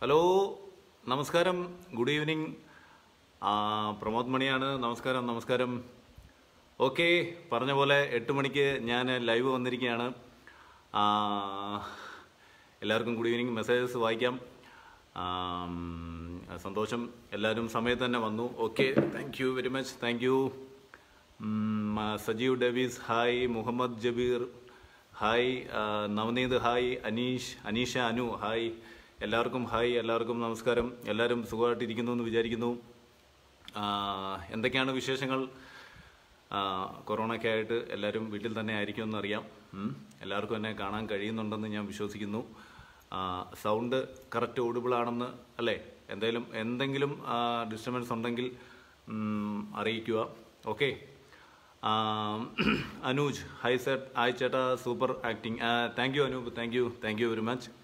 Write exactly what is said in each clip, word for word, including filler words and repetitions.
Hello, നമസ്കാരം, good evening. Pramod മണിയാണ്. നമസ്കാരം നമസ്കാരം ഓക്കെ, പറഞ്ഞ പോലെ എട്ട് മണിക്ക് ഞാൻ ലൈവ് വന്നിരിക്കുകയാണ്. എല്ലാവർക്കും ഗുഡ് ഈവനിങ്. മെസ്സേജസ് വായിക്കാം. സന്തോഷം, എല്ലാവരും സമയത്ത് തന്നെ വന്നു. Okay, thank you very much. Thank you. Sajeev Davis hi, Muhammad Jabir hi, Navaneeth hi, Aneesh Aneesha Anu hi, എല്ലാവർക്കും ഹായ്, എല്ലാവർക്കും നമസ്കാരം. എല്ലാവരും സുഖമായിട്ടിരിക്കുന്നു എന്ന് വിചാരിക്കുന്നു. എന്തൊക്കെയാണ് വിശേഷങ്ങൾ? കൊറോണയൊക്കെ ആയിട്ട് എല്ലാവരും വീട്ടിൽ തന്നെ ആയിരിക്കുമെന്ന് അറിയാം. എല്ലാവർക്കും എന്നെ കാണാൻ കഴിയുന്നുണ്ടെന്ന് ഞാൻ വിശ്വസിക്കുന്നു. സൗണ്ട് കറക്റ്റ് ഓഡിബിളാണെന്ന് അല്ലേ? എന്തായാലും എന്തെങ്കിലും ഡിസ്റ്റർബൻസ് ഉണ്ടെങ്കിൽ അറിയിക്കുക. Okay. Anuj hi sir, hi ചേട്ടാ, super acting. Thank you Anoop, thank you thank you very much.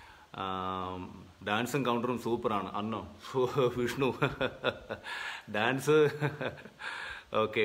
ഡാൻസും കൗണ്ടറും സൂപ്പറാണ് അന്നോ Vishnu. Dance okay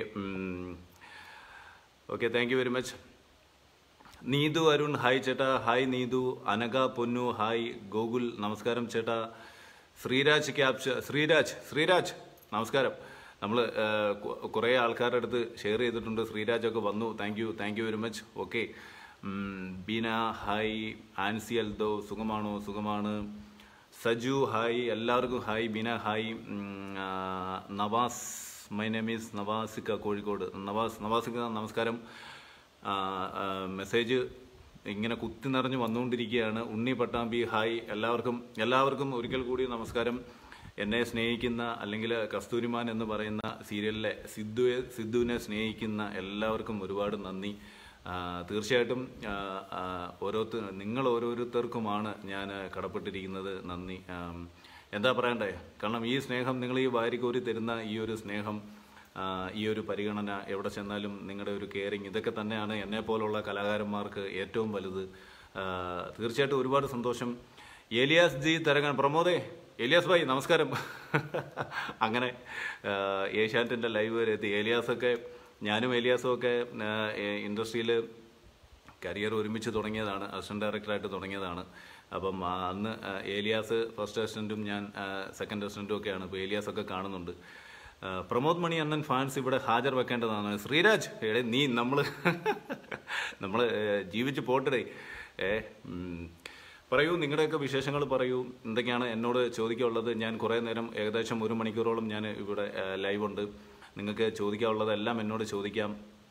okay, thank you very much. Neethu Arun hi ചേട്ടാ, ഹായ് നീതു. അനഘ പൊന്നു ഹായ്. ഗോകുൽ നമസ്കാരം ചേട്ടാ. ശ്രീരാജ് ക്യാപ്ച ശ്രീരാജ് ശ്രീരാജ് നമസ്കാരം. നമ്മൾ കുറേ ആൾക്കാരുടെ അടുത്ത് ഷെയർ ചെയ്തിട്ടുണ്ട്. ശ്രീരാജൊക്കെ വന്നു. Thank you thank you very much. Okay. Beena hi. Ancy Aldo സുഖമാണോ? സുഖമാണ്. സജു ഹായ്, എല്ലാവർക്കും hi. Beena hi. Navas, my name is നവാസിക്ക, കോഴിക്കോട്. നവാസ് നവാസിക്ക നമസ്കാരം. മെസ്സേജ് ഇങ്ങനെ കുത്തി നിറഞ്ഞ് വന്നുകൊണ്ടിരിക്കുകയാണ്. ഉണ്ണി പട്ടാമ്പി ഹായ്. എല്ലാവർക്കും എല്ലാവർക്കും ഒരിക്കൽ കൂടി നമസ്കാരം. എന്നെ സ്നേഹിക്കുന്ന, അല്ലെങ്കിൽ കസ്തൂരിമാൻ എന്ന് പറയുന്ന സീരിയലിലെ സിദ്ധുവെ സിദ്ധുവിനെ സ്നേഹിക്കുന്ന എല്ലാവർക്കും ഒരുപാട് നന്ദി. തീർച്ചയായിട്ടും ഓരോരുത്തർ നിങ്ങൾ ഓരോരുത്തർക്കുമാണ് ഞാൻ കടപ്പെട്ടിരിക്കുന്നത്. നന്ദി. എന്താ പറയണ്ടേ? കാരണം ഈ സ്നേഹം, നിങ്ങൾ ഈ വാരിക്കോരി തരുന്ന ഈ ഒരു സ്നേഹം, ഈ ഒരു പരിഗണന, എവിടെ ചെന്നാലും നിങ്ങളുടെ ഒരു കെയറിങ്, ഇതൊക്കെ തന്നെയാണ് എന്നെപ്പോലുള്ള കലാകാരന്മാർക്ക് ഏറ്റവും വലുത്. തീർച്ചയായിട്ടും ഒരുപാട് സന്തോഷം. ഏലിയാസ് ജി തരകൻ, പ്രമോദേ, ഏലിയാസ് ഭായി നമസ്കാരം. അങ്ങനെ ഏഷ്യാനെറ്റിൻ്റെ ലൈവ് വരെ എത്തി. ഏലിയാസൊക്കെ, ഞാനും ഏലിയാസും ഒക്കെ ഇൻഡസ്ട്രിയിൽ കരിയർ ഒരുമിച്ച് തുടങ്ങിയതാണ്. അസിസ്റ്റന്റ് ഡയറക്ടറായിട്ട് തുടങ്ങിയതാണ്. അപ്പം അന്ന് ഏലിയാസ് ഫസ്റ്റ് അസിസ്റ്റൻറ്റും ഞാൻ സെക്കൻഡ് അസിസ്റ്റൻറ്റും ഒക്കെയാണ്. ഇപ്പോൾ ഏലിയാസൊക്കെ കാണുന്നുണ്ട്. പ്രമോദ് മണി അണ്ണൻ ഫാൻസ് ഇവിടെ ഹാജർ വെക്കേണ്ടതാണ്. ശ്രീരാജ് എടേ, നീ നമ്മൾ നമ്മൾ ജീവിച്ച് പോട്ടടേ. ഏ പറയൂ, നിങ്ങളുടെയൊക്കെ വിശേഷങ്ങൾ പറയൂ. എന്തൊക്കെയാണ് എന്നോട് ചോദിക്കാനുള്ളത്? ഞാൻ കുറേ നേരം, ഏകദേശം ഒരു മണിക്കൂറോളം ഞാൻ ഇവിടെ ലൈവ് ഉണ്ട്. നിങ്ങൾക്ക് ചോദിക്കാനുള്ളതെല്ലാം എന്നോട് ചോദിക്കാം.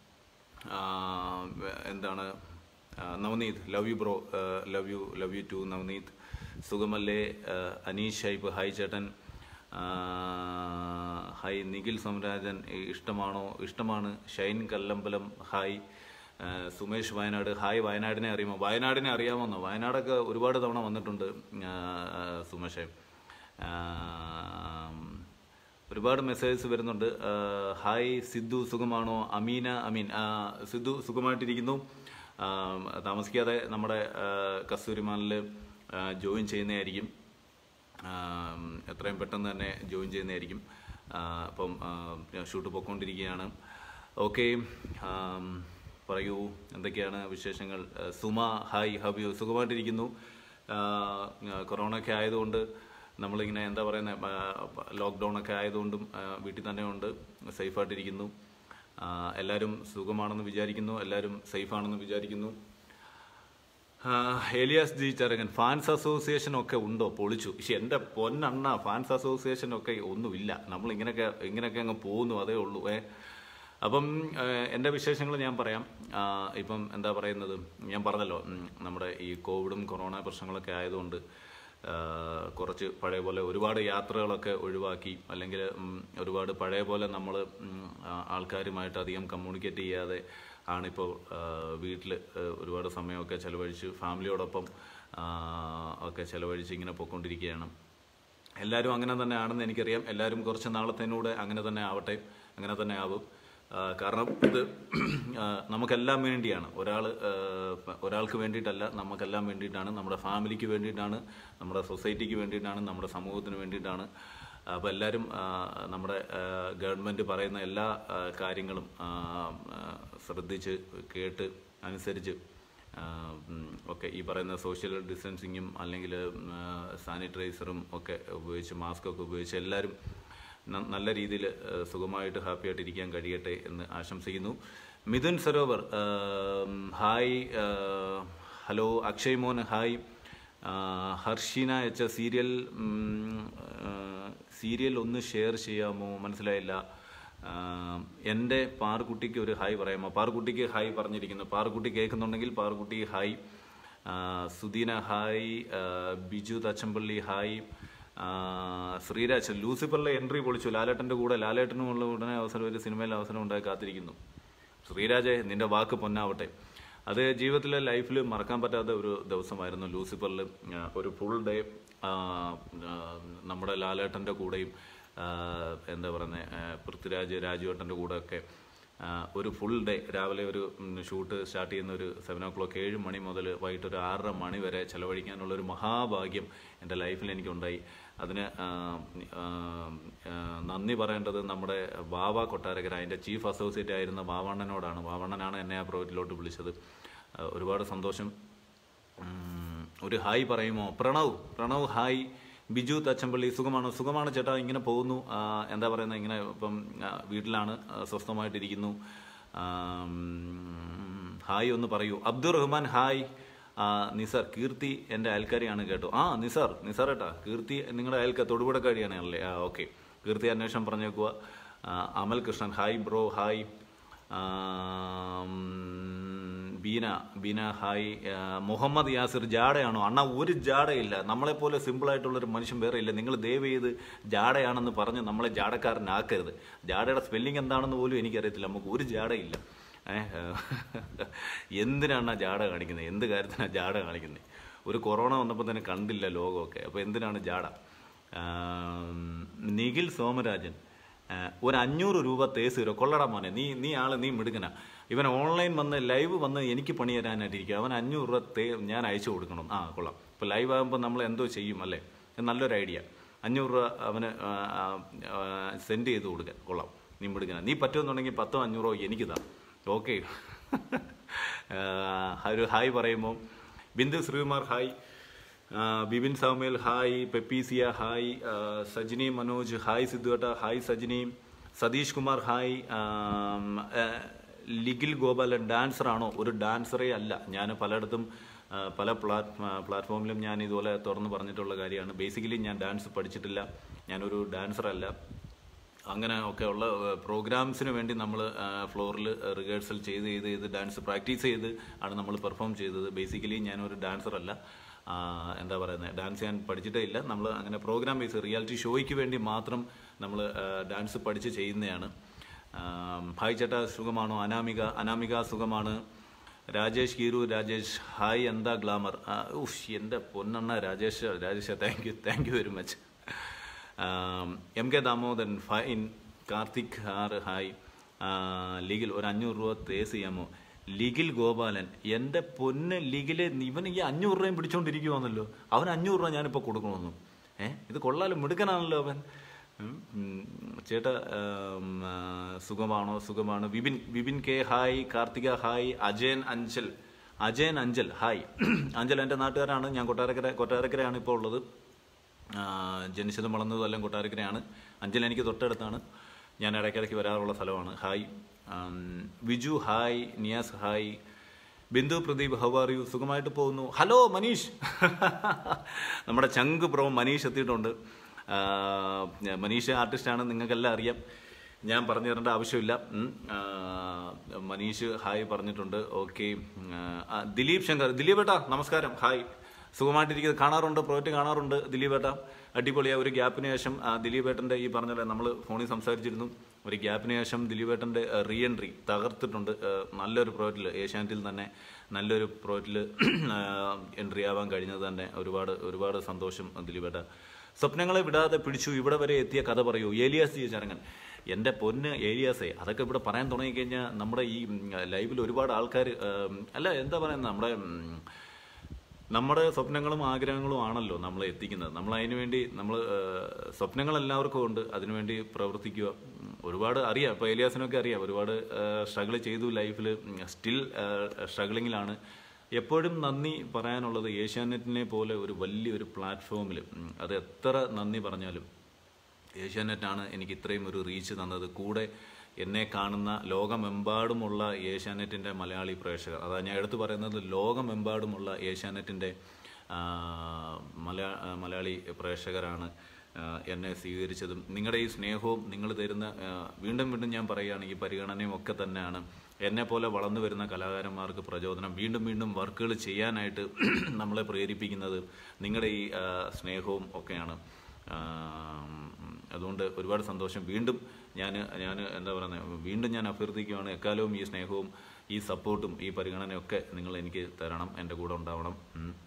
എന്താണ്? Navaneeth love you bro, love you love you too Navaneeth. സുഖമല്ലേ? അനീഷ് ഷൈപ്പ് ഹായ് ചേട്ടൻ. ഹായ്. നിഖിൽ സംരാജൻ ഇഷ്ടമാണോ? ഇഷ്ടമാണ്. ഷൈൻ കല്ലമ്പലം ഹായ്. സുമേഷ് വയനാട് ഹായ്. വയനാടിനെ അറിയുമോ? വയനാടിനെ അറിയാമെന്നോ? വയനാടൊക്കെ ഒരുപാട് തവണ വന്നിട്ടുണ്ട് സുമേഷേ. ഒരുപാട് മെസ്സേജസ് വരുന്നുണ്ട്. ഹായ് സിദ്ധു സുഖമാണോ? അമീന അമീൻ. സിദ്ധു സുഖമായിട്ടിരിക്കുന്നു. താമസിക്കാതെ നമ്മുടെ കസ്തൂരിമാനിൽ ജോയിൻ ചെയ്യുന്നതായിരിക്കും. എത്രയും പെട്ടെന്ന് തന്നെ ജോയിൻ ചെയ്യുന്നതായിരിക്കും. അപ്പം ഷൂട്ട് പോയിക്കൊണ്ടിരിക്കുകയാണ്. ഓക്കെ, പറയൂ, എന്തൊക്കെയാണ് വിശേഷങ്ങൾ? Suma hi, how you? സുഖമായിട്ടിരിക്കുന്നു. കൊറോണയൊക്കെ ആയതുകൊണ്ട് നമ്മളിങ്ങനെ എന്താ പറയുന്നത്, ലോക്ക്ഡൗണൊക്കെ ആയതുകൊണ്ടും വീട്ടിൽ തന്നെ ഉണ്ട്, സേഫായിട്ടിരിക്കുന്നു. എല്ലാവരും സുഖമാണെന്ന് വിചാരിക്കുന്നു. എല്ലാവരും സേഫാണെന്ന് വിചാരിക്കുന്നു. ഏലിയാസ് ജി ചരകൻ ഫാൻസ് അസോസിയേഷൻ ഒക്കെ ഉണ്ടോ? പൊളിച്ചു. പക്ഷെ എൻ്റെ പൊന്നണ്ണ, ഫാൻസ് അസോസിയേഷൻ ഒക്കെ ഒന്നുമില്ല. നമ്മൾ ഇങ്ങനെയൊക്കെ ഇങ്ങനെയൊക്കെ അങ്ങ് പോകുന്നു, അതേ ഉള്ളൂ. ഏ അപ്പം എൻ്റെ വിശേഷങ്ങൾ ഞാൻ പറയാം. ഇപ്പം എന്താ പറയുന്നത്, ഞാൻ പറഞ്ഞല്ലോ, നമ്മുടെ ഈ കോവിഡും കൊറോണ പ്രശ്നങ്ങളൊക്കെ ആയതുകൊണ്ട് കുറച്ച് പഴയ പോലെ ഒരുപാട് യാത്രകളൊക്കെ ഒഴിവാക്കി, അല്ലെങ്കിൽ ഒരുപാട് പഴയ പോലെ നമ്മൾ ആൾക്കാരുമായിട്ട് അധികം കമ്മ്യൂണിക്കേറ്റ് ചെയ്യാതെ ആണിപ്പോൾ വീട്ടിൽ ഒരുപാട് സമയമൊക്കെ ചിലവഴിച്ച് ഫാമിലിയോടൊപ്പം ഒക്കെ ചിലവഴിച്ച് ഇങ്ങനെ പോയിക്കൊണ്ടിരിക്കുകയാണ്. എല്ലാവരും അങ്ങനെ തന്നെ ആണെന്ന് എനിക്കറിയാം. എല്ലാവരും കുറച്ച് നാളത്തേനൂടെ അങ്ങനെ തന്നെ ആവട്ടെ, അങ്ങനെ തന്നെ ആവും. കാരണം ഇത് നമുക്കെല്ലാം വേണ്ടിയാണ്. ഒരാൾ ഒരാൾക്ക് വേണ്ടിയിട്ടല്ല, നമുക്കെല്ലാം വേണ്ടിയിട്ടാണ്. നമ്മുടെ ഫാമിലിക്ക് വേണ്ടിയിട്ടാണ്, നമ്മുടെ സൊസൈറ്റിക്ക് വേണ്ടിയിട്ടാണ്, നമ്മുടെ സമൂഹത്തിന് വേണ്ടിയിട്ടാണ്. അപ്പോൾ എല്ലാവരും നമ്മുടെ ഗവൺമെൻറ് പറയുന്ന എല്ലാ കാര്യങ്ങളും ശ്രദ്ധിച്ച് കേട്ട് അനുസരിച്ച് ഒക്കെ ഈ പറയുന്ന സോഷ്യൽ ഡിസ്റ്റൻസിങ്ങും അല്ലെങ്കിൽ സാനിറ്റൈസറും ഒക്കെ ഉപയോഗിച്ച് മാസ്കൊക്കെ ഉപയോഗിച്ച് എല്ലാവരും നല്ല രീതിയിൽ സുഖമായിട്ട് ഹാപ്പി ആയിട്ട് ഇരിക്കാൻ കഴിയട്ടെ എന്ന് ആശംസിക്കുന്നു. Mithun Sarovar hi, hello. അക്ഷയ് മോൻ ഹായ്. ഹർഷീന എച്ച സീരിയൽ സീരിയൽ ഒന്ന് ഷെയർ ചെയ്യാമോ? മനസ്സിലായില്ല. എൻ്റെ പാറുകുട്ടിക്ക് ഒരു ഹായ് പറയാമോ? പാറുകുട്ടിക്ക് ഹായ് പറഞ്ഞിരിക്കുന്നു. പാറുകുട്ടി കേൾക്കുന്നുണ്ടെങ്കിൽ Parukutty hi. Sudeena hi. Biju Thachampally hi. Sreeraj ലൂസിഫറിലെ എൻട്രി പൊളിച്ചു. ലാലേട്ടൻ്റെ കൂടെ ലാലേട്ടനുമുള്ള ഉടനെ അവസരം ഒരു സിനിമയിൽ അവസരം ഉണ്ടായി കാത്തിരിക്കുന്നു. ശ്രീരാജെ, നിന്റെ വാക്ക് പൊന്നാവട്ടെ. അത് ജീവിതത്തിലെ ലൈഫിൽ മറക്കാൻ പറ്റാത്ത ഒരു ദിവസമായിരുന്നു. ലൂസിഫറിൽ ഒരു ഫുൾ ഡേ നമ്മുടെ ലാലേട്ടൻ്റെ കൂടെയും എന്താ പറയുന്നത് പൃഥ്വിരാജ് രാജുവേട്ടൻ്റെ കൂടെയൊക്കെ ഒരു ഫുൾ ഡേ രാവിലെ ഒരു ഷൂട്ട് സ്റ്റാർട്ട് ചെയ്യുന്ന ഒരു സെവൻ ഓ ക്ലോക്ക് ഏഴ് മണി മുതൽ വൈകിട്ട് ഒരു ആറര മണി വരെ ചിലവഴിക്കാനുള്ളൊരു മഹാഭാഗ്യം എൻ്റെ ലൈഫിൽ എനിക്കുണ്ടായി. അതിന് നന്ദി പറയേണ്ടത് നമ്മുടെ വാവ കൊട്ടാരക്കര, അതിൻ്റെ ചീഫ് അസോസിയേറ്റ് ആയിരുന്ന വാവണ്ണനോടാണ്. വാവണ്ണനാണ് എന്നെ ആ പ്രോജക്റ്റിലോട്ട് വിളിച്ചത്. ഒരുപാട് സന്തോഷം. ഒരു ഹായ് പറയുമോ? പ്രണവ് പ്രണവ് ഹായ്. ബിജു തച്ചമ്പള്ളി സുഖമാണോ? സുഖമാണ് ചേട്ടാ, ഇങ്ങനെ പോകുന്നു. എന്താ പറയുന്നത്, ഇങ്ങനെ ഇപ്പം വീട്ടിലാണ്, സ്വസ്ഥമായിട്ടിരിക്കുന്നു. ഹായ് ഒന്ന് പറയൂ. അബ്ദുൾ റഹ്മാൻ ഹായ്. നിസാർ കീർത്തി എൻ്റെ അയൽക്കാരിയാണ് കേട്ടോ. ആ നിസാർ നിസാർ ഏട്ടാ, കീർത്തി നിങ്ങളുടെ അയൽക്കാർ തൊടുപുഴക്കാരിയാണ് അല്ലേ? ആ ഓക്കെ, കീർത്തി അന്വേഷണം പറഞ്ഞേക്കുക. Amal Krishnan hi bro hi. Beena Beena hi. Muhammad Yasir ജാടയാണോ? അണ്ണാ ഒരു ജാടയില്ല. നമ്മളെപ്പോലെ സിമ്പിളായിട്ടുള്ളൊരു മനുഷ്യൻ വേറെ ഇല്ല. നിങ്ങൾ ദയവ് ചെയ്ത് ജാടയാണെന്ന് പറഞ്ഞ് നമ്മളെ ജാടക്കാരനാക്കരുത്. ജാടയുടെ സ്പെല്ലിംഗ് എന്താണെന്ന് പോലും എനിക്കറിയത്തില്ല. നമുക്ക് ഒരു ജാടയില്ല. ഏഹ് എന്തിനാണ് ജാട കാണിക്കുന്നത്? എന്ത് കാര്യത്തിനാണ് ജാട കാണിക്കുന്നത്? ഒരു കൊറോണ വന്നപ്പോൾ തന്നെ കണ്ടില്ല ലോകമൊക്കെ. അപ്പോൾ എന്തിനാണ് ജാട? നിഖിൽ സോമരാജൻ ഒരു അഞ്ഞൂറ് രൂപ തേസ് തരുമോ? കൊള്ളടാ മോനെ, നീ നീ ആള് നീ മിടുക്കനാ. ഇവൻ ഓൺലൈൻ വന്ന് ലൈവ് വന്ന് എനിക്ക് പണി തരാനായിട്ടിരിക്കും. അവൻ അഞ്ഞൂറ് രൂപ തേ ഞാൻ അയച്ചു കൊടുക്കണം. ആ കൊള്ളാം. ഇപ്പോൾ ലൈവ് ആകുമ്പോൾ നമ്മൾ എന്തോ ചെയ്യും അല്ലേ? നല്ലൊരു ഐഡിയ. അഞ്ഞൂറ് രൂപ അവന് സെൻഡ് ചെയ്ത് കൊടുക്കാൻ. കൊള്ളാം, നീ മിടുക്കനാ. നീ പറ്റുമെന്നുണ്ടെങ്കിൽ പത്തോ അഞ്ഞൂറോ എനിക്ക് താ. ഓക്കെ. ഒരു ഹായ് പറയുമ്പോൾ ബിന്ദു ശ്രീകുമാർ ഹായ്. ബിബിൻ സാമുൽ ഹായ്. പെപ്പീസിയ ഹായ്. സജിനി മനോജ് ഹായ്. സിദ്ധുവേട്ട ഹായ്. സജിനി. സതീഷ് കുമാർ ഹായ്. ലിഗിൽ ഗോപാലൻ ഡാൻസറാണോ? ഒരു ഡാൻസറേ അല്ല. ഞാൻ പലയിടത്തും പല പ്ലാറ്റ് പ്ലാറ്റ്ഫോമിലും ഞാൻ ഇതുപോലെ തുറന്ന് പറഞ്ഞിട്ടുള്ള കാര്യമാണ്. ബേസിക്കലി ഞാൻ ഡാൻസ് പഠിച്ചിട്ടില്ല. ഞാനൊരു ഡാൻസറല്ല. അങ്ങനെ ഒക്കെ ഉള്ള പ്രോഗ്രാംസിന് വേണ്ടി നമ്മൾ ഫ്ലോറിൽ റിഹേഴ്സൽ ചെയ്ത് ചെയ്ത് ചെയ്ത് ഡാൻസ് പ്രാക്ടീസ് ചെയ്ത് ആണ് നമ്മൾ പെർഫോം ചെയ്തത്. ബേസിക്കലി ഞാനൊരു ഡാൻസറല്ല. എന്താ പറയുന്നത്, ഡാൻസ് ഞാൻ പഠിച്ചിട്ടേ ഇല്ല. നമ്മൾ അങ്ങനെ പ്രോഗ്രാം ബേസ് റിയാലിറ്റി ഷോയ്ക്ക് വേണ്ടി മാത്രം നമ്മൾ ഡാൻസ് പഠിച്ച് ചെയ്യുന്നതാണ്. ഹായ് ചേട്ടാ സുഖമാണോ? അനാമിക അനാമിക സുഖമാണ്. രാജേഷ് കീരു രാജേഷ് ഹായ്. എന്താ ഗ്ലാമർ? ഉഫ് എൻ്റെ പൊന്നെണ്ണ Rajesh Rajesh thank you thank you very much. M K Damodaran fine. Karthik R hi. ലീഗിൽ ഒരു അഞ്ഞൂറ് രൂപ തേസ് ചെയ്യാമോ? ലിഗിൽ ഗോപാലൻ എൻ്റെ പൊന്ന് ലിഗില്, ഇവൻ ഈ അഞ്ഞൂറ് രൂപയും പിടിച്ചോണ്ടിരിക്കുവാന്നല്ലോ. അവൻ അഞ്ഞൂറ് രൂപ ഞാനിപ്പോൾ കൊടുക്കണമെന്നു. ഏഹ് ഇത് കൊള്ളാലും മിടുക്കനാണല്ലോ അവൻ. ചേട്ടാ സുഖമാണോ? സുഖമാണ്. Vipin Vipin K hi. Karthika hi. Ajayan Anchal Ajayan Anchal hi. Anchal എൻ്റെ നാട്ടുകാരാണ്. ഞാൻ കൊട്ടാരക്കര കൊട്ടാരക്കരയാണ് ഇപ്പോൾ ഉള്ളത്. ജനിച്ചതും വളർന്നതും എല്ലാം കൊട്ടാരക്കരയാണ്. അഞ്ചൽ എനിക്ക് തൊട്ടടുത്താണ്. ഞാൻ ഇടയ്ക്കിടയ്ക്ക് വരാറുള്ള സ്ഥലമാണ്. Hi. Viju hi. Niyas hi. Bindu Pradeep how are you? സുഖമായിട്ട് പോകുന്നു. ഹലോ മനീഷ്. നമ്മുടെ ചങ്ക് പ്രോ മനീഷ് എത്തിയിട്ടുണ്ട്. മനീഷ് ആർട്ടിസ്റ്റാണ്, നിങ്ങൾക്കെല്ലാം അറിയാം. ഞാൻ പറഞ്ഞു തരേണ്ട ആവശ്യമില്ല. മനീഷ് ഹായ് പറഞ്ഞിട്ടുണ്ട്. ഓക്കെ. ദിലീപ് ശങ്കർ ദിലീപ് ഏട്ടാ നമസ്കാരം. ഹായ്. സുഖമായിട്ടിരിക്കുന്നത് കാണാറുണ്ട്, പ്രോജക്റ്റ് കാണാറുണ്ട് ദിലീപ് ഏട്ടാ. അടിപൊളിയാണ്. ഒരു ഗ്യാപ്പിന് ശേഷം ദിലീപ് ഏട്ടൻ്റെ ഈ പറഞ്ഞ നമ്മൾ ഫോണിൽ സംസാരിച്ചിരുന്നു. ഒരു ഗ്യാപ്പിന് ശേഷം ദിലീപ് ഏട്ടൻ്റെ റീ എൻട്രി തകർത്തിട്ടുണ്ട്. നല്ലൊരു പ്രോജക്റ്റിൽ, ഏഷ്യാനെറ്റിൽ തന്നെ നല്ലൊരു പ്രോജക്റ്റിൽ എൻട്രി ആവാൻ കഴിഞ്ഞത് തന്നെ ഒരുപാട് ഒരുപാട് സന്തോഷം ദിലീപ് ഏട്ടാ. സ്വപ്നങ്ങളെ വിടാതെ പിടിച്ചു ഇവിടെ വരെ എത്തിയ കഥ പറയൂ. ഏലിയാസ് ജി ചരങ്ങൻ. എൻ്റെ പൊന്ന് ഏലിയാസേ, അതൊക്കെ ഇവിടെ പറയാൻ തുടങ്ങിക്കഴിഞ്ഞാൽ നമ്മുടെ ഈ ലൈവിൽ ഒരുപാട് ആൾക്കാർ അല്ല എന്താ പറയുന്നത്, നമ്മുടെ നമ്മുടെ സ്വപ്നങ്ങളും ആഗ്രഹങ്ങളും ആണല്ലോ നമ്മൾ എത്തിക്കുന്നത്. നമ്മൾ അതിനു വേണ്ടി നമ്മൾ സ്വപ്നങ്ങൾ എല്ലാവർക്കും ഉണ്ട്, അതിനുവേണ്ടി പ്രവർത്തിക്കുക. ഒരുപാട് അറിയാം, ഇപ്പോൾ ഏലിയാസിനൊക്കെ അറിയാം, ഒരുപാട് സ്ട്രഗിൾ ചെയ്തു ലൈഫിൽ, സ്റ്റിൽ സ്ട്രഗിളിങ്ങിലാണ്. എപ്പോഴും നന്ദി പറയാനുള്ളത് ഏഷ്യാനെറ്റിനെ പോലെ ഒരു വലിയൊരു പ്ലാറ്റ്ഫോമിൽ, അത് എത്ര നന്ദി പറഞ്ഞാലും ഏഷ്യാനെറ്റാണ് എനിക്ക് ഇത്രയും ഒരു റീച്ച് തന്നത്. കൂടെ എന്നെ കാണുന്ന ലോകമെമ്പാടുമുള്ള ഏഷ്യാനെറ്റിൻ്റെ മലയാളി പ്രേക്ഷകർ, അതാണ് ഞാൻ എടുത്തു പറയുന്നത്, ലോകമെമ്പാടുമുള്ള ഏഷ്യാനെറ്റിൻ്റെ മലയാ മലയാളി പ്രേക്ഷകരാണ് എന്നെ സ്വീകരിച്ചതും. നിങ്ങളുടെ ഈ സ്നേഹവും നിങ്ങൾ തരുന്ന, വീണ്ടും വീണ്ടും ഞാൻ പറയുകയാണ്, ഈ പരിഗണനയും ഒക്കെ തന്നെയാണ് എന്നെപ്പോലെ വളർന്നു വരുന്ന കലാകാരന്മാർക്ക് പ്രചോദനം, വീണ്ടും വീണ്ടും വർക്കുകൾ ചെയ്യാനായിട്ട് നമ്മളെ പ്രേരിപ്പിക്കുന്നത് നിങ്ങളുടെ ഈ സ്നേഹവും ഒക്കെയാണ്. അതുകൊണ്ട് ഒരുപാട് സന്തോഷം. വീണ്ടും ഞാൻ ഞാൻ എന്താ പറയുന്നത്, വീണ്ടും ഞാൻ അഭ്യർത്ഥിക്കുകയാണ്, എക്കാലവും ഈ സ്നേഹവും ഈ സപ്പോർട്ടും ഈ പരിഗണനയൊക്കെ നിങ്ങൾ എനിക്ക് തരണം, എൻ്റെ കൂടെ ഉണ്ടാവണം.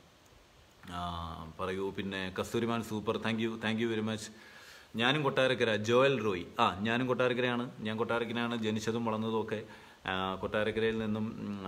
പറയൂ. പിന്നെ Kasthooriman super, thank you thank you very much. ഞാനും കൊട്ടാരക്കര, ജോയൽ റോയ്. ആ ഞാനും കൊട്ടാരക്കരയാണ്, ഞാൻ കൊട്ടാരക്കരയാണ് ജനിച്ചതും വളർന്നതും ഒക്കെ. കൊട്ടാരക്കരയിൽ നിന്നും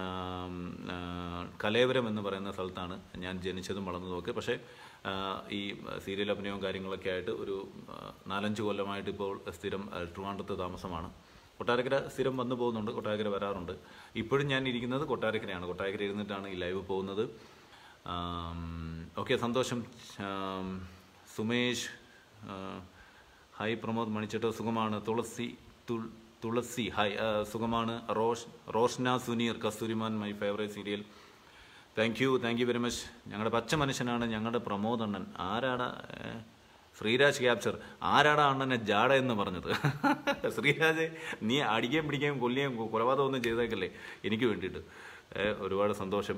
കലേവരം എന്ന് പറയുന്ന സ്ഥലത്താണ് ഞാൻ ജനിച്ചതും വളർന്നതും ഒക്കെ. പക്ഷേ ഈ സീരിയൽ അഭിനയവും കാര്യങ്ങളൊക്കെ ആയിട്ട് ഒരു നാലഞ്ച് കൊല്ലമായിട്ട് ഇപ്പോൾ സ്ഥിരം ട്രിവാൻഡ്രത്ത് താമസമാണ്. കൊട്ടാരക്കര സ്ഥിരം വന്നു പോകുന്നുണ്ട്, കൊട്ടാരക്കര വരാറുണ്ട്. ഇപ്പോഴും ഞാൻ ഇരിക്കുന്നത് കൊട്ടാരക്കരയാണ്, കൊട്ടാരക്കര ഇരുന്നിട്ടാണ് ഈ ലൈവ് പോകുന്നത്. ഓക്കെ, സന്തോഷം. സുമേഷ് ഹായ്. പ്രമോദ് മണിച്ചേട്ടോ സുഖമാണ്. തുളസി തുളസി ഹായ്, സുഖമാണ്. Rosh Roshna Suneer, Kasthooriman my favourite serial. Thank you thank you very much. ഞങ്ങളുടെ പച്ച മനുഷ്യനാണ് ഞങ്ങളുടെ പ്രമോദ് അണ്ണൻ. ആരാടാ ശ്രീരാജ് ക്യാപ്ചർ, ആരാടാ അണ്ണനെ ജാട എന്ന് പറഞ്ഞത്? ശ്രീരാജ്, നീ അടിക്കുകയും പിടിക്കുകയും കൊല്ലുകയും കൊലപാതകം ഒന്നും ചെയ്തേക്കല്ലേ എനിക്ക് വേണ്ടിയിട്ട്. ഒരുപാട് സന്തോഷം.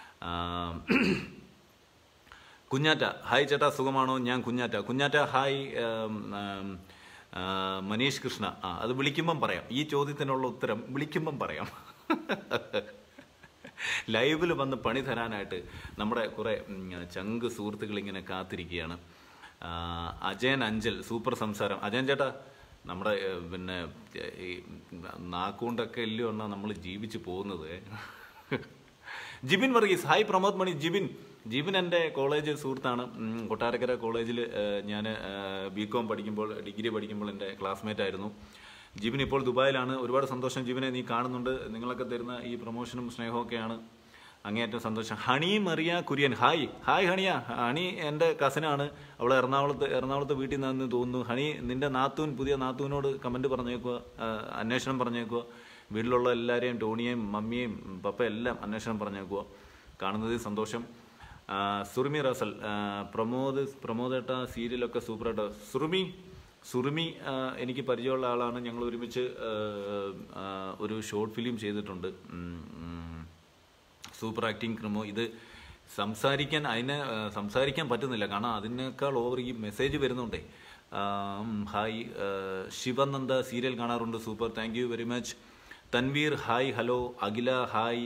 കുഞ്ഞാറ്റ ഹായ് ചേട്ടാ സുഖമാണോ? ഞാൻ കുഞ്ഞാറ്റ. കുഞ്ഞാറ്റ ഹായ്. മനീഷ് കൃഷ്ണ, ആ അത് വിളിക്കുമ്പം പറയാം, ഈ ചോദ്യത്തിനുള്ള ഉത്തരം വിളിക്കുമ്പം പറയാം. ലൈവിൽ വന്ന് പണി തരാനായിട്ട് നമ്മുടെ കുറേ ചങ്ക് സുഹൃത്തുക്കൾ ഇങ്ങനെ കാത്തിരിക്കുകയാണ്. അജയൻ അഞ്ചൽ, സൂപ്പർ സംസാരം. അജയൻ ചേട്ടാ, നമ്മുടെ പിന്നെ ഈ നാക്കുകൊണ്ടൊക്കെ ഇല്ലയോ എന്നാ നമ്മൾ ജീവിച്ച് പോകുന്നത്. ജിബിൻ വർഗീസ് ഹായ്. പ്രമോദ് മണി, ജിബിൻ ജിബിൻ എൻ്റെ കോളേജ് സുഹൃത്താണ്. കൊട്ടാരക്കര കോളേജിൽ ഞാൻ ബി കോം പഠിക്കുമ്പോൾ, ഡിഗ്രി പഠിക്കുമ്പോൾ എൻ്റെ ക്ലാസ്മേറ്റ് ആയിരുന്നു. ജിബിൻ ഇപ്പോൾ ദുബായിലാണ്. ഒരുപാട് സന്തോഷം ജിബിനെ, നീ കാണുന്നുണ്ട്. നിങ്ങളൊക്കെ തരുന്ന ഈ പ്രൊമോഷനും സ്നേഹമൊക്കെയാണ് അങ്ങേയറ്റം സന്തോഷം. ഹണി മറിയ കുര്യൻ ഹായ്. ഹായ് ഹണിയ. ഹണി എൻ്റെ കസിനാണ്, അവൾ എറണാകുളത്ത് എറണാകുളത്ത് വീട്ടിൽ നിന്നു തോന്നുന്നു. ഹണി, നിൻ്റെ നാത്തൂൻ, പുതിയ നാത്തൂനോട് കമൻറ്റ് പറഞ്ഞേക്കുക, അന്വേഷണം പറഞ്ഞേക്കുക. വീട്ടിലുള്ള എല്ലാവരെയും, ടോണിയെയും മമ്മിയെയും പപ്പ എല്ലാം അന്വേഷണം പറഞ്ഞേക്കുക. കാണുന്നതിൽ സന്തോഷം. സുറുമി റസൽ, പ്രമോദ് പ്രമോദേട്ട സീരിയലൊക്കെ സൂപ്പറായിട്ട്. സുറുമി സുറുമി എനിക്ക് പരിചയമുള്ള ആളാണ്. ഞങ്ങൾ ഒരുമിച്ച് ഒരു ഷോർട്ട് ഫിലിം ചെയ്തിട്ടുണ്ട്. സൂപ്പർ ആക്ടിങ് ക്രമോ. ഇത് സംസാരിക്കാൻ അതിനെ സംസാരിക്കാൻ പറ്റുന്നില്ല, കാരണം അതിനേക്കാൾ ഓവർ ഈ മെസ്സേജ് വരുന്നുണ്ടേ. ഹായ്. ശിവനന്ദ സീരിയൽ കാണാറുണ്ട്, super, thank you very much. Tanveer hi. Hello. Akhila hi.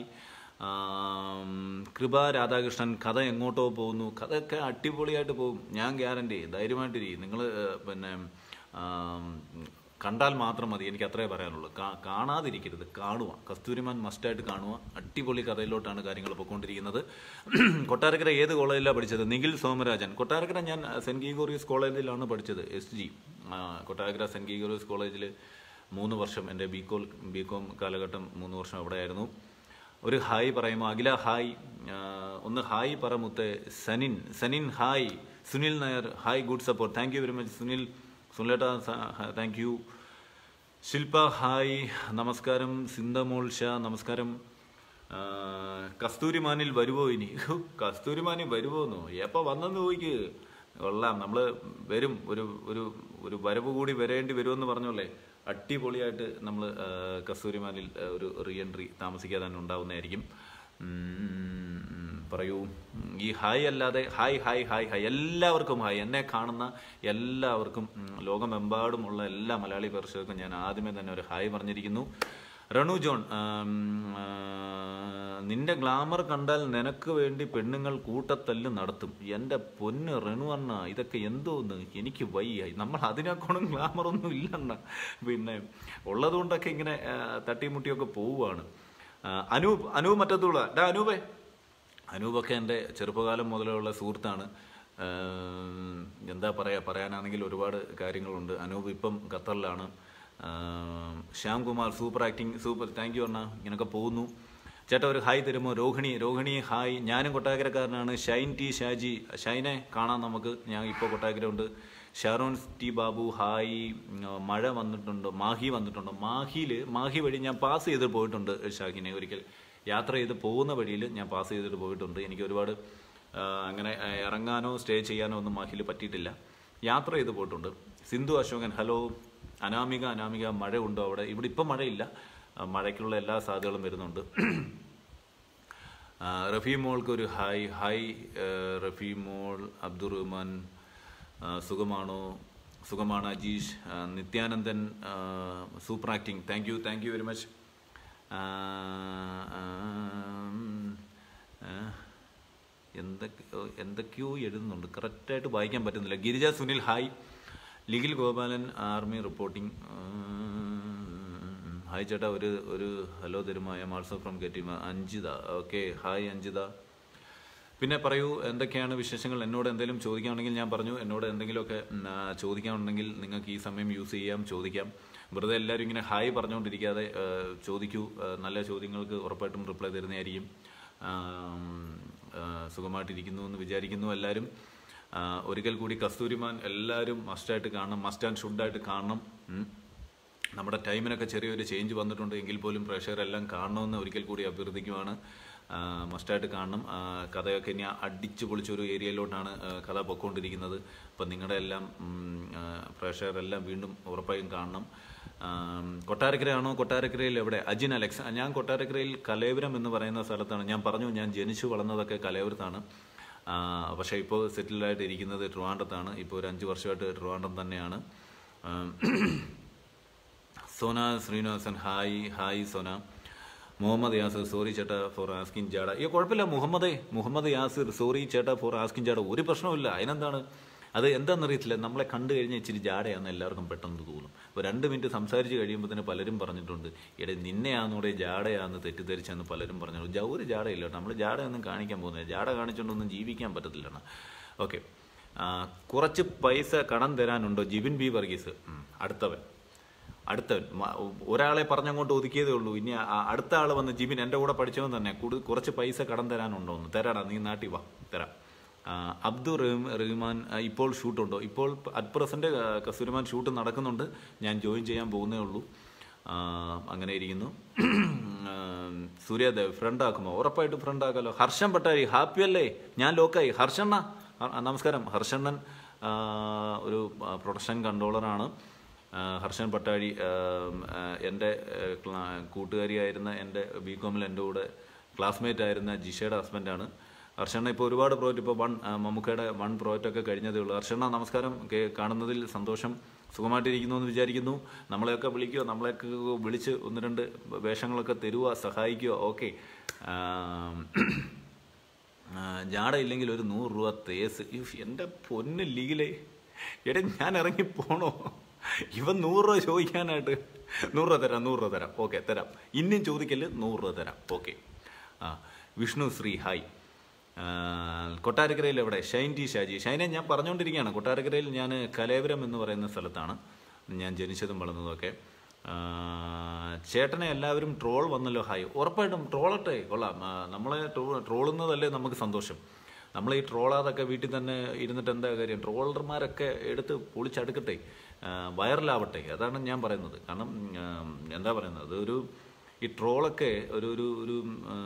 Kripa Radhakrishnan, കഥ എങ്ങോട്ടോ പോകുന്നു. കഥയൊക്കെ അടിപൊളിയായിട്ട് പോകും, ഞാൻ ഗ്യാരണ്ടി. ധൈര്യമായിട്ടിരിക്കും. നിങ്ങൾ പിന്നെ കണ്ടാൽ മാത്രം മതി, എനിക്ക് അത്രേ പറയാനുള്ളൂ. കാണാതിരിക്കരുത്, കാണുക. കസ്തൂരിമാൻ മസ്റ്റായിട്ട് കാണുക. അടിപൊളി കഥയിലോട്ടാണ് കാര്യങ്ങൾ പോയിക്കൊണ്ടിരിക്കുന്നത്. കൊട്ടാരക്കര ഏത് കോളേജിലാണ് പഠിച്ചത്? നിഖിൽ സോമരാജൻ. കൊട്ടാരക്കര ഞാൻ സെൻറ്റ് ഗീഗോറിയസ് കോളേജിലാണ് പഠിച്ചത്, S G. Kottarakkara Saint Gregorios കോളേജിൽ മൂന്ന് വർഷം എൻ്റെ ബി കോം ബി കോം കാലഘട്ടം മൂന്ന് വർഷം അവിടെ ആയിരുന്നു. ഒരു ഹായ് പറയുമോ? അഖില ഹായ്. ഒന്ന് ഹായ് പറമുത്തെ. Sanin Sanin hi. Sunil Nair hi, good support, thank you very much Sunil. സുനിലേട്ട താങ്ക് യു. ശില്പ ഹായ്, നമസ്കാരം. സിന്ധമോൾ ഷാ നമസ്കാരം. കസ്തൂരിമാനിൽ വരുമോ ഇനി? കസ്തൂരിമാനിൽ വരുമോന്നോ? എപ്പോൾ വന്നെന്ന് ചോദിക്ക്. കൊള്ളാം, നമ്മൾ വരും. ഒരു ഒരു ഒരു വരവ് കൂടി വരേണ്ടി വരുമെന്ന് പറഞ്ഞോല്ലേ. അടിപൊളിയായിട്ട് നമ്മൾ കസ്തൂരിമാനിൽ ഒരു റീ എൻട്രി താമസിക്കാതെ തന്നെ ഉണ്ടാവുന്നതായിരിക്കും. പറയൂ. ഈ ഹായ് അല്ലാതെ ഹായ് ഹായ് ഹായ് ഹായ് എല്ലാവർക്കും ഹായ്. എന്നെ കാണുന്ന എല്ലാവർക്കും, ലോകമെമ്പാടുമുള്ള എല്ലാ മലയാളി പ്രേക്ഷകർക്കും ഞാൻ ആദ്യമേ തന്നെ ഒരു ഹായ് പറഞ്ഞിരിക്കുന്നു. റണു ജോൺ, നിന്റെ ഗ്ലാമർ കണ്ടാൽ നിനക്ക് വേണ്ടി പെണ്ണുങ്ങൾ കൂട്ടത്തല്ല് നടത്തും. എൻ്റെ പൊന്ന് റണു അണ്ണ, ഇതൊക്കെ എന്തോന്ന്, എനിക്ക് വയ്യ. നമ്മൾ അതിനേക്കോണം ഗ്ലാമറൊന്നും ഇല്ലണ്ണ, പിന്നെ ഉള്ളതുകൊണ്ടൊക്കെ ഇങ്ങനെ തട്ടിമുട്ടിയൊക്കെ പോവുകയാണ്. അനൂപ് അനൂപ് മറ്റത്തുള്ള ഡാ അനൂപേ. അനൂപൊക്കെ എൻ്റെ ചെറുപ്പകാലം മുതലുള്ള സുഹൃത്താണ്. എന്താ പറയുക, പറയാനാണെങ്കിൽ ഒരുപാട് കാര്യങ്ങളുണ്ട്. അനൂപ് ഇപ്പം ഖത്തറിലാണ്. Shyamkumar super acting, super, thank you അണ്ണ. ഇങ്ങനെയൊക്കെ പോകുന്നു. ചേട്ടാ ഒരു ഹായ് തരുമോ? രോഹിണി രോഹിണി ഹായ്. ഞാനും കൊട്ടാരക്കരക്കാരനാണ്. ഷൈൻ ടി ഷാജി, ഷൈനെ കാണാം നമുക്ക്. ഞാൻ ഇപ്പോൾ കൊട്ടാരക്കര ഉണ്ട്. Sharon T Babu hi. മഴ വന്നിട്ടുണ്ട്, മാഹി വന്നിട്ടുണ്ട്. മാഹിയിൽ മാഹി വഴി ഞാൻ പാസ് ചെയ്ത് പോയിട്ടുണ്ട് ഷാഹിനെ. ഒരിക്കൽ യാത്ര ചെയ്ത് പോകുന്ന വഴിയിൽ ഞാൻ പാസ് ചെയ്തിട്ട് പോയിട്ടുണ്ട്. എനിക്ക് ഒരുപാട് അങ്ങനെ ഇറങ്ങാനോ സ്റ്റേ ചെയ്യാനോ ഒന്നും മാഹിയിൽ പറ്റിയിട്ടില്ല. യാത്ര ചെയ്ത് പോയിട്ടുണ്ട്. സിന്ധു അശോകൻ ഹലോ. അനാമിക അനാമിക മഴ ഉണ്ടോ അവിടെ? ഇവിടെ ഇപ്പം മഴയില്ല, മഴയ്ക്കുള്ള എല്ലാ സാധ്യതകളും വരുന്നുണ്ട്. റഫീ മോൾക്ക് ഒരു ഹായ് ഹായ്. റഫീ മോൾ. അബ്ദുറഹ്മാൻ സുഖമാണോ? സുഖമാണ്. Ajeesh Nithyanandan super acting. Thank you thank you very much. എന്തൊക്കെ എന്തൊക്കെയോ എഴുതുന്നുണ്ട്, കറക്റ്റായിട്ട് വായിക്കാൻ പറ്റുന്നില്ല. Girija Sunil hi. Likhil Gopalan army reporting hi ചേട്ടാ. ഒരു ഒരു ഹലോ തരുമോ? ഐ എം ആൾസോ ഫ്രം കെറ്റിമ. Anjitha okay hi Anjitha. പിന്നെ പറയൂ എന്തൊക്കെയാണ് വിശേഷങ്ങൾ? എന്നോട് എന്തെങ്കിലും ചോദിക്കുകയാണെങ്കിൽ ഞാൻ പറഞ്ഞു, എന്നോട് എന്തെങ്കിലുമൊക്കെ ചോദിക്കാനുണ്ടെങ്കിൽ നിങ്ങൾക്ക് ഈ സമയം യൂസ് ചെയ്യാം, ചോദിക്കാം. വെറുതെ എല്ലാവരും ഇങ്ങനെ ഹായ് പറഞ്ഞുകൊണ്ടിരിക്കാതെ ചോദിക്കൂ. നല്ല ചോദ്യങ്ങൾക്ക് ഉറപ്പായിട്ടും റിപ്ലൈ തരുന്നതായിരിക്കും. സുഖമായിട്ടിരിക്കുന്നു എന്ന് വിചാരിക്കുന്നു എല്ലാവരും. ഒരിക്കൽ കൂടി കസ്തൂരിമാൻ എല്ലാവരും മസ്റ്റായിട്ട് കാണണം, മസ്റ്റ് ആൻഡ് ഷുഡായിട്ട് കാണണം. നമ്മുടെ ടൈമിനൊക്കെ ചെറിയൊരു ചേഞ്ച് വന്നിട്ടുണ്ട് എങ്കിൽ പോലും പ്രേക്ഷകരെല്ലാം കാണണമെന്ന് ഒരിക്കൽ കൂടി അഭ്യർത്ഥിക്കുവാണ്. മസ്റ്റായിട്ട് കാണണം. കഥയൊക്കെ ഇനി അടിച്ചു പൊളിച്ചൊരു ഏരിയയിലോട്ടാണ് കഥ പൊയ്ക്കൊണ്ടിരിക്കുന്നത്. അപ്പം നിങ്ങളുടെ എല്ലാം പ്രേക്ഷകരെല്ലാം വീണ്ടും ഉറപ്പായും കാണണം. കൊട്ടാരക്കരയാണോ? കൊട്ടാരക്കരയിൽ എവിടെ? അജിൻ അലക്സ്. ഞാൻ കൊട്ടാരക്കരയിൽ കലേവരം എന്ന് പറയുന്ന സ്ഥലത്താണ്. ഞാൻ പറഞ്ഞു ഞാൻ ജനിച്ചു വളർന്നതൊക്കെ കലേവരത്താണ്. പക്ഷേ ഇപ്പോൾ സെറ്റിൽഡായിട്ട് ഇരിക്കുന്നത് ട്രിവാൻഡ്രത്താണ്. ഇപ്പോൾ ഒരു അഞ്ച് വർഷമായിട്ട് ട്രിവാൻഡ്രം തന്നെയാണ്. Sona Sreenivasan hi hi Sona. Muhammad Yasir sorry ചേട്ടാ ഫോർ ആസ്കിൻ ജാഡ. ഈ കുഴപ്പമില്ല മുഹമ്മദേ. മുഹമ്മദ് യാസിർ സോറി ചേട്ടാ ഫോർ ആസ്കിൻ ജാഡ. ഒരു പ്രശ്നമില്ല, അതിനെന്താണ്. അത് എന്താണെന്നറിയത്തില്ല, നമ്മളെ കണ്ടു കഴിഞ്ഞാൽ ഇച്ചിരി ജാടയാണെന്ന് എല്ലാവർക്കും പെട്ടെന്ന് തോന്നും. ഇപ്പോൾ രണ്ട് മിനിറ്റ് സംസാരിച്ച് കഴിയുമ്പോൾ തന്നെ പലരും പറഞ്ഞിട്ടുണ്ട്, എടേ നിന്നെയാണെന്നൂടെ ജാടയാണെന്ന് തെറ്റിദ്ധരിച്ചെന്ന് പലരും പറഞ്ഞിട്ടുണ്ട്. ഒരു ജാടയില്ല കേട്ടോ, നമ്മൾ ജാടയൊന്നും കാണിക്കാൻ പോകുന്നില്ല. ജാട കാണിച്ചുകൊണ്ടൊന്നും ജീവിക്കാൻ പറ്റത്തില്ലാണ്. ഓക്കെ. കുറച്ച് പൈസ കടം തരാനുണ്ടോ? ജിബിൻ ബി വർഗീസ്. അടുത്തവൻ അടുത്തവൻ ഒരാളെ പറഞ്ഞങ്ങോട്ട് ഒതുക്കിയതേ ഉള്ളൂ. ഇനി അടുത്ത ആൾ വന്ന് ജിബിൻ എൻ്റെ കൂടെ പഠിച്ചവൻ തന്നെ കുറച്ച് പൈസ കടം തരാനുണ്ടോ എന്ന്. തരാടാ, നീ നാട്ടിൽ വാ, തരാം. അബ്ദുൾ റഹ്മാൻ ഇപ്പോൾ ഷൂട്ടുണ്ടോ? ഇപ്പോൾ അറ്റ് പ്രസൻറ്റ് കസ്തൂരിമാൻ ഷൂട്ട് നടക്കുന്നുണ്ട്. ഞാൻ ജോയിൻ ചെയ്യാൻ പോകുന്നേ ഉള്ളൂ. അങ്ങനെ ഇരിക്കുന്നു. സൂര്യദേവ് ഫ്രണ്ട് ആക്കുമോ? ഉറപ്പായിട്ട് ഫ്രണ്ട് ആക്കാമല്ലോ. ഹർഷൻ പട്ടാരി ഹാപ്പി അല്ലേ? ഞാൻ ലോക്കായി. ഹർഷണ്ണ നമസ്കാരം. ഹർഷണ്ണൻ ഒരു പ്രൊഡക്ഷൻ കൺട്രോളറാണ്. ഹർഷൻ പട്ടാഴി എൻ്റെ കൂട്ടുകാരിയായിരുന്ന, എൻ്റെ ബി കോമിൽ എൻ്റെ കൂടെ ക്ലാസ്മേറ്റ് ആയിരുന്ന ജിഷയുടെ ഹസ്ബൻഡാണ്. ഹർഷണ്ണ ഇപ്പോൾ ഒരുപാട് പ്രോജക്റ്റ്, ഇപ്പോൾ വൺ മമ്മൂക്കയുടെ വൺ പ്രോജക്റ്റൊക്കെ കഴിഞ്ഞതേ ഉള്ളൂ. ഹർഷണ്ണ നമസ്കാരം. കാണുന്നതിൽ സന്തോഷം. സുഖമായിട്ടിരിക്കുന്നു എന്ന് വിചാരിക്കുന്നു. നമ്മളെയൊക്കെ വിളിക്കുക, നമ്മളെയൊക്കെ വിളിച്ച് ഒന്ന് രണ്ട് വേഷങ്ങളൊക്കെ തരുക, സഹായിക്കുക. ഓക്കെ. ജാട ഇല്ലെങ്കിൽ ഒരു നൂറ് രൂപ തേസ്. എൻ്റെ പൊന്ന് ലീഗിലേ, എടേ ഞാൻ ഇറങ്ങി പോണോ? ഇവൻ നൂറ് രൂപ ചോദിക്കാനായിട്ട്. നൂറ് രൂപ തരാം, നൂറ് രൂപ തരാം. ഓക്കെ തരാം. ഇനിയും ചോദിക്കല്, നൂറ് രൂപ തരാം. ഓക്കെ. ആ വിഷ്ണു ശ്രീ ഹായ്. കൊട്ടാരക്കരയിൽ എവിടെ? ഷൈൻ ടി ഷാജി. ഷൈനെ ഞാൻ പറഞ്ഞുകൊണ്ടിരിക്കുകയാണ്. കൊട്ടാരക്കരയിൽ ഞാൻ കലേവരം എന്ന് പറയുന്ന സ്ഥലത്താണ് ഞാൻ ജനിച്ചതും വളർന്നതൊക്കെ. ചേട്ടനെ എല്ലാവരും ട്രോൾ വന്നല്ലോ. ഹായ്. ഉറപ്പായിട്ടും ട്രോളട്ടെ, കൊള്ളാം. നമ്മളെ ട്രോളുന്നതല്ലേ നമുക്ക് സന്തോഷം. നമ്മൾ ഈ ട്രോളാതൊക്കെ വീട്ടിൽ തന്നെ ഇരുന്നിട്ട് എന്താ കാര്യം? ട്രോളർമാരൊക്കെ എടുത്ത് പൊളിച്ചടുക്കട്ടെ, വൈറലാവട്ടെ. അതാണ് ഞാൻ പറയുന്നത്. കാരണം എന്താ പറയുന്നത്, ഒരു ഈ ട്രോളൊക്കെ ഒരു ഒരു ഒരു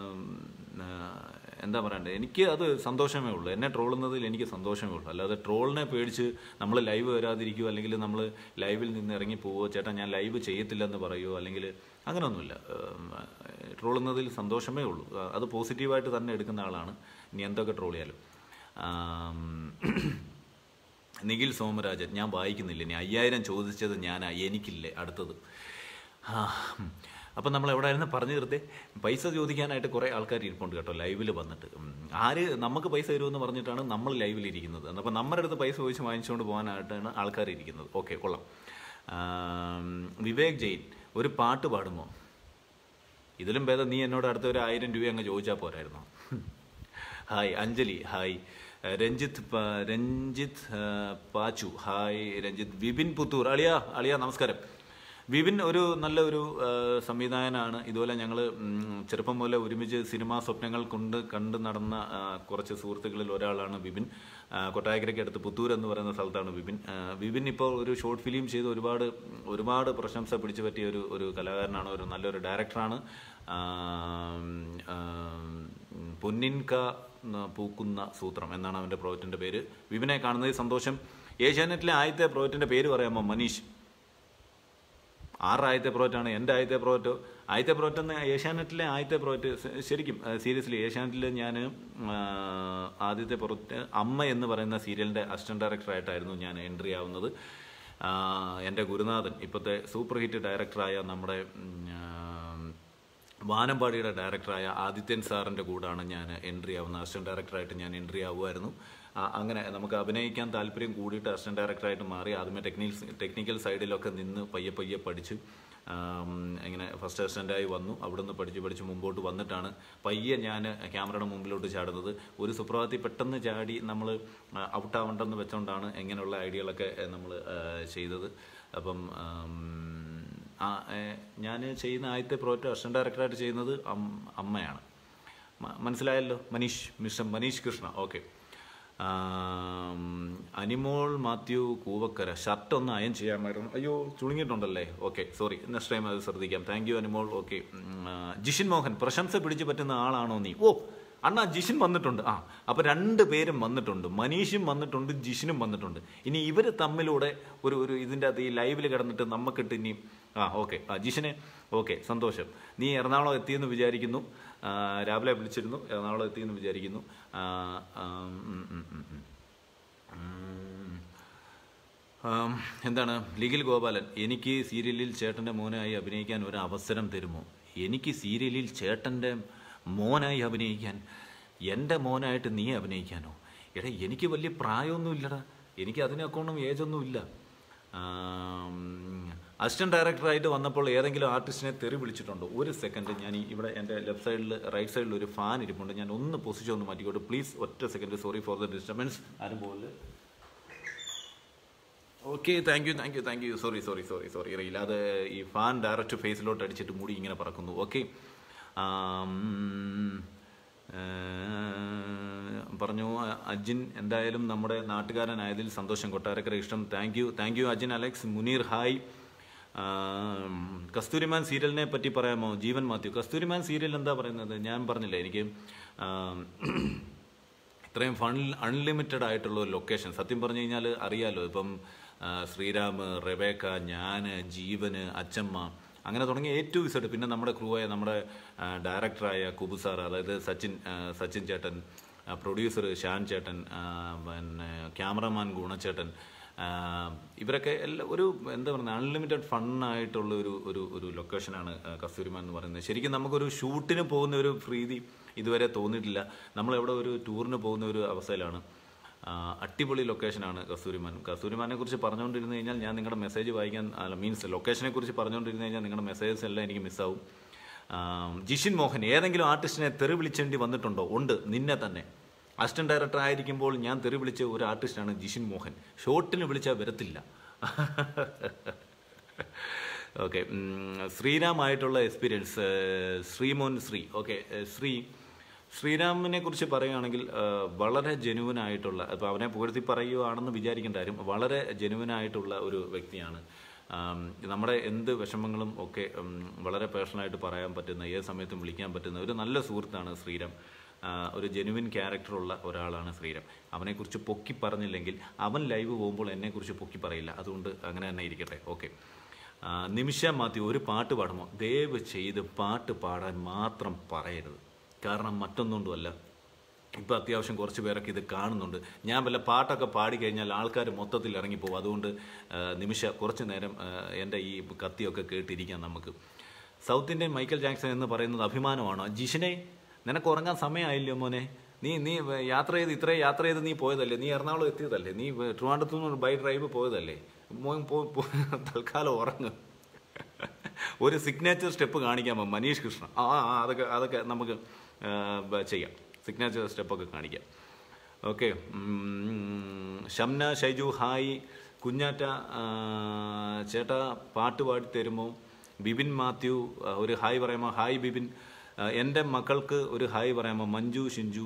എന്താ പറയണ്ടേ, എനിക്ക് അത് സന്തോഷമേ ഉള്ളൂ. എന്നെ ട്രോളുന്നതിൽ എനിക്ക് സന്തോഷമേ ഉള്ളൂ. അല്ലാതെ ട്രോളിനെ പേടിച്ച് നമ്മൾ ലൈവ് വരാതിരിക്കുമോ, അല്ലെങ്കിൽ നമ്മൾ ലൈവിൽ നിന്ന് ഇറങ്ങി പോവോ, ചേട്ടാ ഞാൻ ലൈവ് ചെയ്യത്തില്ലെന്ന് പറയുമോ, അല്ലെങ്കിൽ അങ്ങനെയൊന്നുമില്ല. ട്രോളുന്നതിൽ സന്തോഷമേ ഉള്ളൂ. അത് പോസിറ്റീവായിട്ട് തന്നെ എടുക്കുന്ന ആളാണ്. ഇനി എന്തൊക്കെ ട്രോൾ ചെയ്യാലും. നിഖിൽ സോമരാജൻ ഞാൻ വായിക്കുന്നില്ല. ഇനി അയ്യായിരം ചോദിച്ചത് ഞാനാ, എനിക്കില്ലേ അടുത്തത്. അപ്പം നമ്മൾ എവിടെയായിരുന്നു പറഞ്ഞു തീർത്തേ? പൈസ ചോദിക്കാനായിട്ട് കുറേ ആൾക്കാർ ഇരിപ്പുണ്ട് കേട്ടോ ലൈവിൽ വന്നിട്ട്. ആര് നമുക്ക് പൈസ തരുമെന്ന് പറഞ്ഞിട്ടാണ് നമ്മൾ ലൈവിലിരിക്കുന്നത്. അപ്പം നമ്മുടെ അടുത്ത് പൈസ ചോദിച്ച് വാങ്ങിച്ചുകൊണ്ട് പോകാനായിട്ടാണ് ആൾക്കാർ ഇരിക്കുന്നത്. ഓക്കെ, കൊള്ളാം. വിവേക് ജെയിൻ ഒരു പാട്ട് പാടുമോ? ഇതിലും ഭേദം നീ എന്നോട് അടുത്ത ഒരു ആയിരം രൂപ അങ്ങ് ചോദിച്ചാൽ പോരായിരുന്നോ? Hi Anjali hi. Ranjith Ranjith Pachu hi. Ranjith Vipin Puthoor അളിയ അളിയ നമസ്കാരം. വിപിൻ ഒരു നല്ലൊരു സംവിധായകനാണ്. ഇതുപോലെ ഞങ്ങൾ ചെറുപ്പം പോലെ ഒരുമിച്ച് സിനിമാ സ്വപ്നങ്ങൾ കൊണ്ട് കണ്ട് നടന്ന കുറച്ച് സുഹൃത്തുക്കളിൽ ഒരാളാണ് വിപിൻ. കൊട്ടായക്കരയ്ക്ക് അടുത്ത് പുത്തൂർ എന്ന് പറയുന്ന സ്ഥലത്താണ് വിപിൻ. വിപിൻ ഇപ്പോൾ ഒരു ഷോർട്ട് ഫിലിം ചെയ്ത് ഒരുപാട് ഒരുപാട് പ്രശംസ പിടിച്ചു പറ്റിയ ഒരു ഒരു കലാകാരനാണ്, ഒരു നല്ലൊരു ഡയറക്ടറാണ്. പൊന്നിൻക പൂക്കുന്ന സൂത്രം എന്നാണ് അവൻ്റെ പ്രോജക്റ്റിൻ്റെ പേര്. വിപിനെ കാണുന്നതിൽ സന്തോഷം. ഏഷ്യാനെറ്റിലെ ആദ്യത്തെ പ്രോജക്റ്റിൻ്റെ പേര് പറയാമോ മനീഷ്? ആറ് ആദ്യത്തെ പ്രോജക്റ്റാണ് എൻ്റെ ആദ്യത്തെ പ്രോജക്റ്റ്. ആദ്യത്തെ പ്രോജക്റ്റ് എന്ന് ഏഷ്യാനെറ്റിലെ ആദ്യത്തെ പ്രോജക്റ്റ് ശരിക്കും സീരിയസ്ലി ഏഷ്യാനെറ്റിൽ ഞാൻ ആദ്യത്തെ പ്രോജക്റ്റ് അമ്മ എന്ന് പറയുന്ന സീരിയലിൻ്റെ അസിസ്റ്റൻറ്റ് ഡയറക്ടറായിട്ടായിരുന്നു ഞാൻ എൻട്രി ആവുന്നത്. എൻ്റെ ഗുരുനാഥൻ ഇപ്പോഴത്തെ സൂപ്പർ ഹിറ്റ് ഡയറക്ടറായ നമ്മുടെ വാനമ്പാടിയുടെ ഡയറക്ടറായ ആദിത്യൻ സാറിൻ്റെ കൂടാണ് ഞാൻ എൻട്രി ആവുന്നത്. അസിസ്റ്റൻറ്റ് ഡയറക്ടറായിട്ട് ഞാൻ എൻട്രി ആവുമായിരുന്നു. അങ്ങനെ നമുക്ക് അഭിനയിക്കാൻ താല്പര്യം കൂടിയിട്ട് അസിസ്റ്റൻറ്റ് ഡയറക്ടറായിട്ട് മാറി. ആദ്യമേ ടെക്നിക്കൽ ടെക്നിക്കൽ സൈഡിലൊക്കെ നിന്ന് പയ്യെ പയ്യെ പഠിച്ച് ഇങ്ങനെ ഫസ്റ്റ് അസിസ്റ്റൻ്റായി വന്നു. അവിടുന്ന് പഠിച്ച് പഠിച്ച് മുമ്പോട്ട് വന്നിട്ടാണ് പയ്യെ ഞാൻ ക്യാമറയുടെ മുമ്പിലോട്ട് ചാടുന്നത്. ഒരു സുപ്രഭാതത്തിൽ പെട്ടെന്ന് ചാടി നമ്മൾ ഔട്ടാവണ്ടെന്ന് വെച്ചുകൊണ്ടാണ് ഇങ്ങനെയുള്ള ഐഡിയകളൊക്കെ നമ്മൾ ചെയ്തത്. അപ്പം ആ ഞാൻ ചെയ്യുന്ന ആദ്യത്തെ പ്രോജക്റ്റ് അസിസ്റ്റൻറ്റ് ഡയറക്ടറായിട്ട് ചെയ്യുന്നത് അമ്മയാണ്. മനസ്സിലായല്ലോ Maneesh, mister Maneesh Krishna. Okay. Animol Mathew Koovakkara, shirt ഒന്ന് അയൺ ചെയ്യാമായിരുന്നു. അയ്യോ ചുളുങ്ങിയിട്ടുണ്ടല്ലേ. ഓക്കെ സോറി, നെക്സ്റ്റ് ടൈം അത് ശ്രദ്ധിക്കാം. Thank you Animol. Okay. Jishin Mohan, പ്രശംസ പിടിച്ചു പറ്റുന്ന ആളാണോ നീ? ഓ അണ്ണാ ജിഷിൻ വന്നിട്ടുണ്ട്. ആ അപ്പോൾ രണ്ട് പേരും വന്നിട്ടുണ്ട്, മനീഷും വന്നിട്ടുണ്ട്, ജിഷിനും വന്നിട്ടുണ്ട്. ഇനി ഇവർ തമ്മിലൂടെ ഒരു ഒരു ഇതിൻ്റെ അകത്ത് ഈ ലൈവിൽ കിടന്നിട്ട് നമുക്കിട്ട് ഇനി ആ ഓക്കെ ആ ജിഷിനെ ഓക്കെ സന്തോഷം. നീ എറണാകുളം എത്തിയെന്ന് വിചാരിക്കുന്നു. രാവിലെ വിളിച്ചിരുന്നു, എറണാകുളം എത്തിയെന്ന് വിചാരിക്കുന്നു. എന്താണ് ലിഖിൽ ഗോപാലൻ, എനിക്ക് സീരിയലിൽ ചേട്ടൻ്റെ മോനായി അഭിനയിക്കാൻ ഒരു അവസരം തരുമോ? എനിക്ക് സീരിയലിൽ ചേട്ടൻ്റെ മോനായി അഭിനയിക്കാൻ? എൻ്റെ മോനായിട്ട് നീ അഭിനയിക്കാനോ? എടാ എനിക്ക് വലിയ പ്രായമൊന്നും ഇല്ലടാ, എനിക്ക് അതിനൊക്കൊന്നും ഏജൊന്നും ഇല്ല. അസിസ്റ്റൻറ്റ് ഡയറക്ടറായിട്ട് വന്നപ്പോൾ ഏതെങ്കിലും ആർട്ടിസ്റ്റിനെ തെറി വിളിച്ചിട്ടുണ്ടോ? ഒരു സെക്കൻഡ്, ഞാൻ ഇവിടെ എൻ്റെ ലെഫ്റ്റ് സൈഡിൽ റൈറ്റ് സൈഡിൽ ഒരു ഫാൻ ഇരിപ്പുണ്ട്, ഞാൻ ഒന്ന് പൊസിഷൻ ഒന്ന് മാറ്റിക്കോട്ടെ പ്ലീസ്. ഒറ്റ second, sorry for the disturbance. ആരും പോലെ okay. Thank you thank you thank you sorry sorry sorry sorry അറിയില്ല, അത് ഈ ഫാൻ ഡയറക്റ്റ് ഫേസിലോട്ട് അടിച്ചിട്ട് മുടി ഇങ്ങനെ പറക്കുന്നു. ഓക്കെ പറഞ്ഞു അജിൻ, എന്തായാലും നമ്മുടെ നാട്ടുകാരനായതിൽ സന്തോഷം, കൊട്ടാരക്കര ഇഷ്ടം. Thank you thank you Ajin. Alex Muneer hi. Kasthooriman സീരിയലിനെ പറ്റി പറയാമോ? ജീവൻ മാത്യു, കസ്തൂരിമാൻ സീരിയൽ എന്താ പറയുന്നത്? ഞാൻ പറഞ്ഞില്ല, എനിക്ക് ഇത്രയും ഫൺ അൺലിമിറ്റഡ് ആയിട്ടുള്ള ഒരു ലൊക്കേഷൻ സത്യം പറഞ്ഞു കഴിഞ്ഞാൽ അറിയാലോ. ഇപ്പം ശ്രീരാം, റെബേക്ക, ഞാൻ, ജീവന്, അച്ചമ്മ, അങ്ങനെ തുടങ്ങി എ ടു ഇസഡ്. പിന്നെ നമ്മുടെ ക്രൂവായ നമ്മുടെ ഡയറക്ടറായ കുബു സാർ, അതായത് സച്ചിൻ സച്ചിൻ ചേട്ടൻ, പ്രൊഡ്യൂസർ ഷാൻ ചേട്ടൻ, പിന്നെ ക്യാമറമാൻ ഗുണച്ചേട്ടൻ, ഇവരൊക്കെ എല്ലാം ഒരു എന്താ പറയുക അൺലിമിറ്റഡ് ഫണ്ണായിട്ടുള്ള ഒരു ഒരു ഒരു ലൊക്കേഷനാണ് കസ്തൂരിമാൻ എന്ന് പറയുന്നത്. ശരിക്കും നമുക്കൊരു ഷൂട്ടിന് പോകുന്ന ഒരു പ്രീതി ഇതുവരെ തോന്നിയിട്ടില്ല. നമ്മളെവിടെ ഒരു ടൂറിന് പോകുന്ന ഒരു അവസ്ഥയിലാണ്. അടിപൊളി ലൊക്കേഷനാണ് കസ്തൂരിമാൻ. കസ്തൂരിമാനെ കുറിച്ച് പറഞ്ഞുകൊണ്ടിരുന്നു കഴിഞ്ഞാൽ ഞാൻ നിങ്ങളുടെ മെസ്സേജ് വായിക്കാൻ അല്ല മീൻസ് ലൊക്കേഷനെ കുറിച്ച് പറഞ്ഞുകൊണ്ടിരുന്നു കഴിഞ്ഞാൽ നിങ്ങളുടെ മെസ്സേജസ് എല്ലാം എനിക്ക് മിസ്സാവും. ജിഷിൻ മോഹൻ, ഏതെങ്കിലും ആർട്ടിസ്റ്റിനെ തെറി വിളിച്ചേണ്ടി വന്നിട്ടുണ്ടോ? ഉണ്ട്, നിന്നെ തന്നെ. അസിസ്റ്റൻറ്റ് ഡയറക്ടർ ആയിരിക്കുമ്പോൾ ഞാൻ തെറി വിളിച്ച ഒരു ആർട്ടിസ്റ്റാണ് ജിഷിൻ മോഹൻ. ഷോട്ടിന് വിളിച്ചാൽ വരത്തില്ല. ഓക്കെ. ശ്രീരാമായിട്ടുള്ള എക്സ്പീരിയൻസ്, ശ്രീമോൻ ശ്രീ. ഓക്കെ ശ്രീ ശ്രീരാമിനെ കുറിച്ച് പറയുകയാണെങ്കിൽ വളരെ ജെനുവനായിട്ടുള്ള, ഇപ്പോൾ അവനെ പുകഴ്ത്തി പറയുകയാണെന്ന് വിചാരിക്കേണ്ട കാര്യം, വളരെ ജെനുവനായിട്ടുള്ള ഒരു വ്യക്തിയാണ്. നമ്മുടെ എന്ത് വിഷമങ്ങളും ഒക്കെ വളരെ പേഴ്സണലായിട്ട് പറയാൻ പറ്റുന്ന, ഏത് സമയത്തും വിളിക്കാൻ പറ്റുന്ന ഒരു നല്ല സുഹൃത്താണ് ശ്രീരാം. ഒരു ജെനുവിൻ ക്യാരക്ടറുള്ള ഒരാളാണ് ശ്രീരാം. അവനെക്കുറിച്ച് പൊക്കി പറഞ്ഞില്ലെങ്കിൽ അവൻ ലൈവ് പോകുമ്പോൾ എന്നെക്കുറിച്ച് പൊക്കി പറയില്ല. അതുകൊണ്ട് അങ്ങനെ തന്നെ ഇരിക്കട്ടെ. ഓക്കെ. നിമിഷ മാത്യു, ഒരു പാട്ട് പാടുമോ? ദയവ് ചെയ്ത് പാട്ട് പാടാൻ മാത്രം പറയരുത്. കാരണം മറ്റൊന്നുകൊണ്ടുമല്ല, ഇപ്പോൾ അത്യാവശ്യം കുറച്ച് പേരൊക്കെ ഇത് കാണുന്നുണ്ട്. ഞാൻ വല്ല പാട്ടൊക്കെ പാടിക്കഴിഞ്ഞാൽ ആൾക്കാർ മൊത്തത്തിൽ ഇറങ്ങിപ്പോകും. അതുകൊണ്ട് നിമിഷ കുറച്ച് നേരം എൻ്റെ ഈ കത്തിയൊക്കെ കേട്ടിരിക്കാം നമുക്ക്. സൗത്ത് ഇന്ത്യൻ മൈക്കൽ ജാക്സൺ എന്ന് പറയുന്നത് അഭിമാനമാണോ? ജിഷിനെ, നിനക്ക് ഉറങ്ങാൻ സമയമായില്ലോ മോനെ. നീ നീ യാത്ര ചെയ്ത് ഇത്രയും യാത്ര ചെയ്ത് നീ പോയതല്ലേ, നീ എറണാകുളം എത്തിയതല്ലേ, നീ ട്രിവാൻഡ്രത്തു നിന്ന് ബൈ ഡ്രൈവ് പോയതല്ലേ, മോൻ പോ തൽക്കാലം ഉറങ്ങ്. ഒരു സിഗ്നേച്ചർ സ്റ്റെപ്പ് കാണിക്കാമോ മനീഷ് കൃഷ്ണ? ആ ആ അതൊക്കെ അതൊക്കെ നമുക്ക് ചെയ്യാം, സിഗ്നേച്ചർ സ്റ്റെപ്പൊക്കെ കാണിക്കാം. ഓക്കെ. ഷംന ഷൈജു ഹായ്. കുഞ്ഞാറ്റ ചേട്ടാ പാട്ട് പാടി തരുമോ? ബിബിൻ മാത്യു ഒരു ഹായ് പറയാമോ? ഹായ് ബിബിൻ. എൻ്റെ മക്കൾക്ക് ഒരു ഹായ് പറയാമോ? മഞ്ജു ഷിഞ്ചു.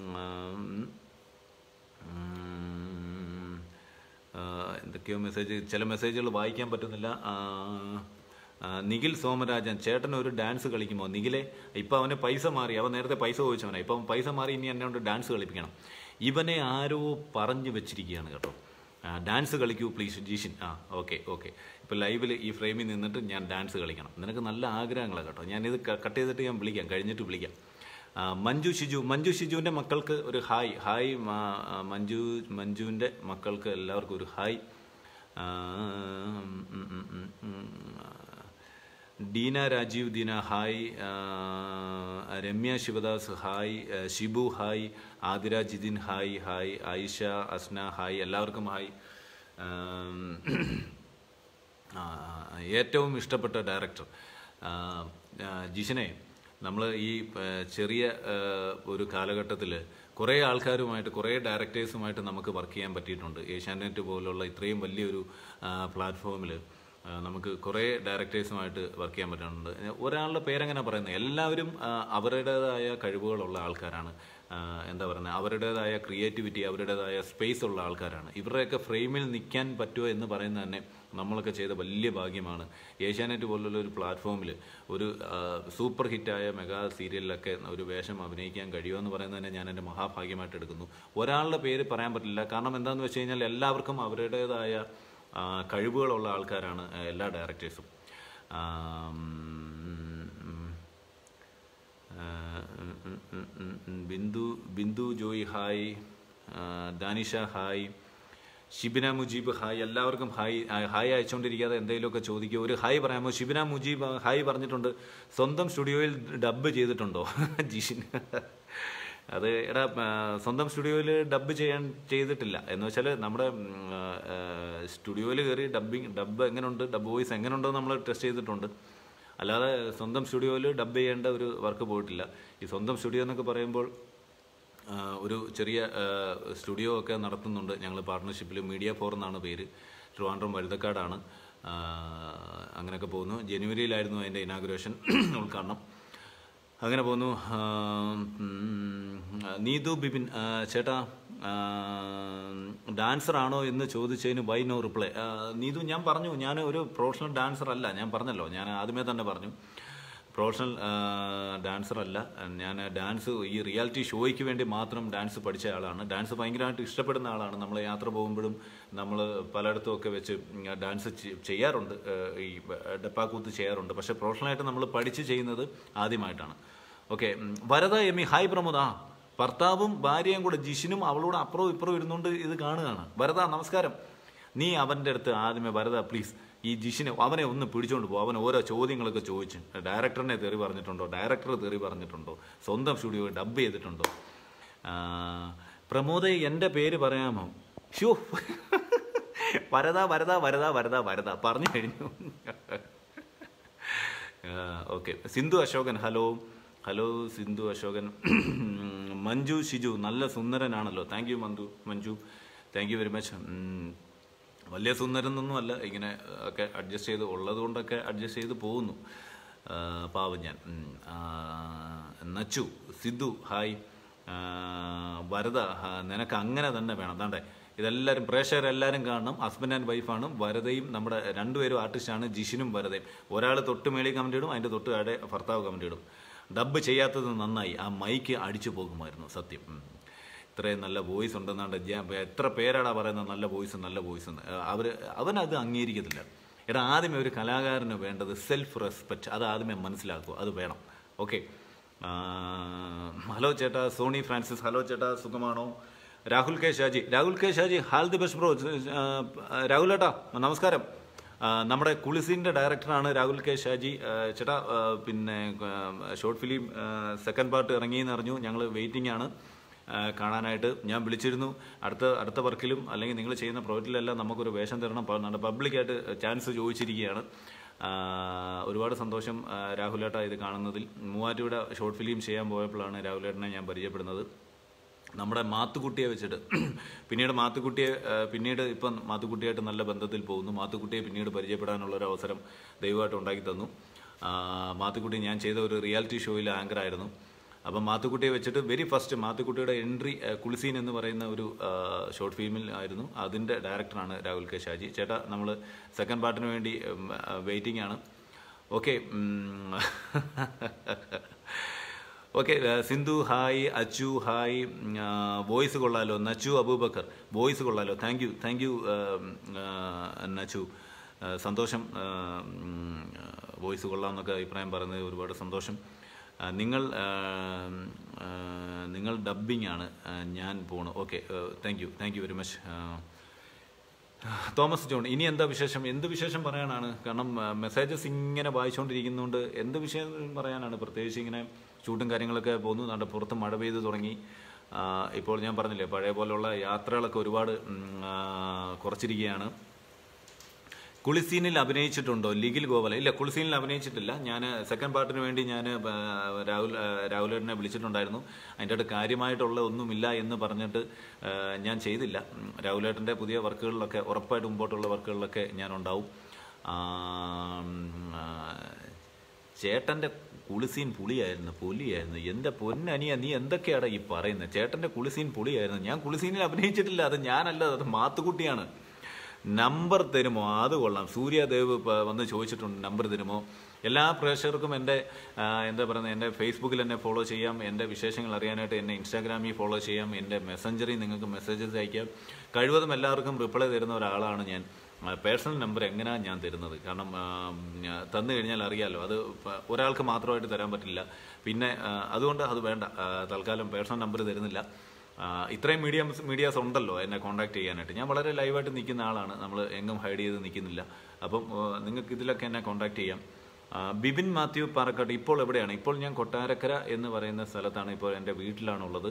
എന്തൊക്കെയോ മെസ്സേജ്, ചില മെസ്സേജുകൾ വായിക്കാൻ പറ്റുന്നില്ല. നിഖിൽ സോമരാജൻ ചേട്ടൻ ഒരു ഡാൻസ് കളിക്കുമോ? നിഖിലെ, ഇപ്പം അവന് പൈസ മാറി. അവൻ നേരത്തെ പൈസ ചോദിച്ചവനാണ്, ഇപ്പം പൈസ മാറി. ഇനി എന്നെ കൊണ്ട് ഡാൻസ് കളിപ്പിക്കണം. ഇവനെ ആരോ പറഞ്ഞു വെച്ചിരിക്കുകയാണ് കേട്ടോ. ഡാൻസ് കളിക്കൂ പ്ലീസ് ജീഷിൻ. ആ ഓക്കെ ഓക്കെ. ഇപ്പോൾ ലൈവിൽ ഈ ഫ്രെയിമിൽ നിന്നിട്ട് ഞാൻ ഡാൻസ് കളിക്കണം. നിനക്ക് നല്ല ആഗ്രഹങ്ങളാണ് കേട്ടോ. ഞാനിത് കട്ട് ചെയ്തിട്ട് ഞാൻ വിളിക്കാം, കഴിഞ്ഞിട്ട് വിളിക്കാം. മഞ്ജു ഷിജു, മഞ്ജു ഷിജുവിൻ്റെ മക്കൾക്ക് ഒരു ഹായ്. ഹായ് മഞ്ജു, മഞ്ജുവിൻ്റെ മക്കൾക്ക് എല്ലാവർക്കും ഒരു hi. Deena Rajeev Deena hi. Ramya Sivadas hi. Shibu hi. Athira Jithin hi. Hi Ayisha Asna hi. എല്ലാവർക്കും ഹായ്. ഏറ്റവും ഇഷ്ടപ്പെട്ട ഡയറക്ടർ ജിഷനെ, നമ്മൾ ഈ ചെറിയ ഒരു കാലഘട്ടത്തിൽ കുറേ ആൾക്കാരുമായിട്ട് കുറേ ഡയറക്ടേഴ്സുമായിട്ട് നമുക്ക് വർക്ക് ചെയ്യാൻ പറ്റിയിട്ടുണ്ട്. ഏഷ്യാനെറ്റ് പോലുള്ള ഇത്രയും വലിയൊരു പ്ലാറ്റ്ഫോമിൽ നമുക്ക് കുറേ ഡയറക്ടേഴ്സുമായിട്ട് വർക്ക് ചെയ്യാൻ പറ്റുന്നുണ്ട്. ഒരാളുടെ പേരെങ്ങനെ പറയുന്നത്, എല്ലാവരും അവരുടേതായ കഴിവുകളുള്ള ആൾക്കാരാണ്. എന്താ പറയുന്നത്, അവരുടേതായ ക്രിയേറ്റിവിറ്റി, അവരുടേതായ സ്പേസ് ഉള്ള ആൾക്കാരാണ്. ഇവരുടെയൊക്കെ ഫ്രെയിമിൽ നിൽക്കാൻ പറ്റുമോ എന്ന് പറയുന്നത് തന്നെ നമ്മളൊക്കെ ചെയ്ത വലിയ ഭാഗ്യമാണ്. ഏഷ്യാനെറ്റ് പോലുള്ള ഒരു പ്ലാറ്റ്ഫോമിൽ ഒരു സൂപ്പർ ഹിറ്റായ മെഗാ സീരിയലിലൊക്കെ ഒരു വേഷം അഭിനയിക്കാൻ കഴിയുമെന്ന് പറയുന്നത് തന്നെ ഞാൻ എൻ്റെ മഹാഭാഗ്യമായിട്ട് എടുക്കുന്നു. ഒരാളുടെ പേര് പറയാൻ പറ്റില്ല, കാരണം എന്താണെന്ന് വെച്ച് കഴിഞ്ഞാൽ എല്ലാവർക്കും അവരുടേതായ കഴിവുകളുള്ള ആൾക്കാരാണ് എല്ലാ ഡയറക്ടേഴ്സും. Bindu Bindu Joy hi. Danisha hi. Shibina Mujeeb hi. എല്ലാവർക്കും ഹായ്. ഹായ് അയച്ചുകൊണ്ടിരിക്കാതെ എന്തെങ്കിലുമൊക്കെ ചോദിക്കുക. ഒരു ഹായ് പറയാമോ? ഷിബിന മുജീബ് ഹായ് പറഞ്ഞിട്ടുണ്ട്. സ്വന്തം സ്റ്റുഡിയോയിൽ ഡബ് ചെയ്തിട്ടുണ്ടോ ജിഷിൻ? അത് എടാ, സ്വന്തം സ്റ്റുഡിയോയിൽ ഡബ് ചെയ്യാൻ ചെയ്തിട്ടില്ല. എന്ന് വെച്ചാൽ നമ്മുടെ സ്റ്റുഡിയോയിൽ കയറി ഡബിങ് ഡബ് എങ്ങനെയുണ്ട്, ഡബ് വോയിസ് എങ്ങനെയുണ്ടോ നമ്മൾ ടെസ്റ്റ് ചെയ്തിട്ടുണ്ട്. അല്ലാതെ സ്വന്തം സ്റ്റുഡിയോയിൽ ഡബ് ചെയ്യേണ്ട ഒരു വർക്ക് പോയിട്ടില്ല. ഈ സ്വന്തം സ്റ്റുഡിയോ എന്നൊക്കെ പറയുമ്പോൾ ഒരു ചെറിയ സ്റ്റുഡിയോ ഒക്കെ നടത്തുന്നുണ്ട് ഞങ്ങൾ പാർട്ട്ണർഷിപ്പിൽ. മീഡിയ ഫോർ എന്നാണ് പേര്. ട്രിവാൻഡ്രം വഴുതക്കാടാണ്. അങ്ങനെയൊക്കെ പോകുന്നു. ജനുവരിയിലായിരുന്നു അതിൻ്റെ ഇനാഗുറേഷൻ, ഉദ്ഘാടനം. അങ്ങനെ പോകുന്നു. നീതു ബിപിൻ ചേട്ടാ ഡാൻസറാണോ എന്ന് ചോദിച്ചതിന് വൈ നോ റിപ്ലൈ. നീതു, ഞാൻ പറഞ്ഞു ഞാൻ ഒരു പ്രൊഫഷണൽ ഡാൻസർ അല്ല. ഞാൻ പറഞ്ഞല്ലോ, ഞാൻ ആദ്യമേ തന്നെ പറഞ്ഞു പ്രൊഫഷണൽ ഡാൻസർ അല്ല. ഞാൻ ഡാൻസ് ഈ റിയാലിറ്റി ഷോയ്ക്ക് വേണ്ടി മാത്രം ഡാൻസ് പഠിച്ച ആളാണ്. ഡാൻസ് ഭയങ്കരമായിട്ട് ഇഷ്ടപ്പെടുന്ന ആളാണ്. നമ്മൾ യാത്ര പോകുമ്പോഴും നമ്മൾ പലയിടത്തും ഒക്കെ വെച്ച് ഡാൻസ് ചെയ്യാറുണ്ട്, ഈ ഡപ്പാക്കൂത്ത് ചെയ്യാറുണ്ട്. പക്ഷേ പ്രൊഫഷണലായിട്ട് നമ്മൾ പഠിച്ച് ചെയ്യുന്നത് ആദ്യമായിട്ടാണ്. ഓക്കെ. വരദ എമ്മി ഹായ് പ്രമോദ്. ആ ഭർത്താവും ഭാര്യയും കൂടെ ജിഷിനും അവളോട് അപ്പുറവും ഇപ്പുറവും ഇരുന്നുകൊണ്ട് ഇത് കാണുകയാണ്. വരദ നമസ്കാരം. നീ അവൻ്റെ അടുത്ത് ആദ്യമേ വരദ പ്ലീസ് ഈ ജിഷിനെ അവനെ ഒന്ന് പിടിച്ചുകൊണ്ട് പോകും. അവൻ ഓരോ ചോദ്യങ്ങളൊക്കെ ചോദിച്ചു. ഡയറക്ടറിനെ തെറി പറഞ്ഞിട്ടുണ്ടോ, ഡയറക്ടർ തെറി പറഞ്ഞിട്ടുണ്ടോ, സ്വന്തം സ്റ്റുഡിയോ ഡബ് ചെയ്തിട്ടുണ്ടോ? പ്രമോദ് എൻ്റെ പേര് പറയാമോ? ഷോ വരദ വരദ വരദ വരദ വരദ പറഞ്ഞു കഴിഞ്ഞു. Okay. Sindhu Ashokan hello. Hello Sindhu Ashokan. Manju Shiju നല്ല സുന്ദരനാണല്ലോ. Thank you Manju. Manju thank you very much. വലിയ സുന്ദരനൊന്നും അല്ല, ഇങ്ങനെ ഒക്കെ അഡ്ജസ്റ്റ് ചെയ്ത് ഉള്ളത് കൊണ്ടൊക്കെ അഡ്ജസ്റ്റ് ചെയ്ത് പോകുന്നു. പാവം ഞാൻ. നച്ചു സിദ്ധു ഹായ്. വരദ നിനക്ക് അങ്ങനെ തന്നെ വേണം. അതാണ്ടേ ഇതെല്ലാവരും പ്രേക്ഷകരെല്ലാവരും കാണണം. ഹസ്ബൻഡ് ആൻഡ് വൈഫാണ്. വരദയും നമ്മുടെ രണ്ടുപേരും ആർട്ടിസ്റ്റാണ്, ജിഷിനും വരദയും. ഒരാൾ തൊട്ട് മേളി കമൻറ്റ് ഇടും, അതിൻ്റെ തൊട്ട് അവിടെ ഭർത്താവ് കമൻറ്റ് ഇടും. ഡബ് ചെയ്യാത്തത് നന്നായി. ആ മൈക്ക് അടിച്ചു പോകുമായിരുന്നു സത്യം. ഇത്രയും നല്ല വോയിസ് ഉണ്ടെന്നാണ്ട് എത്ര പേരാടാ പറയുന്നത് നല്ല വോയിസ് നല്ല വോയിസ് എന്ന്. അവർ അവനത് അംഗീകരിക്കത്തില്ല. എടാ, ആദ്യമേ ഒരു കലാകാരന് വേണ്ടത് സെൽഫ് റെസ്പെക്റ്റ്. അത് ആദ്യമേ മനസ്സിലാക്കുക, അത് വേണം. ഓക്കെ. ഹലോ ചേട്ടാ. സോണി ഫ്രാൻസിസ് ഹലോ ചേട്ടാ, സുഖമാണോ? Rahul K Shaji. Rahul K Shaji all the best bro. Rahul ഏട്ടാ നമസ്കാരം. നമ്മുടെ കുളിസിൻ്റെ ഡയറക്ടറാണ് രാഹുൽ കെ ഷാജി ചേട്ടാ. പിന്നെ ഷോർട്ട് ഫിലിം സെക്കൻഡ് പാർട്ട് ഇറങ്ങിയെന്ന് അറിഞ്ഞു. ഞങ്ങൾ വെയിറ്റിംഗ് ആണ് കാണാനായിട്ട്. ഞാൻ വിളിച്ചിരുന്നു. അടുത്ത അടുത്ത വർക്കിലും അല്ലെങ്കിൽ നിങ്ങൾ ചെയ്യുന്ന പ്രോജക്റ്റിലെല്ലാം നമുക്കൊരു വേഷം തരണം. പബ്ലിക്കായിട്ട് ചാൻസ് ചോദിച്ചിരിക്കുകയാണ്. ഒരുപാട് സന്തോഷം രാഹുലേട്ട ഇത് കാണുന്നതിൽ. മൂവാറ്റുപുഴ ഷോർട്ട് ഫിലിം ചെയ്യാൻ പോയപ്പോഴാണ് രാഹുലേട്ടനെ ഞാൻ പരിചയപ്പെടുന്നത്. നമ്മുടെ മാത്തുക്കുട്ടിയെ വെച്ചിട്ട് പിന്നീട് മാത്തുക്കുട്ടിയെ പിന്നീട് ഇപ്പം മാത്തുക്കുട്ടിയായിട്ട് നല്ല ബന്ധത്തിൽ പോകുന്നു. മാത്തുക്കുട്ടിയെ പിന്നീട് പരിചയപ്പെടാനുള്ളൊരു അവസരം ദൈവമായിട്ട് ഉണ്ടാക്കി തന്നു. മാത്തുക്കുട്ടി ഞാൻ ചെയ്ത ഒരു റിയാലിറ്റി ഷോയിൽ ആങ്കറായിരുന്നു. അപ്പം മാത്തുക്കുട്ടിയെ വെച്ചിട്ട് വെരി ഫസ്റ്റ് മാത്തുക്കുട്ടിയുടെ എൻട്രി കുളിസീൻ എന്ന് പറയുന്ന ഒരു ഷോർട്ട് ഫിലിമിൽ ആയിരുന്നു. അതിൻ്റെ ഡയറക്ടറാണ് രാഹുൽ കെ ഷാജി. ചേട്ടാ നമ്മൾ സെക്കൻഡ് പാർട്ടിന് വേണ്ടി വെയിറ്റിംഗ് ആണ്. Okay okay Sindhu hi, Achu hi, voice കൊള്ളാലോ, നച്ചു അബൂബക്കർ വോയിസ് കൊള്ളാലോ, thank you thank you Nachu, സന്തോഷം, വോയിസ് കൊള്ളാമെന്നൊക്കെ അഭിപ്രായം പറയുന്നത് ഒരുപാട് സന്തോഷം. നിങ്ങൾ നിങ്ങൾ ഡബ്ബിംഗ് ആണ്, ഞാൻ പോണു. Okay thank you thank you very much. Thomas John, ഇനി എന്താ വിശേഷം? എന്ത് വിശേഷം പറയാനാണ്? കാരണം മെസ്സേജസ് ഇങ്ങനെ വായിച്ചുകൊണ്ടിരിക്കുന്നതുകൊണ്ട് എന്ത് വിഷയം പറയാനാണ്? പ്രത്യേകിച്ച് ഇങ്ങനെ ഷൂട്ടും കാര്യങ്ങളൊക്കെ പോകുന്നു. നമ്മുടെ പുറത്ത് മഴ പെയ്ത് തുടങ്ങി. ഇപ്പോൾ ഞാൻ പറഞ്ഞില്ലേ, പഴയ പോലെയുള്ള യാത്രകളൊക്കെ ഒരുപാട് കുറച്ചിരിക്കുകയാണ്. കുളിസീനിൽ അഭിനയിച്ചിട്ടുണ്ടോ ലിഖിൽ ഗോവല? ഇല്ല, കുളിസീനിൽ അഭിനയിച്ചിട്ടില്ല. ഞാൻ സെക്കൻഡ് പാർട്ടിന് വേണ്ടി ഞാൻ രാഹുൽ രാഹുലേട്ടനെ വിളിച്ചിട്ടുണ്ടായിരുന്നു. അതിൻ്റെ അടുത്ത് കാര്യമായിട്ടുള്ള ഒന്നുമില്ല എന്ന് പറഞ്ഞിട്ട് ഞാൻ ചെയ്തില്ല. രാഹുലേട്ടൻ്റെ പുതിയ വർക്കുകളിലൊക്കെ ഉറപ്പായിട്ട് മുമ്പോട്ടുള്ള വർക്കുകളിലൊക്കെ ഞാൻ ഉണ്ടാവും. ചേട്ടൻ്റെ കുളിസീൻ പുളിയായിരുന്നു, പൊലിയായിരുന്നു. എൻ്റെ പൊന്നനിയ, നീ എന്തൊക്കെയാണ് ഈ പറയുന്നത്? ചേട്ടൻ്റെ കുളിസീൻ പുളിയായിരുന്നു. ഞാൻ കുളിസീനിൽ അഭിനയിച്ചിട്ടില്ല. അത് ഞാനല്ല, അത് മാത്തുക്കുട്ടിയാണ്. നമ്പർ തരുമോ? അത് കൊള്ളാം. സൂര്യദേവ് വന്ന് ചോദിച്ചിട്ടുണ്ട്, നമ്പർ തരുമോ? എല്ലാ പ്രേക്ഷകർക്കും എൻ്റെ എന്താ പറയുന്നത്, എൻ്റെ ഫേസ്ബുക്കിൽ എന്നെ ഫോളോ ചെയ്യാം. എൻ്റെ വിശേഷങ്ങൾ അറിയാനായിട്ട് എന്നെ ഇൻസ്റ്റാഗ്രാമിൽ ഫോളോ ചെയ്യാം. എൻ്റെ മെസ്സഞ്ചറിൽ നിങ്ങൾക്ക് മെസ്സേജസ് അയക്കാം. കഴിവതും എല്ലാവർക്കും റിപ്ലൈ തരുന്ന ഒരാളാണ് ഞാൻ. പേഴ്സണൽ നമ്പർ എങ്ങനെയാണ് ഞാൻ തരുന്നത്? കാരണം തന്നു കഴിഞ്ഞാൽ അറിയാമല്ലോ, അത് ഒരാൾക്ക് മാത്രമായിട്ട് തരാൻ പറ്റില്ല. പിന്നെ അതുകൊണ്ട് അത് വേണ്ട, തൽക്കാലം പേഴ്സണൽ നമ്പർ തരുന്നില്ല. ഇത്രയും മീഡിയംസ് മീഡിയാസ് ഉണ്ടല്ലോ എന്നെ കോൺടാക്ട് ചെയ്യാനായിട്ട്. ഞാൻ വളരെ ലൈവായിട്ട് നിൽക്കുന്ന ആളാണ്, നമ്മൾ എങ്ങും ഹൈഡ് ചെയ്ത് നിൽക്കുന്നില്ല. അപ്പം നിങ്ങൾക്ക് ഇതിലൊക്കെ എന്നെ കോൺടാക്ട് ചെയ്യാം. ബിബിൻ മാത്യു പാറക്കാട്, ഇപ്പോൾ എവിടെയാണ്? ഇപ്പോൾ ഞാൻ കൊട്ടാരക്കര എന്ന് പറയുന്ന സ്ഥലത്താണ്, ഇപ്പോൾ എൻ്റെ വീട്ടിലാണുള്ളത്.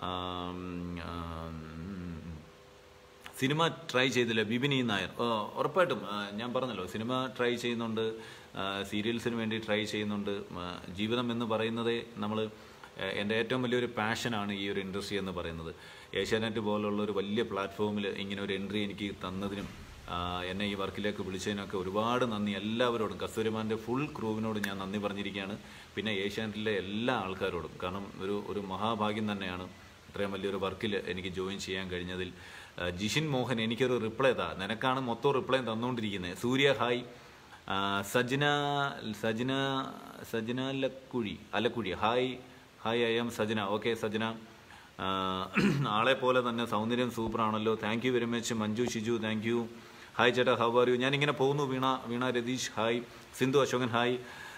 സിനിമ ട്രൈ ചെയ്തില്ല ബിബിൻ ഇ നായർ? ഉറപ്പായിട്ടും ഞാൻ പറഞ്ഞല്ലോ, സിനിമ ട്രൈ ചെയ്യുന്നുണ്ട്, സീരിയൽസിന് വേണ്ടി ട്രൈ ചെയ്യുന്നുണ്ട്. ജീവിതം എന്ന് പറയുന്നതേ നമ്മൾ എൻ്റെ ഏറ്റവും വലിയൊരു പാഷനാണ് ഈ ഒരു ഇൻഡസ്ട്രി എന്ന് പറയുന്നത്. ഏഷ്യാനെറ്റ് പോലുള്ള ഒരു വലിയ പ്ലാറ്റ്ഫോമിൽ ഇങ്ങനെ ഒരു എൻട്രി എനിക്ക് തന്നതിനും എന്നെ ഈ വർക്കിലേക്ക് വിളിച്ചതിനൊക്കെ ഒരുപാട് നന്ദി എല്ലാവരോടും. കസ്തൂരിമാൻ്റെ ഫുൾ ക്രൂവിനോട് ഞാൻ നന്ദി പറഞ്ഞിരിക്കുകയാണ്. പിന്നെ ഏഷ്യാനെറ്റിലെ എല്ലാ ആൾക്കാരോടും. കാരണം ഒരു ഒരു മഹാഭാഗ്യം തന്നെയാണ് ഇത്രയും വലിയൊരു വർക്കിൽ എനിക്ക് ജോയിൻ ചെയ്യാൻ കഴിഞ്ഞതിൽ. ജിഷിൻ മോഹൻ, എനിക്കൊരു റിപ്ലൈ താ, നിനക്കാണ് മൊത്തം റിപ്ലൈ തന്നുകൊണ്ടിരിക്കുന്നത്. Surya hi. Sajna Sajna Sajna Alakkuzhi Alakkuzhi hi hi I'm Sajna. Okay Sajna, ആളെ പോലെ തന്നെ സൗന്ദര്യം സൂപ്പറാണല്ലോ, thank you very much. Manju Shiju thank you. Hi ചേട്ടാ, ഹൗ ആർ യു? ഞാനിങ്ങനെ പോകുന്നു. വീണ വീണ രതീഷ് ഹായ്. സിന്ധു അശോകൻ ഹായ്.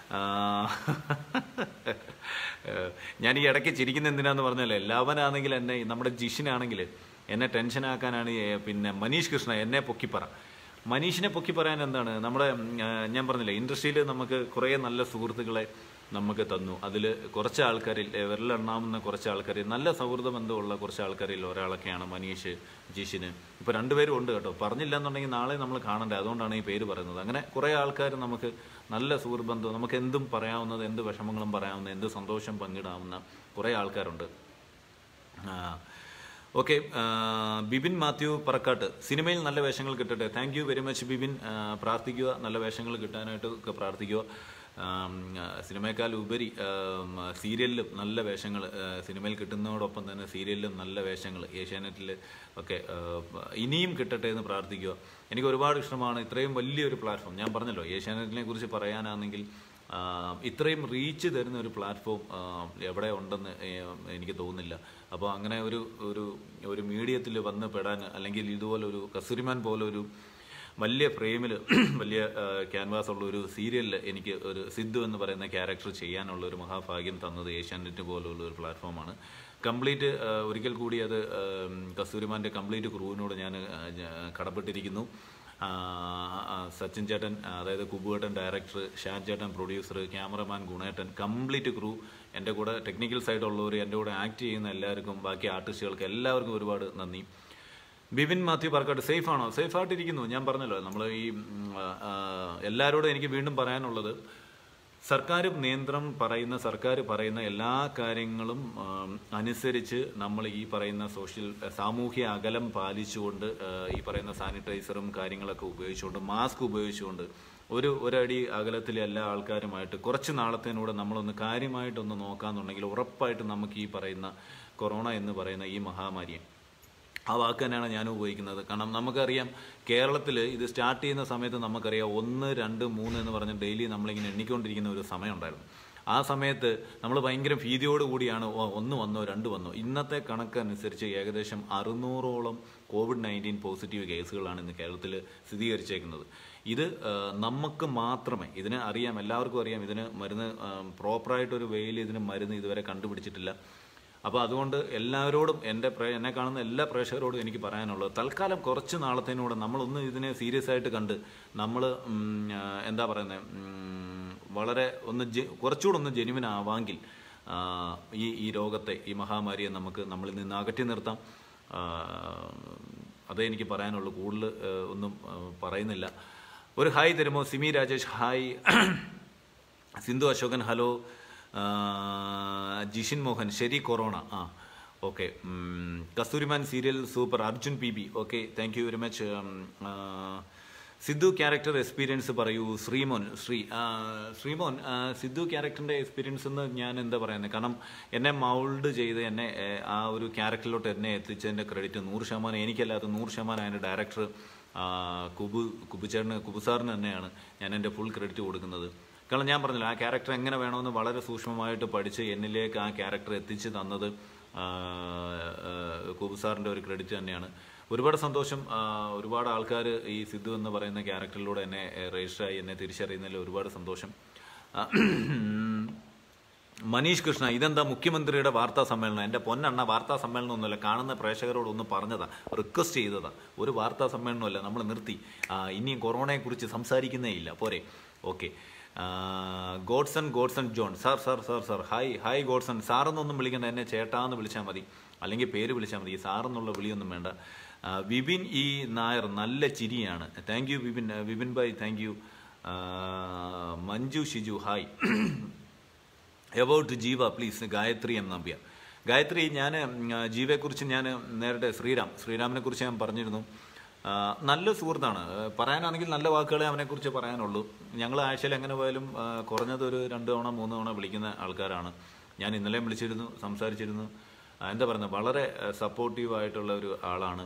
ഞാൻ ഈ ഇടയ്ക്ക് ചിരിക്കുന്ന എന്തിനാന്ന് പറഞ്ഞാലേ, ലവനാണെങ്കിൽ എന്നെ, നമ്മുടെ ജിഷിനാണെങ്കിൽ എന്നെ ടെൻഷനാക്കാനാണ്. പിന്നെ മനീഷ് കൃഷ്ണ എന്നെ പൊക്കിപ്പറ. മനീഷിനെ പൊക്കി പറയാൻ എന്താണ്, നമ്മുടെ ഞാൻ പറഞ്ഞില്ലേ, ഇൻഡസ്ട്രിയിൽ നമുക്ക് കുറേ നല്ല സുഹൃത്തുക്കളെ നമുക്ക് തന്നു. അതിൽ കുറച്ച് ആൾക്കാരിൽ, വിരലെണ്ണാവുന്ന കുറച്ച് ആൾക്കാരിൽ, നല്ല സൗഹൃദ ബന്ധമുള്ള കുറച്ച് ആൾക്കാരിൽ ഒരാളൊക്കെയാണ് മനീഷ്, ജിഷിന്. ഇപ്പോൾ രണ്ടുപേരും ഉണ്ട് കേട്ടോ, പറഞ്ഞില്ല എന്നുണ്ടെങ്കിൽ നാളെ നമ്മൾ കാണണ്ടേ, അതുകൊണ്ടാണ് ഈ പേര് പറയുന്നത്. അങ്ങനെ കുറേ ആൾക്കാർ നമുക്ക് നല്ല സുഹൃത്ത് ബന്ധം, നമുക്ക് എന്തും പറയാവുന്നത്, എന്ത് വിഷമങ്ങളും പറയാവുന്ന, എന്ത് സന്തോഷം പങ്കിടാവുന്ന കുറേ ആൾക്കാരുണ്ട്. ഓക്കെ, ബിബിൻ മാത്യു പറക്കാട്ട്, സിനിമയിൽ നല്ല വേഷങ്ങൾ കിട്ടട്ടെ. Thank you very much Bibin. പ്രാർത്ഥിക്കുക, നല്ല വേഷങ്ങൾ കിട്ടാനായിട്ട് ഒക്കെ പ്രാർത്ഥിക്കുക. സിനിമയേക്കാൾ ഉപരി സീരിയലിലും നല്ല വേഷങ്ങൾ സിനിമയിൽ കിട്ടുന്നതോടൊപ്പം തന്നെ സീരിയലിലും നല്ല വേഷങ്ങൾ ഏഷ്യാനെറ്റിൽ ഒക്കെ ഇനിയും കിട്ടട്ടെ എന്ന് പ്രാർത്ഥിക്കുക. എനിക്ക് ഒരുപാട് ഇഷ്ടമാണ് ഇത്രയും വലിയൊരു പ്ലാറ്റ്ഫോം. ഞാൻ പറഞ്ഞല്ലോ, ഏഷ്യാനെറ്റിനെ കുറിച്ച് പറയാനാണെങ്കിൽ ഇത്രയും റീച്ച് തരുന്ന ഒരു പ്ലാറ്റ്ഫോം എവിടെ ഉണ്ടെന്ന് എനിക്ക് തോന്നുന്നില്ല. അപ്പോൾ അങ്ങനെ ഒരു ഒരു ഒരു മീഡിയത്തിൽ വന്ന് പെടാൻ, അല്ലെങ്കിൽ ഇതുപോലെ ഒരു കസ്തൂരിമാൻ പോലെ ഒരു വലിയ ഫ്രെയിമിൽ വലിയ ക്യാൻവാസ് ഉള്ള ഒരു സീരിയലിൽ എനിക്ക് ഒരു സിദ്ധു എന്ന് പറയുന്ന ക്യാരക്ടർ ചെയ്യാനുള്ള ഒരു മഹാഭാഗ്യം തന്നത് ഏഷ്യാനെറ്റ് പോലുള്ള ഒരു പ്ലാറ്റ്ഫോമാണ്. കംപ്ലീറ്റ് ഒരിക്കൽ കൂടി അത് കസ്തൂരിമാൻ്റെ കംപ്ലീറ്റ് ക്രൂവിനോട് ഞാൻ കടപ്പെട്ടിരിക്കുന്നു. സച്ചിൻ ചേട്ടൻ, അതായത് കുബുവേട്ടൻ ഡയറക്ടർ, ഷാൻ ചേട്ടൻ പ്രൊഡ്യൂസർ, ക്യാമറമാൻ ഗുണേട്ടൻ, കംപ്ലീറ്റ് ക്രൂ, എൻ്റെ കൂടെ ടെക്നിക്കൽ സൈഡുള്ളവർ, എൻ്റെ കൂടെ ആക്ട് ചെയ്യുന്ന എല്ലാവർക്കും, ബാക്കി ആർട്ടിസ്റ്റുകൾക്ക് എല്ലാവർക്കും ഒരുപാട് നന്ദി. ബിബിൻ മാത്യു പാർക്കാട്, സേഫ് ആണോ? സേഫായിട്ടിരിക്കുന്നു. ഞാൻ പറഞ്ഞല്ലോ, നമ്മൾ ഈ എല്ലാവരോടും എനിക്ക് വീണ്ടും പറയാനുള്ളത്, സർക്കാർ നിയന്ത്രണം പറയുന്ന സർക്കാർ പറയുന്ന എല്ലാ കാര്യങ്ങളും അനുസരിച്ച് നമ്മൾ ഈ പറയുന്ന സോഷ്യൽ സാമൂഹ്യ അകലം പാലിച്ചുകൊണ്ട് ഈ പറയുന്ന സാനിറ്റൈസറും കാര്യങ്ങളൊക്കെ ഉപയോഗിച്ചുകൊണ്ട് മാസ്ക് ഉപയോഗിച്ചുകൊണ്ട് ഒരു ഒരടി അകലത്തിലെ എല്ലാ ആൾക്കാരുമായിട്ട് കുറച്ച് നാളത്തേനൂടെ നമ്മളൊന്ന് കാര്യമായിട്ടൊന്ന് നോക്കാമെന്നുണ്ടെങ്കിൽ ഉറപ്പായിട്ട് നമുക്ക് ഈ പറയുന്ന കൊറോണ എന്ന് പറയുന്ന ഈ മഹാമാരിയെ, ആ വാക്ക് തന്നെയാണ് ഞാൻ ഉപയോഗിക്കുന്നത്. കാരണം നമുക്കറിയാം കേരളത്തിൽ ഇത് സ്റ്റാർട്ട് ചെയ്യുന്ന സമയത്ത് നമുക്കറിയാം ഒന്ന് രണ്ട് മൂന്ന് എന്ന് പറഞ്ഞ് ഡെയിലി നമ്മളിങ്ങനെ എണ്ണിക്കൊണ്ടിരിക്കുന്ന ഒരു സമയം ഉണ്ടായിരുന്നു. ആ സമയത്ത് നമ്മൾ ഭയങ്കര ഭീതിയോട് കൂടിയാണ് ഒന്ന് വന്നോ രണ്ട് വന്നോ. ഇന്നത്തെ കണക്കനുസരിച്ച് ഏകദേശം അറുന്നൂറോളം കോവിഡ് നയൻറ്റീൻ പോസിറ്റീവ് കേസുകളാണ് ഇന്ന് കേരളത്തിൽ സ്ഥിരീകരിച്ചേക്കുന്നത്. ഇത് നമുക്ക് മാത്രമേ ഇതിന് അറിയാം, എല്ലാവർക്കും അറിയാം ഇതിന് മരുന്ന് പ്രോപ്പറായിട്ടൊരു വേയിൽ ഇതിന് മരുന്ന് ഇതുവരെ കണ്ടുപിടിച്ചിട്ടില്ല. അപ്പോൾ അതുകൊണ്ട് എല്ലാവരോടും എൻ്റെ എന്നെ കാണുന്ന എല്ലാ പ്രേക്ഷകരോടും എനിക്ക് പറയാനുള്ളത്, തൽക്കാലം കുറച്ച് നാളത്തേനൂടെ നമ്മളൊന്ന് ഇതിനെ സീരിയസ് ആയിട്ട് കണ്ട് നമ്മൾ എന്താ പറയുന്നത് വളരെ ഒന്ന് കുറച്ചുകൂടെ ഒന്ന് ജെന്യുവൻ ആവാമെങ്കിൽ ഈ ഈ രോഗത്തെ ഈ മഹാമാരിയെ നമുക്ക് നമ്മളിൽ നിന്ന് അകറ്റി നിർത്താം. അതേ എനിക്ക് പറയാനുള്ളൂ, കൂടുതൽ ഒന്നും പറയുന്നില്ല. ഒരു ഹായ് തരുമോ? സിമി രാജേഷ് ഹായ്. സിന്ധു അശോകൻ ഹലോ. ജിഷിൻ മോഹൻ ശരി കൊറോണ ആ okay. Kasthooriman serial super. Arjun P B okay, thank you very much. Sidhu character experience പറയൂ. ശ്രീമോൻ ശ്രീ ശ്രീമോൻ സിദ്ധു ക്യാരക്ടറിൻ്റെ എക്സ്പീരിയൻസ് എന്ന് ഞാൻ എന്താ പറയുന്നത്, കാരണം എന്നെ മൗൾഡ് ചെയ്ത് എന്നെ ആ ഒരു ക്യാരക്ടറിലോട്ട് എന്നെ എത്തിച്ചതിൻ്റെ ക്രെഡിറ്റ് നൂറ് ശതമാനം എനിക്കല്ലാത്ത നൂറ് ശതമാനം അതിൻ്റെ ഡയറക്ടർ കുബു കുബുചേട്ടന് കുബുസാറിന് തന്നെയാണ് ഞാൻ എൻ്റെ ഫുൾ ക്രെഡിറ്റ് കൊടുക്കുന്നത്. കാരണം ഞാൻ പറഞ്ഞില്ല, ആ ക്യാരക്ടർ എങ്ങനെ വേണമെന്ന് വളരെ സൂക്ഷ്മമായിട്ട് പഠിച്ച് എന്നിലേക്ക് ആ ക്യാരക്ടർ എത്തിച്ച് തന്നത് കുബുസാറിൻ്റെ ഒരു ക്രെഡിറ്റ് തന്നെയാണ്. ഒരുപാട് സന്തോഷം. ഒരുപാട് ആൾക്കാർ ഈ സിദ്ധു എന്ന് പറയുന്ന ക്യാരക്ടറിലൂടെ എന്നെ രജിസ്റ്ററായി എന്നെ തിരിച്ചറിയുന്നതിൽ ഒരുപാട് സന്തോഷം. മനീഷ് കൃഷ്ണ ഇതെന്താ മുഖ്യമന്ത്രിയുടെ വാർത്താ സമ്മേളനം? എൻ്റെ പൊന്നെണ്ണ വാർത്താ സമ്മേളനം ഒന്നുമല്ല, കാണുന്ന പ്രേക്ഷകരോട് ഒന്ന് പറഞ്ഞതാ, റിക്വസ്റ്റ് ചെയ്തതാ. ഒരു വാർത്താ സമ്മേളനമല്ല, നമ്മൾ നിർത്തി. ഇനിയും കൊറോണയെക്കുറിച്ച് സംസാരിക്കുന്നേ ഇല്ല, പോരെ? Okay. Godson Godson John sir sir sir sir hi hi Godson. സാറെന്നൊന്നും വിളിക്കണ്ട, എന്നെ ചേട്ടാന്ന് വിളിച്ചാൽ മതി, അല്ലെങ്കിൽ പേര് വിളിച്ചാൽ മതി. സാറെന്നുള്ള വിളിയൊന്നും വേണ്ട. വിപിൻ ഇ നായർ നല്ല ചിരിയാണ്. താങ്ക് യു വിപിൻ വിപിൻ ഭായ്, thank you. Manju Shiju hi. About Jeeva please. Gayathri M Nambiar. Gayathri, ഞാൻ ജീവയെക്കുറിച്ച് ഞാൻ നേരത്തെ ശ്രീറാം ശ്രീറാമിനെ കുറിച്ച് ഞാൻ പറഞ്ഞിരുന്നു. നല്ല സുഹൃത്താണ്. പറയാനാണെങ്കിൽ നല്ല വാക്കുകളെ അവനെക്കുറിച്ച് പറയാനുള്ളൂ. ഞങ്ങൾ ആഴ്ചയിൽ എങ്ങനെ പോയാലും കുറഞ്ഞത് ഒരു രണ്ട് തവണ മൂന്ന് തവണ വിളിക്കുന്ന ആൾക്കാരാണ്. ഞാൻ ഇന്നലെയും വിളിച്ചിരുന്നു, സംസാരിച്ചിരുന്നു. എന്താ പറയുന്നത്, വളരെ സപ്പോർട്ടീവായിട്ടുള്ള ഒരു ആളാണ്.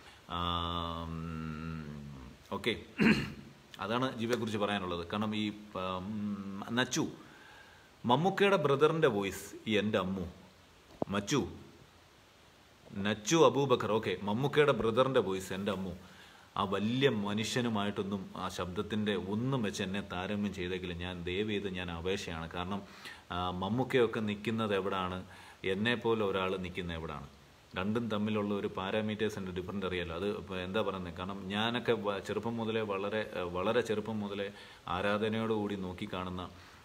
ഓക്കെ, അതാണ് ജീവയെക്കുറിച്ച് പറയാനുള്ളത്. കാരണം ഈ നച്ചു മമ്മൂക്കയുടെ ബ്രദറിൻ്റെ വോയിസ് ഈ എൻ്റെ അമ്മു മച്ചു നച്ചു അബൂബക്കർ. ഓക്കെ, മമ്മൂക്കയുടെ ബ്രദറിൻ്റെ വോയിസ് എൻ്റെ അമ്മു. ആ വലിയ മനുഷ്യനുമായിട്ടൊന്നും ആ ശബ്ദത്തിൻ്റെ ഒന്നും വെച്ച് എന്നെ താരതമ്യം ചെയ്തെങ്കിൽ ഞാൻ ദയവ് ചെയ്ത് ഞാൻ അപേക്ഷയാണ്. കാരണം മമ്മൂക്കയൊക്കെ നിൽക്കുന്നത് എവിടാണ്, എന്നെപ്പോലെ ഒരാൾ നിൽക്കുന്നത് എവിടാണ്? രണ്ടും തമ്മിലുള്ള ഒരു പാരാമീറ്റേഴ്സിൻ്റെ ഡിഫറൻറ്റ് അറിയാലോ. അത് എന്താ പറയുന്നത്, കാരണം ഞാനൊക്കെ ചെറുപ്പം മുതലേ വളരെ വളരെ ചെറുപ്പം മുതലേ ആരാധനയോടുകൂടി നോക്കിക്കാണുന്ന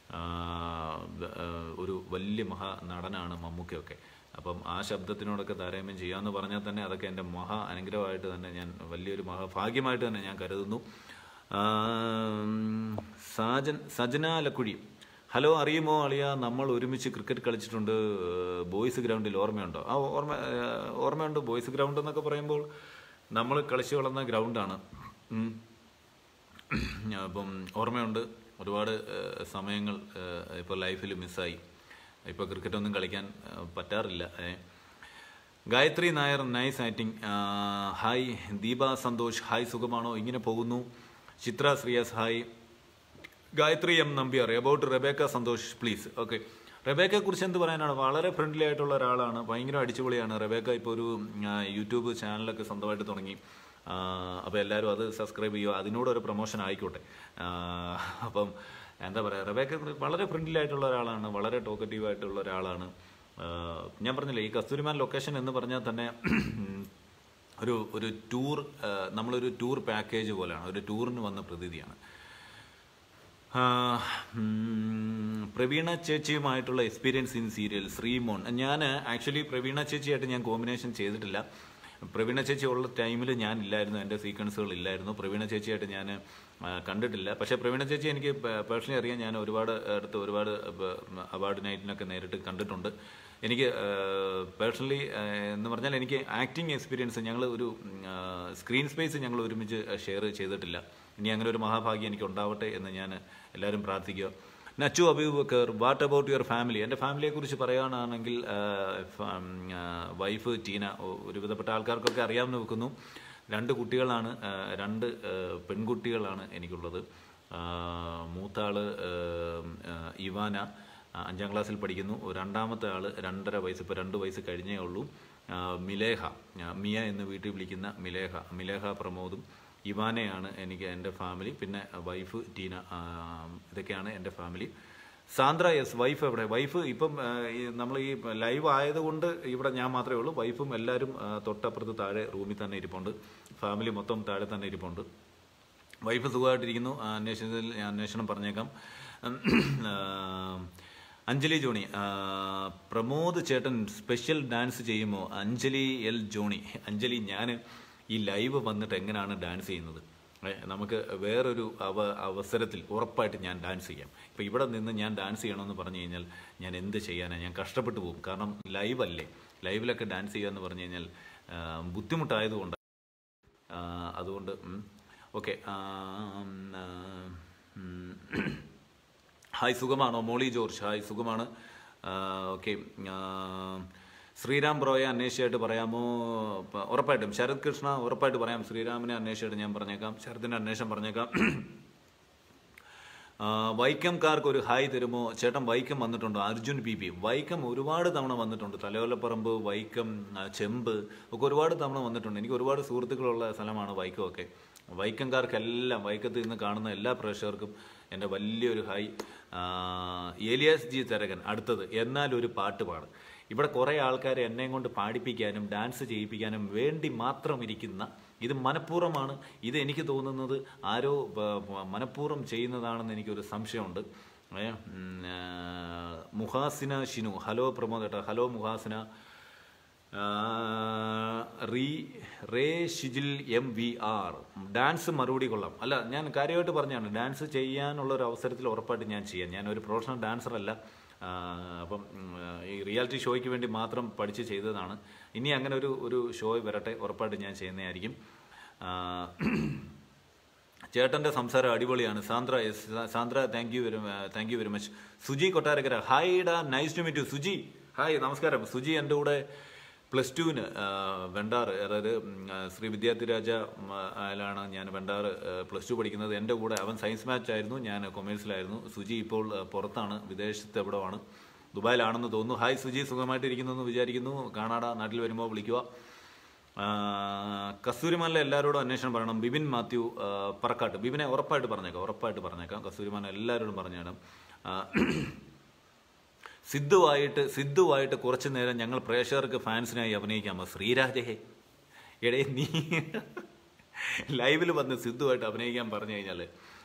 ഒരു വലിയ മഹാ നടനാണ് മമ്മൂക്കയൊക്കെ. അപ്പം ആ ശബ്ദത്തിനോടൊക്കെ താരതമ്യം ചെയ്യാമെന്ന് പറഞ്ഞാൽ തന്നെ അതൊക്കെ എൻ്റെ മഹാ അനുഗ്രഹമായിട്ട് തന്നെ ഞാൻ വലിയൊരു മഹാഭാഗ്യമായിട്ട് തന്നെ ഞാൻ കരുതുന്നു. സാജൻ സജന ലക്കുഴി ഹലോ, അറിയുമോ അളിയ, നമ്മൾ ഒരുമിച്ച് ക്രിക്കറ്റ് കളിച്ചിട്ടുണ്ട് ബോയ്സ് ഗ്രൗണ്ടിൽ, ഓർമ്മയുണ്ടോ? ആ ഓർമ്മ ഓർമ്മയുണ്ട്. ബോയ്സ് ഗ്രൗണ്ട് എന്നൊക്കെ പറയുമ്പോൾ നമ്മൾ കളിച്ചു വളർന്ന ഗ്രൗണ്ടാണ്. അപ്പം ഓർമ്മയുണ്ട്. ഒരുപാട് സമയങ്ങൾ ഇപ്പോൾ ലൈഫിൽ മിസ്സായി. ഇപ്പോൾ ക്രിക്കറ്റൊന്നും കളിക്കാൻ പറ്റാറില്ല. Gayathri Nair nice acting. Hi. Deepa Santhosh hi, സുഖമാണോ? ഇങ്ങനെ പോകുന്നു. Chithra Sreeyas hi. Gayathri M Nambiar about Rebecca Santhosh please. Okay, റെബേക്കയെ കുറിച്ച് എന്ത് പറയാനാണ്? വളരെ ഫ്രണ്ട്ലി ആയിട്ടുള്ള ഒരാളാണ്, ഭയങ്കര അടിച്ചുപൊളിയാണ്. റെബേക്ക ഇപ്പോൾ ഒരു യൂട്യൂബ് ചാനലൊക്കെ സ്വന്തമായിട്ട് തുടങ്ങി. അപ്പോൾ എല്ലാവരും അത് സബ്സ്ക്രൈബ് ചെയ്യുക, അതിനോടൊരു പ്രൊമോഷൻ ആയിക്കോട്ടെ. അപ്പം എന്താ പറയുക, റെബേക്ക വളരെ ഫ്രണ്ട്ലി ആയിട്ടുള്ള ഒരാളാണ്, വളരെ ടോക്കറ്റീവ് ആയിട്ടുള്ള ഒരാളാണ്. ഞാൻ പറഞ്ഞില്ലേ, ഈ കസ്തൂരിമാൻ ലൊക്കേഷൻ എന്ന് പറഞ്ഞാൽ തന്നെ ഒരു ഒരു ടൂർ, നമ്മളൊരു ടൂർ പാക്കേജ് പോലെയാണ്, ഒരു ടൂറിന് വന്ന പ്രതീതിയാണ്. പ്രവീണ ചേച്ചിയുമായിട്ടുള്ള എക്സ്പീരിയൻസ് ഇൻ സീരിയൽ ശ്രീമോൻ. ഞാൻ ആക്ച്വലി പ്രവീണ ചേച്ചിയായിട്ട് ഞാൻ കോമ്പിനേഷൻ ചെയ്തിട്ടില്ല. പ്രവീണ ചേച്ചി ഉള്ള ടൈമിൽ ഞാൻ ഇല്ലായിരുന്നു, എൻ്റെ സീക്വൻസുകൾ ഇല്ലായിരുന്നു. പ്രവീണ ചേച്ചിയായിട്ട് ഞാൻ കണ്ടിട്ടില്ല. പക്ഷേ പ്രവീണ ചേച്ചി എനിക്ക് പേഴ്സണലി അറിയാം. ഞാൻ ഒരുപാട് അടുത്ത് ഒരുപാട് അവാർഡ് നൈറ്റിനൊക്കെ നേരിട്ട് കണ്ടിട്ടുണ്ട്. എനിക്ക് പേഴ്സണലി എന്ന് പറഞ്ഞാൽ എനിക്ക് ആക്ടിങ് എക്സ്പീരിയൻസ് ഞങ്ങൾ ഒരു സ്ക്രീൻ സ്പേസ് ഞങ്ങൾ ഒരുമിച്ച് ഷെയർ ചെയ്തിട്ടില്ല. ഇനി അങ്ങനെ ഒരു മഹാഭാഗ്യം എനിക്ക് ഉണ്ടാവട്ടെ എന്ന് ഞാൻ എല്ലാവരും പ്രാർത്ഥിക്കുക. Nachu Aboobacker, what about your family? എൻ്റെ ഫാമിലിയെക്കുറിച്ച് പറയുകയാണെങ്കിൽ വൈഫ് ടീന, ഒരുവിധപ്പെട്ട ആൾക്കാർക്കൊക്കെ അറിയാമെന്ന് വെക്കുന്നു. രണ്ട് കുട്ടികളാണ്, രണ്ട് പെൺകുട്ടികളാണ് എനിക്കുള്ളത്. മൂത്താള് ഇവാന അഞ്ചാം ക്ലാസ്സിൽ പഠിക്കുന്നു. രണ്ടാമത്തെ ആൾ രണ്ടര വയസ്സ്, ഇപ്പോൾ രണ്ട് വയസ്സ് കഴിഞ്ഞേ ഉള്ളൂ. മിലേഹ, മിയ എന്ന് വീട്ടിൽ വിളിക്കുന്ന മിലേഹ, മിലേഹ പ്രമോദും ഇവാനയാണ് എനിക്ക് എൻ്റെ ഫാമിലി. പിന്നെ വൈഫ് ടീന, ഇതൊക്കെയാണ് എൻ്റെ ഫാമിലി. സാന്ദ്ര എസ്, വൈഫ് എവിടെ? വൈഫ് ഇപ്പം നമ്മൾ ഈ ലൈവ് ആയതുകൊണ്ട് ഇവിടെ ഞാൻ മാത്രമേ ഉള്ളൂ. വൈഫും എല്ലാവരും തൊട്ടപ്പുറത്ത് താഴെ റൂമിൽ തന്നെ ഇരിപ്പുണ്ട്. ഫാമിലി മൊത്തം താഴെ തന്നെ ഇരിപ്പുണ്ട്. വൈഫ് സുഖമായിട്ടിരിക്കുന്നു. അന്വേഷണത്തിൽ ഞാൻ അന്വേഷണം പറഞ്ഞേക്കാം. അഞ്ജലി ജോണി, പ്രമോദ് ചേട്ടൻ സ്പെഷ്യൽ ഡാൻസ് ചെയ്യുമോ? അഞ്ജലി എൽ ജോണി, അഞ്ജലി ഞാൻ ഈ ലൈവ് വന്നിട്ട് എങ്ങനെയാണ് ഡാൻസ് ചെയ്യുന്നത്? നമുക്ക് വേറൊരു അവ അവസരത്തിൽ ഉറപ്പായിട്ട് ഞാൻ ഡാൻസ് ചെയ്യാം. ഇപ്പോൾ ഇവിടെ നിന്ന് ഞാൻ ഡാൻസ് ചെയ്യണമെന്ന് പറഞ്ഞു കഴിഞ്ഞാൽ ഞാൻ എന്ത് ചെയ്യാനാണ്? ഞാൻ കഷ്ടപ്പെട്ടു പോകും. കാരണം ലൈവല്ലേ, ലൈവിലൊക്കെ ഡാൻസ് ചെയ്യുക എന്ന് പറഞ്ഞു കഴിഞ്ഞാൽ ബുദ്ധിമുട്ടായതുകൊണ്ട്. അതുകൊണ്ട് ഓക്കെ. ഹായ്, സുഖമാണോ? മോളി ജോർജ്, ഹായ്, സുഖമാണ്. ഓക്കെ. ശ്രീരാം ബ്രോയെ അന്വേഷിച്ചായിട്ട് പറയാമോ? ഉറപ്പായിട്ടും. ശരത് കൃഷ്ണ, ഉറപ്പായിട്ട് പറയാം. ശ്രീരാമിനെ അന്വേഷിച്ചായിട്ട് ഞാൻ പറഞ്ഞേക്കാം. ശരത്തിൻ്റെ അന്വേഷണം പറഞ്ഞേക്കാം. വൈക്കംകാർക്ക് ഒരു ഹായ് തരുമോ? ചേട്ടൻ വൈക്കം വന്നിട്ടുണ്ടോ? അർജുൻ പി പി, വൈക്കം ഒരുപാട് തവണ വന്നിട്ടുണ്ട്. തലയോലപ്പറമ്പ്, വൈക്കം, ചെമ്പ് ഒക്കെ ഒരുപാട് തവണ വന്നിട്ടുണ്ട്. എനിക്ക് ഒരുപാട് സുഹൃത്തുക്കളുള്ള സ്ഥലമാണ് വൈക്കമൊക്കെ. വൈക്കംകാർക്കെല്ലാം, വൈക്കത്ത് നിന്ന് കാണുന്ന എല്ലാ പ്രേക്ഷകർക്കും എൻ്റെ വലിയൊരു ഹായ്. ഏലിയാസ് ജി തരകൻ, അടുത്തത് എന്നാൽ ഒരു പാട്ട് പാട്. ഇവിടെ കുറേ ആൾക്കാർ എന്നെയും കൊണ്ട് പാടിപ്പിക്കാനും ഡാൻസ് ചെയ്യിപ്പിക്കാനും വേണ്ടി മാത്രം ഇരിക്കുന്ന, ഇത് മനഃപൂർവ്വമാണ്. ഇത് എനിക്ക് തോന്നുന്നത് ആരോ മനഃപൂർവ്വം ചെയ്യുന്നതാണെന്ന് എനിക്കൊരു സംശയമുണ്ട്. മുഹാസിന ഷിനു, ഹലോ പ്രമോദ് ഏട്ടാ. ഹലോ മുഹാസിന. റീ റേ Shijil M V R, dance മറുപടി കൊള്ളാം. അല്ല, ഞാൻ കാര്യമായിട്ട് പറഞ്ഞാണ്, ഡാൻസ് ചെയ്യാനുള്ള ഒരു അവസരത്തിൽ ഉറപ്പായിട്ട് ഞാൻ ചെയ്യാം. ഞാനൊരു പ്രൊഫഷണൽ ഡാൻസർ അല്ല. അപ്പം ഈ റിയാലിറ്റി ഷോയ്ക്ക് വേണ്ടി മാത്രം പഠിച്ച് ചെയ്തതാണ്. ഇനി അങ്ങനെ ഒരു ഒരു ഷോ വരട്ടെ, ഉറപ്പായിട്ട് ഞാൻ ചെയ്യുന്നതായിരിക്കും. ചേട്ടൻ്റെ സംസാരം അടിപൊളിയാണ്. Sandra S, Sandra thank you very thank you very much. Suji Kottarakkara, hi ഡാ, nice to meet you. Suji, hi, നമസ്കാരം. സുജി എൻ്റെ കൂടെ പ്ലസ് ടുവിന് വെണ്ടാർ, അതായത് ശ്രീ വിദ്യാർത്ഥിരാജ അതിലാണ് ഞാൻ വെണ്ടാർ പ്ലസ് ടു പഠിക്കുന്നത്. എൻ്റെ കൂടെ അവൻ സയൻസ് മാച്ച് ആയിരുന്നു, ഞാൻ കൊമേഴ്സിലായിരുന്നു. സുജി ഇപ്പോൾ പുറത്താണ്, വിദേശത്ത് എവിടെയാണ്, ദുബായിലാണെന്ന് തോന്നുന്നു. ഹായ് സുജി, സുഖമായിട്ടിരിക്കുന്നു എന്ന് വിചാരിക്കുന്നു. കാണാടാ, നാട്ടിൽ വരുമ്പോൾ വിളിക്കുക. കസ്തൂരിമാനിലെ എല്ലാവരോടും അന്വേഷണം പറയണം. ബിബിൻ മാത്യു പറക്കാട്ട്, ബിബിനെ ഉറപ്പായിട്ട് പറഞ്ഞേക്കാം, ഉറപ്പായിട്ട് പറഞ്ഞേക്കാം. കസ്തൂരിമാൻ എല്ലാവരോടും പറഞ്ഞേക്കാം. സിദ്ധുവായിട്ട് സിദ്ധുവായിട്ട് കുറച്ചു നേരം ഞങ്ങൾ പ്രേക്ഷകർക്ക് ഫാൻസിനായി അഭിനയിക്കാമോ? ശ്രീരാജേ, എടേ നീ ലൈവിൽ വന്ന് സിദ്ധുവായിട്ട് അഭിനയിക്കാൻ പറഞ്ഞു കഴിഞ്ഞാൽ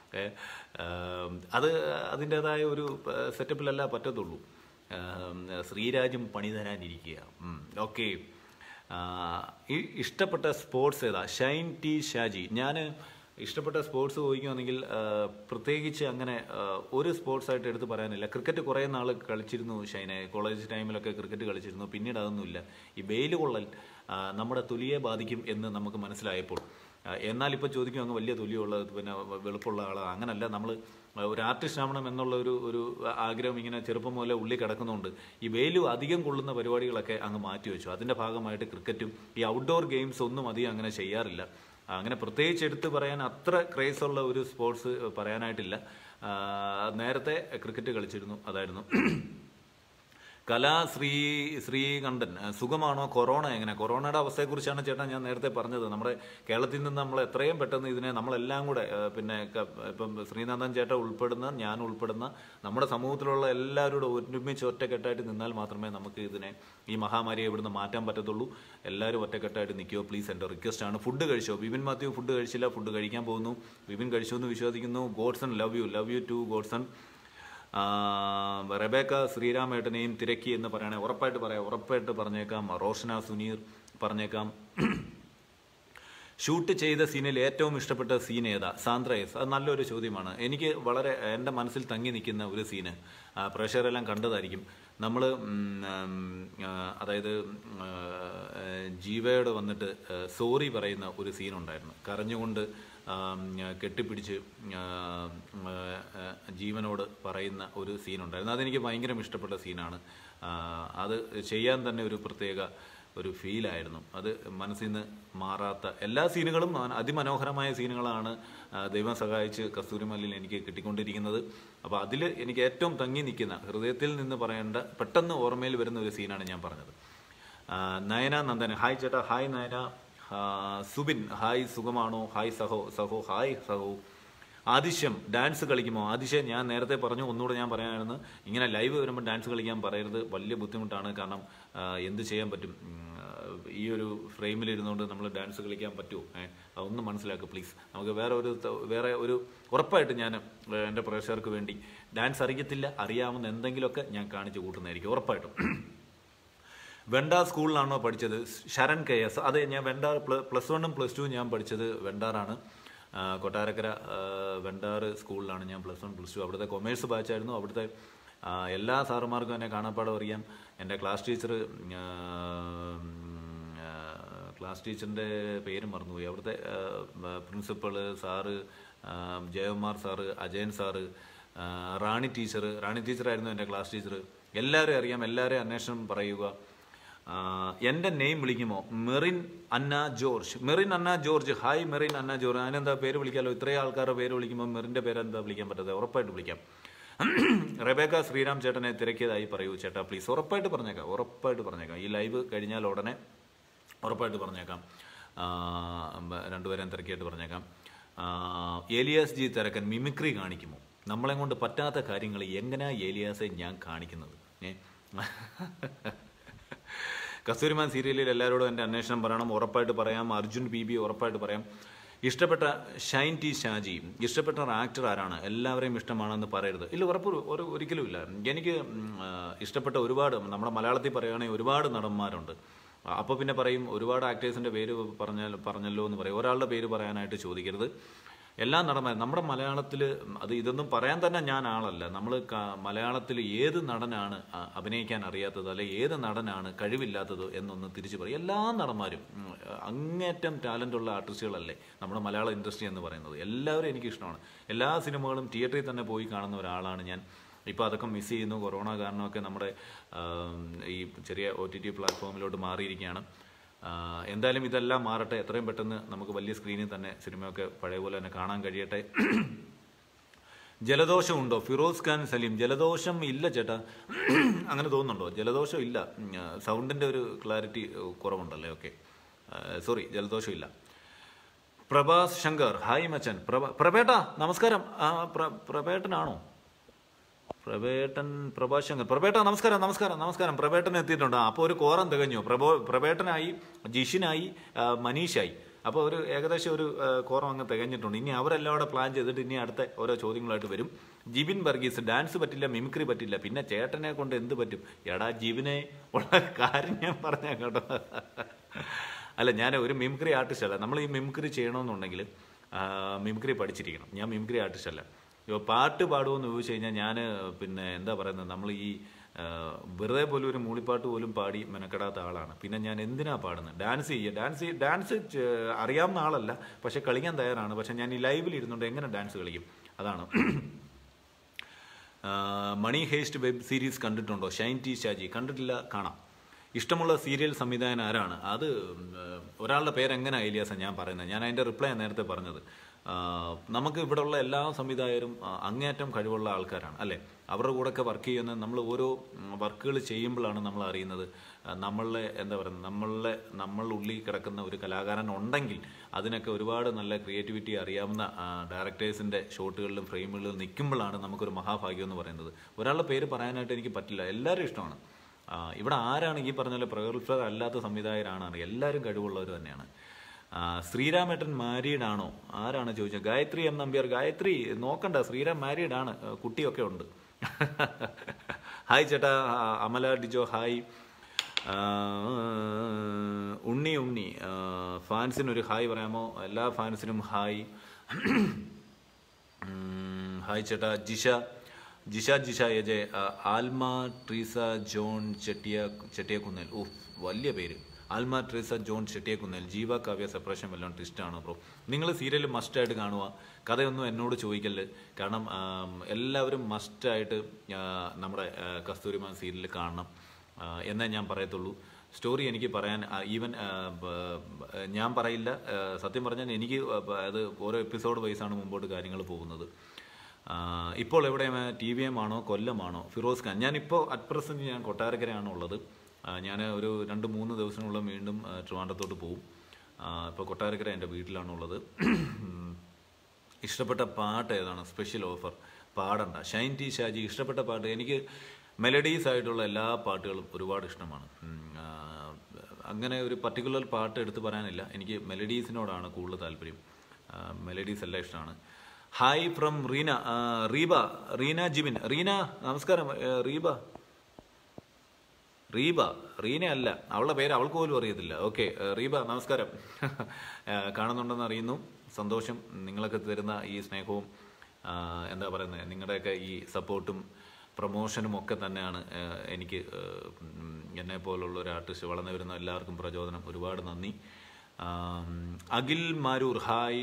അത് അതിൻ്റെതായ ഒരു സെറ്റപ്പിലല്ല പറ്റത്തുള്ളൂ. ശ്രീരാജും പണി തരാനിരിക്കുക. ഓക്കെ. ഇഷ്ടപ്പെട്ട സ്പോർട്സ് ഏതാ? ഷൈൻ ടി ഷാജി, ഞാൻ ഇഷ്ടപ്പെട്ട സ്പോർട്സ് ചോദിക്കുകയാണെങ്കിൽ പ്രത്യേകിച്ച് അങ്ങനെ ഒരു സ്പോർട്സായിട്ട് എടുത്ത് പറയാനില്ല. ക്രിക്കറ്റ് കുറേ നാൾ കളിച്ചിരുന്നു ഷൈനെ, കോളേജ് ടൈമിലൊക്കെ ക്രിക്കറ്റ് കളിച്ചിരുന്നു. പിന്നീട് അതൊന്നുമില്ല. ഈ വെയിൽ കൊള്ളൽ നമ്മുടെ തൊലിയെ ബാധിക്കും എന്ന് നമുക്ക് മനസ്സിലായപ്പോൾ, എന്നാലിപ്പോൾ ചോദിക്കും അങ്ങ് വലിയ തൊലിയുള്ള പിന്നെ വെളുപ്പുള്ള ആളാണ്, അങ്ങനല്ല. നമ്മൾ ഒരു ആർട്ടിസ്റ്റ് ആവണം എന്നുള്ള ഒരു ഒരു ആഗ്രഹം ഇങ്ങനെ ചെറുപ്പം മുതലേ ഉള്ളിൽ കിടക്കുന്നുണ്ട്. ഈ വെയിൽ അധികം കൊള്ളുന്ന പരിപാടികളൊക്കെ അങ്ങ് മാറ്റിവെച്ചു. അതിൻ്റെ ഭാഗമായിട്ട് ക്രിക്കറ്റും ഈ ഔട്ട്ഡോർ ഗെയിംസ് ഒന്നും അധികം അങ്ങനെ ചെയ്യാറില്ല. അങ്ങനെ പ്രത്യേകിച്ച് എടുത്ത് പറയാൻ അത്ര ക്രേസുള്ള ഒരു സ്പോർട്സ് പറയാനായിട്ടില്ല. നേരത്തെ ക്രിക്കറ്റ് കളിച്ചിരുന്നു, അതായിരുന്നു. കലാ ശ്രീ ശ്രീകണ്ഠൻ, സുഖമാണോ? കൊറോണ എങ്ങനെ? കൊറോണയുടെ അവസ്ഥയെക്കുറിച്ചാണ് ചേട്ടാ ഞാൻ നേരത്തെ പറഞ്ഞത്. നമ്മുടെ കേരളത്തിൽ നിന്ന് നമ്മൾ എത്രയും പെട്ടെന്ന് ഇതിനെ നമ്മളെല്ലാം കൂടെ പിന്നെ ഇപ്പം ശ്രീനാഥൻ ചേട്ടൻ ഉൾപ്പെടുന്ന, ഞാൻ ഉൾപ്പെടുന്ന നമ്മുടെ സമൂഹത്തിലുള്ള എല്ലാവരോടും ഒരുമിച്ച് ഒറ്റക്കെട്ടായിട്ട് നിന്നാൽ മാത്രമേ നമുക്ക് ഇതിനെ, ഈ മഹാമാരിയെ ഇവിടുന്ന് മാറ്റാൻ പറ്റത്തുള്ളൂ. എല്ലാവരും ഒറ്റക്കെട്ടായിട്ട് നിൽക്കുമോ പ്ലീസ്, എൻ്റെ റിക്വസ്റ്റാണ്. ഫുഡ് കഴിച്ചോ? ബിബിൻ മാത്യു ഫുഡ് കഴിച്ചില്ല, ഫുഡ് കഴിക്കാൻ പോകുന്നു. ബിബിൻ കഴിച്ചു എന്ന് വിശ്വസിക്കുന്നു. Godson, love you, love you too Godson. Rebecca ശ്രീരാമേട്ടനെയും തിരക്കി എന്ന് പറയണേ, ഉറപ്പായിട്ട് പറയാം, ഉറപ്പായിട്ട് പറഞ്ഞേക്കാം. റോഷന സുനീർ പറഞ്ഞേക്കാം. ഷൂട്ട് ചെയ്ത സീനിൽ ഏറ്റവും ഇഷ്ടപ്പെട്ട സീൻ ഏതാ? Sandra S. അത് നല്ലൊരു ചോദ്യമാണ്. എനിക്ക് വളരെ എൻ്റെ മനസ്സിൽ തങ്ങി നിൽക്കുന്ന ഒരു സീന് പ്രേക്ഷകരെല്ലാം കണ്ടതായിരിക്കും. നമ്മൾ അതായത് ജീവയോട് വന്നിട്ട് സോറി പറയുന്ന ഒരു സീനുണ്ടായിരുന്നു. കരഞ്ഞുകൊണ്ട് കെട്ടിപ്പിടിച്ച് ജീവനോട് പറയുന്ന ഒരു സീനുണ്ടായിരുന്നു. അതെനിക്ക് ഭയങ്കര ഇഷ്ടപ്പെട്ട സീനാണ്. അത് ചെയ്യാൻ തന്നെ ഒരു പ്രത്യേക ഒരു ഫീലായിരുന്നു. അത് മനസ്സിൽ നിന്ന് മാറാത്ത എല്ലാ സീനുകളും അതിമനോഹരമായ സീനുകളാണ് ദൈവം സഹായിച്ച് കസ്തൂരിമാനിൽ എനിക്ക് കിട്ടിക്കൊണ്ടിരിക്കുന്നത്. അപ്പോൾ അതിൽ എനിക്ക് ഏറ്റവും തങ്ങി നിൽക്കുന്ന, ഹൃദയത്തിൽ നിന്ന് പറയേണ്ട, പെട്ടെന്ന് ഓർമ്മയിൽ വരുന്ന ഒരു സീനാണ് ഞാൻ പറഞ്ഞത്. നയന നന്ദൻ, ഹായ് ചേട്ടാ. ഹായ് നയന. സുബിൻ, ഹായ്, സുഖമാണോ? ഹായ് സഹോ. സഹോ ഹായ് സഹോ. ആദിശ്യം, ഡാൻസ് കളിക്കുമോ? ആദിശ്യം, ഞാൻ നേരത്തെ പറഞ്ഞു, ഒന്നുകൂടെ ഞാൻ പറയാമായിരുന്നു, ഇങ്ങനെ ലൈവ് വരുമ്പോൾ ഡാൻസ് കളിക്കാൻ പറയരുത്, വലിയ ബുദ്ധിമുട്ടാണ്. കാരണം എന്ത് ചെയ്യാൻ പറ്റും, ഈ ഒരു ഫ്രെയിമിലിരുന്നുകൊണ്ട് നമ്മൾ ഡാൻസ് കളിക്കാൻ പറ്റുമോ? ഏഹ് അതൊന്ന് മനസ്സിലാക്കുക പ്ലീസ്. നമുക്ക് വേറെ ഒരു വേറെ ഒരു ഉറപ്പായിട്ട് ഞാൻ എൻ്റെ പ്രേക്ഷകർക്ക് വേണ്ടി ഡാൻസ് അറിയത്തില്ല, അറിയാവുന്ന എന്തെങ്കിലുമൊക്കെ ഞാൻ കാണിച്ചു കൂട്ടുന്നതായിരിക്കും ഉറപ്പായിട്ടും. വെണ്ടാർ സ്കൂളിലാണോ പഠിച്ചത്? Sharan K S. അതെ, ഞാൻ വെണ്ടാർ പ്ലസ് വണ്ണും പ്ലസ് ടുവും ഞാൻ പഠിച്ചത് വെണ്ടാറാണ്. കൊട്ടാരക്കര വെണ്ടാർ സ്കൂളിലാണ് ഞാൻ പ്ലസ് വൺ പ്ലസ് ടു. അവിടുത്തെ കൊമേഴ്സ് ബാച്ചായിരുന്നു. അവിടുത്തെ എല്ലാ സാറുമാർക്കും എന്നെ കാണാപ്പാടം അറിയാം. എൻ്റെ ക്ലാസ് ടീച്ചർ, ക്ലാസ് ടീച്ചറിൻ്റെ പേര് മറന്നുപോയി, അവിടുത്തെ principal sir, Jayakumar sir, Ajayan sir, Rani teacher Rani ടീച്ചറായിരുന്നു എൻ്റെ ക്ലാസ് ടീച്ചർ. എല്ലാവരെയും അറിയാം, എല്ലാവരെയും അന്വേഷണം പറയുക. എൻ്റെ നെയിം വിളിക്കുമോ? Merin Anna George. Merin Anna George, hi Merin Anna George. അതിനെന്താ പേര് വിളിക്കാമല്ലോ, ഇത്രയും ആൾക്കാരുടെ പേര് വിളിക്കുമ്പോൾ മെറിൻ്റെ പേര് എന്താ വിളിക്കാൻ പറ്റാതെ? ഉറപ്പായിട്ട് വിളിക്കാം. റെബേക്ക ശ്രീറാം ചേട്ടനെ തിരക്കിയതായി പറയൂ ചേട്ടാ പ്ലീസ്. ഉറപ്പായിട്ട് പറഞ്ഞേക്കാം, ഉറപ്പായിട്ട് പറഞ്ഞേക്കാം. ഈ ലൈവ് കഴിഞ്ഞാൽ ഉടനെ ഉറപ്പായിട്ട് പറഞ്ഞേക്കാം. രണ്ടുപേരെയും തിരക്കിയായിട്ട് പറഞ്ഞേക്കാം. ഏലിയാസ് ജി തിരക്കൻ, മിമിക്രി കാണിക്കുമോ? നമ്മളെ കൊണ്ട് പറ്റാത്ത കാര്യങ്ങൾ എങ്ങനെയാ ഏലിയാസെ ഞാൻ കാണിക്കുന്നത്? ഏ കസ്തൂരിമാൻ സീരിയലിൽ എല്ലാവരോടും എൻ്റെ അന്വേഷണം പറയണം, ഉറപ്പായിട്ട് പറയാം. അർജുൻ ബി ബി ഉറപ്പായിട്ട് പറയാം. ഇഷ്ടപ്പെട്ട ഷൈൻ ടി ഷാജി, ഇഷ്ടപ്പെട്ട ആക്ടർ ആരാണ്? എല്ലാവരെയും ഇഷ്ടമാണെന്ന് പറയരുത്. ഇല്ല, ഉറപ്പ് ഒരു ഒരിക്കലും ഇല്ല. എനിക്ക് ഇഷ്ടപ്പെട്ട ഒരുപാട്, നമ്മുടെ മലയാളത്തിൽ പറയുകയാണെങ്കിൽ ഒരുപാട് നടന്മാരുണ്ട്. അപ്പോൾ പിന്നെ പറയും ഒരുപാട് ആക്ടേഴ്സിൻ്റെ പേര് പറഞ്ഞാൽ പറഞ്ഞല്ലോ എന്ന് പറയും. ഒരാളുടെ പേര് പറയാനായിട്ട് ചോദിക്കരുത്. എല്ലാ നടന്മാരും നമ്മുടെ മലയാളത്തിൽ, അത് ഇതൊന്നും പറയാൻ തന്നെ ഞാൻ ആളല്ല. നമ്മൾ മലയാളത്തിൽ ഏത് നടനാണ് അഭിനയിക്കാൻ അറിയാത്തത്, അല്ലെ ഏത് നടനാണ് കഴിവില്ലാത്തത് എന്നൊന്ന് തിരിച്ചു പറയും. എല്ലാ നടന്മാരും അങ്ങേറ്റം ടാലൻ്റുള്ള ആർട്ടിസ്റ്റുകളല്ലേ നമ്മുടെ മലയാള ഇൻഡസ്ട്രി എന്ന് പറയുന്നത്. എല്ലാവരും എനിക്കിഷ്ടമാണ്. എല്ലാ സിനിമകളും തിയേറ്ററിൽ തന്നെ പോയി കാണുന്ന ഒരാളാണ് ഞാൻ. ഇപ്പോൾ അതൊക്കെ മിസ് ചെയ്യുന്നു. കൊറോണ കാരണമൊക്കെ നമ്മുടെ ഈ ചെറിയ ഒ ടി ടി പ്ലാറ്റ്ഫോമിലോട്ട് മാറിയിരിക്കുകയാണ്. എന്തായാലും ഇതെല്ലാം മാറട്ടെ. എത്രയും പെട്ടെന്ന് നമുക്ക് വലിയ സ്ക്രീനിൽ തന്നെ സിനിമയൊക്കെ പഴയ പോലെ തന്നെ കാണാൻ കഴിയട്ടെ. ജലദോഷം ഉണ്ടോ? ഫിറോസ് ഖാൻ സലീം, ജലദോഷം ഇല്ല ചേട്ടാ. അങ്ങനെ തോന്നുന്നുണ്ടോ? ജലദോഷം ഇല്ല. സൗണ്ടിൻ്റെ ഒരു ക്ലാരിറ്റി കുറവുണ്ടല്ലേ? ഓക്കെ, സോറി, ജലദോഷം ഇല്ല. പ്രഭാസ് ശങ്കർ, ഹായ് മച്ചൻ. പ്രഭ പ്രഭേട്ട നമസ്കാരം. പ്രഭേട്ടനാണോ? പ്രഭേട്ടൻ, പ്രഭാസ് ശങ്കർ. പ്രഭേട്ട നമസ്കാരം. നമസ്കാരം നമസ്കാരം പ്രഭേട്ടൻ എത്തിയിട്ടുണ്ട്. അപ്പോൾ ഒരു കോറം തികഞ്ഞു. പ്രഭോ പ്രഭേട്ടനായി, ജിഷിനായി, മനീഷായി. അപ്പോൾ ഒരു ഏകദേശം ഒരു കോറം അങ്ങ് തികഞ്ഞിട്ടുണ്ട്. ഇനി അവരെല്ലാം കൂടെ പ്ലാൻ ചെയ്തിട്ട് ഇനി അടുത്ത ഓരോ ചോദ്യങ്ങളായിട്ട് വരും. ജിബിൻ വർഗീസ്, ഡാൻസ് പറ്റില്ല, മിമിക്രി പറ്റില്ല, പിന്നെ ചേട്ടനെ കൊണ്ട് എന്ത് പറ്റും? എടാ ജിബിനെ, ഉള്ള കാര്യം ഞാൻ പറഞ്ഞ കേട്ടോ. അല്ല, ഞാൻ ഒരു മിമിക്രി ആർട്ടിസ്റ്റ് അല്ല. നമ്മൾ ഈ മിമിക്രി ചെയ്യണമെന്നുണ്ടെങ്കിൽ മിമിക്രി പഠിച്ചിരിക്കണം. ഞാൻ മിമിക്രി ആർട്ടിസ്റ്റ് അല്ല. ഇപ്പോൾ പാട്ട് പാടുമെന്ന് ചോദിച്ചു കഴിഞ്ഞാൽ ഞാൻ പിന്നെ എന്താ പറയുന്നത്, നമ്മൾ ഈ വെറുതെ പോലും ഒരു മൂളിപ്പാട്ട് പോലും പാടി മെനക്കെടാത്ത ആളാണ്. പിന്നെ ഞാൻ എന്തിനാ പാടുന്നത്? ഡാൻസ് ചെയ്യുക. ഡാൻസ് ഡാൻസ് അറിയാവുന്ന ആളല്ല, പക്ഷെ കളിക്കാൻ തയ്യാറാണ്. പക്ഷെ ഞാൻ ഈ ലൈവിൽ ഇരുന്നുകൊണ്ട് എങ്ങനെ ഡാൻസ് കളിക്കും? അതാണ്. മണി ഹേസ്റ്റ് വെബ് സീരീസ് കണ്ടിട്ടുണ്ടോ? ഷൈൻ ടി ഷാജി, കണ്ടിട്ടില്ല, കാണാം. ഇഷ്ടമുള്ള സീരിയൽ സംവിധായകൻ ആരാണ്? അത് ഒരാളുടെ പേരെങ്ങനെ ഏലിയാസാണ് ഞാൻ പറയുന്നത്. ഞാൻ അതിൻ്റെ റിപ്ലൈ നേരത്തെ പറഞ്ഞത്. നമുക്ക് ഇവിടെയുള്ള എല്ലാ സംവിധായകരും അങ്ങേയറ്റം കഴിവുള്ള ആൾക്കാരാണ്, അല്ലേ? അവരുടെ കൂടെയൊക്കെ വർക്ക് ചെയ്യുന്ന, നമ്മൾ ഓരോ വർക്കുകൾ ചെയ്യുമ്പോഴാണ് നമ്മൾ അറിയുന്നത് നമ്മളുടെ എന്താ പറയുക നമ്മളുടെ നമ്മളുടെ ഉള്ളിൽ കിടക്കുന്ന ഒരു കലാകാരൻ ഉണ്ടെങ്കിൽ അതിനൊക്കെ ഒരുപാട് നല്ല ക്രിയേറ്റിവിറ്റി അറിയാവുന്ന ഡയറക്ടേഴ്സിൻ്റെ ഷോട്ടുകളിലും ഫ്രെയിമുകളിലും നിൽക്കുമ്പോഴാണ് നമുക്കൊരു മഹാഭാഗ്യം എന്ന് പറയുന്നത്. ഒരാളുടെ പേര് പറയാനായിട്ട് എനിക്ക് പറ്റില്ല. എല്ലാവരും ഇഷ്ടമാണ്. ഇവിടെ ആരാണ് ഈ പറഞ്ഞ പോലെ പ്രഗത്ഭർ അല്ലാത്ത സംവിധായകരാണ്? എല്ലാവരും കഴിവുള്ളവർ തന്നെയാണ്. ശ്രീരാമേട്ടൻ മാരീഡാണോ? ആരാണ് ചോദിച്ചത്? ഗായത്രി എം നമ്പ്യാർ. ഗായത്രി നോക്കണ്ട, ശ്രീരാം മാരീഡാണ്, കുട്ടിയൊക്കെ ഉണ്ട്. ഹായ് ചേട്ടാ. അമല ഡിജോ, ഹായ്. ഉണ്ണി ഉണ്ണി ഫാൻസിനൊരു ഹായ് പറയാമോ? എല്ലാ ഫാൻസിനും ഹായ്. ഹായ് ചേട്ടാ. Jisha Jisha Jisha A J. Alma Treesa John ചെട്ടിയ ചെട്ടിയക്കുന്നേൽ. ഓ വലിയ പേര്. Alma Treesa John Chettiyakkunnel. Jeeva Kavya separation വല്ലതും ട്വിസ്റ്റാണോ ബ്രോ? നിങ്ങൾ സീരിയൽ മസ്റ്റായിട്ട് കാണുക. കഥയൊന്നും എന്നോട് ചോദിക്കല്ല്. കാരണം എല്ലാവരും മസ്റ്റായിട്ട് നമ്മുടെ കസ്തൂരിമാൻ സീരിയൽ കാണണം എന്നേ ഞാൻ പറയത്തുള്ളൂ. സ്റ്റോറി എനിക്ക് പറയാൻ ഈവൻ ഞാൻ പറയില്ല. സത്യം പറഞ്ഞാൽ എനിക്ക് അത് ഓരോ എപ്പിസോഡ് വൈസാണ് മുമ്പോട്ട് കാര്യങ്ങൾ പോകുന്നത്. ഇപ്പോൾ എവിടെ ടി വി എം ആണോ കൊല്ലമാണോ? ഫിറോസ് ഖാൻ. ഞാനിപ്പോൾ അറ്റ് പ്രസൻറ്റ് ഞാൻ കൊട്ടാരക്കരയാണ് ഉള്ളത്. ഞാൻ ഒരു രണ്ട് മൂന്ന് ദിവസത്തിനുള്ള വീണ്ടും ട്രിവാൻഡ്രത്തോട്ട് പോവും. ഇപ്പോൾ കൊട്ടാരക്കര എൻ്റെ വീട്ടിലാണുള്ളത്. ഇഷ്ടപ്പെട്ട പാട്ട് ഏതാണ്? സ്പെഷ്യൽ ഓഫർ പാടണ്ട. Shine T Shaji. ഇഷ്ടപ്പെട്ട പാട്ട് എനിക്ക് മെലഡീസ് ആയിട്ടുള്ള എല്ലാ പാട്ടുകളും ഒരുപാട് ഇഷ്ടമാണ്. അങ്ങനെ ഒരു പർട്ടിക്കുലർ പാട്ട് എടുത്ത് പറയാനില്ല. എനിക്ക് മെലഡീസിനോടാണ് കൂടുതൽ താല്പര്യം. മെലഡീസ് എല്ലാം ഇഷ്ടമാണ്. Hi from Reena. റീബ റീന ജിബിൻ. റീന നമസ്കാരം. റീബ റീബ റീന അല്ല, അവളുടെ പേര് അവൾക്ക് പോലും അറിയത്തില്ല. ഓക്കെ റീബ നമസ്കാരം. കാണുന്നുണ്ടെന്ന് അറിയുന്നു. സന്തോഷം. നിങ്ങളൊക്കെ തരുന്ന ഈ സ്നേഹവും എന്താ പറയുന്നത്, നിങ്ങളുടെയൊക്കെ ഈ സപ്പോർട്ടും പ്രൊമോഷനും ഒക്കെ തന്നെയാണ് എനിക്ക് എന്നെ പോലുള്ള ഒരു ആർട്ടിസ്റ്റ് വളർന്നു വരുന്ന എല്ലാവർക്കും പ്രചോദനം. ഒരുപാട് നന്ദി. Akhil Maroor hi.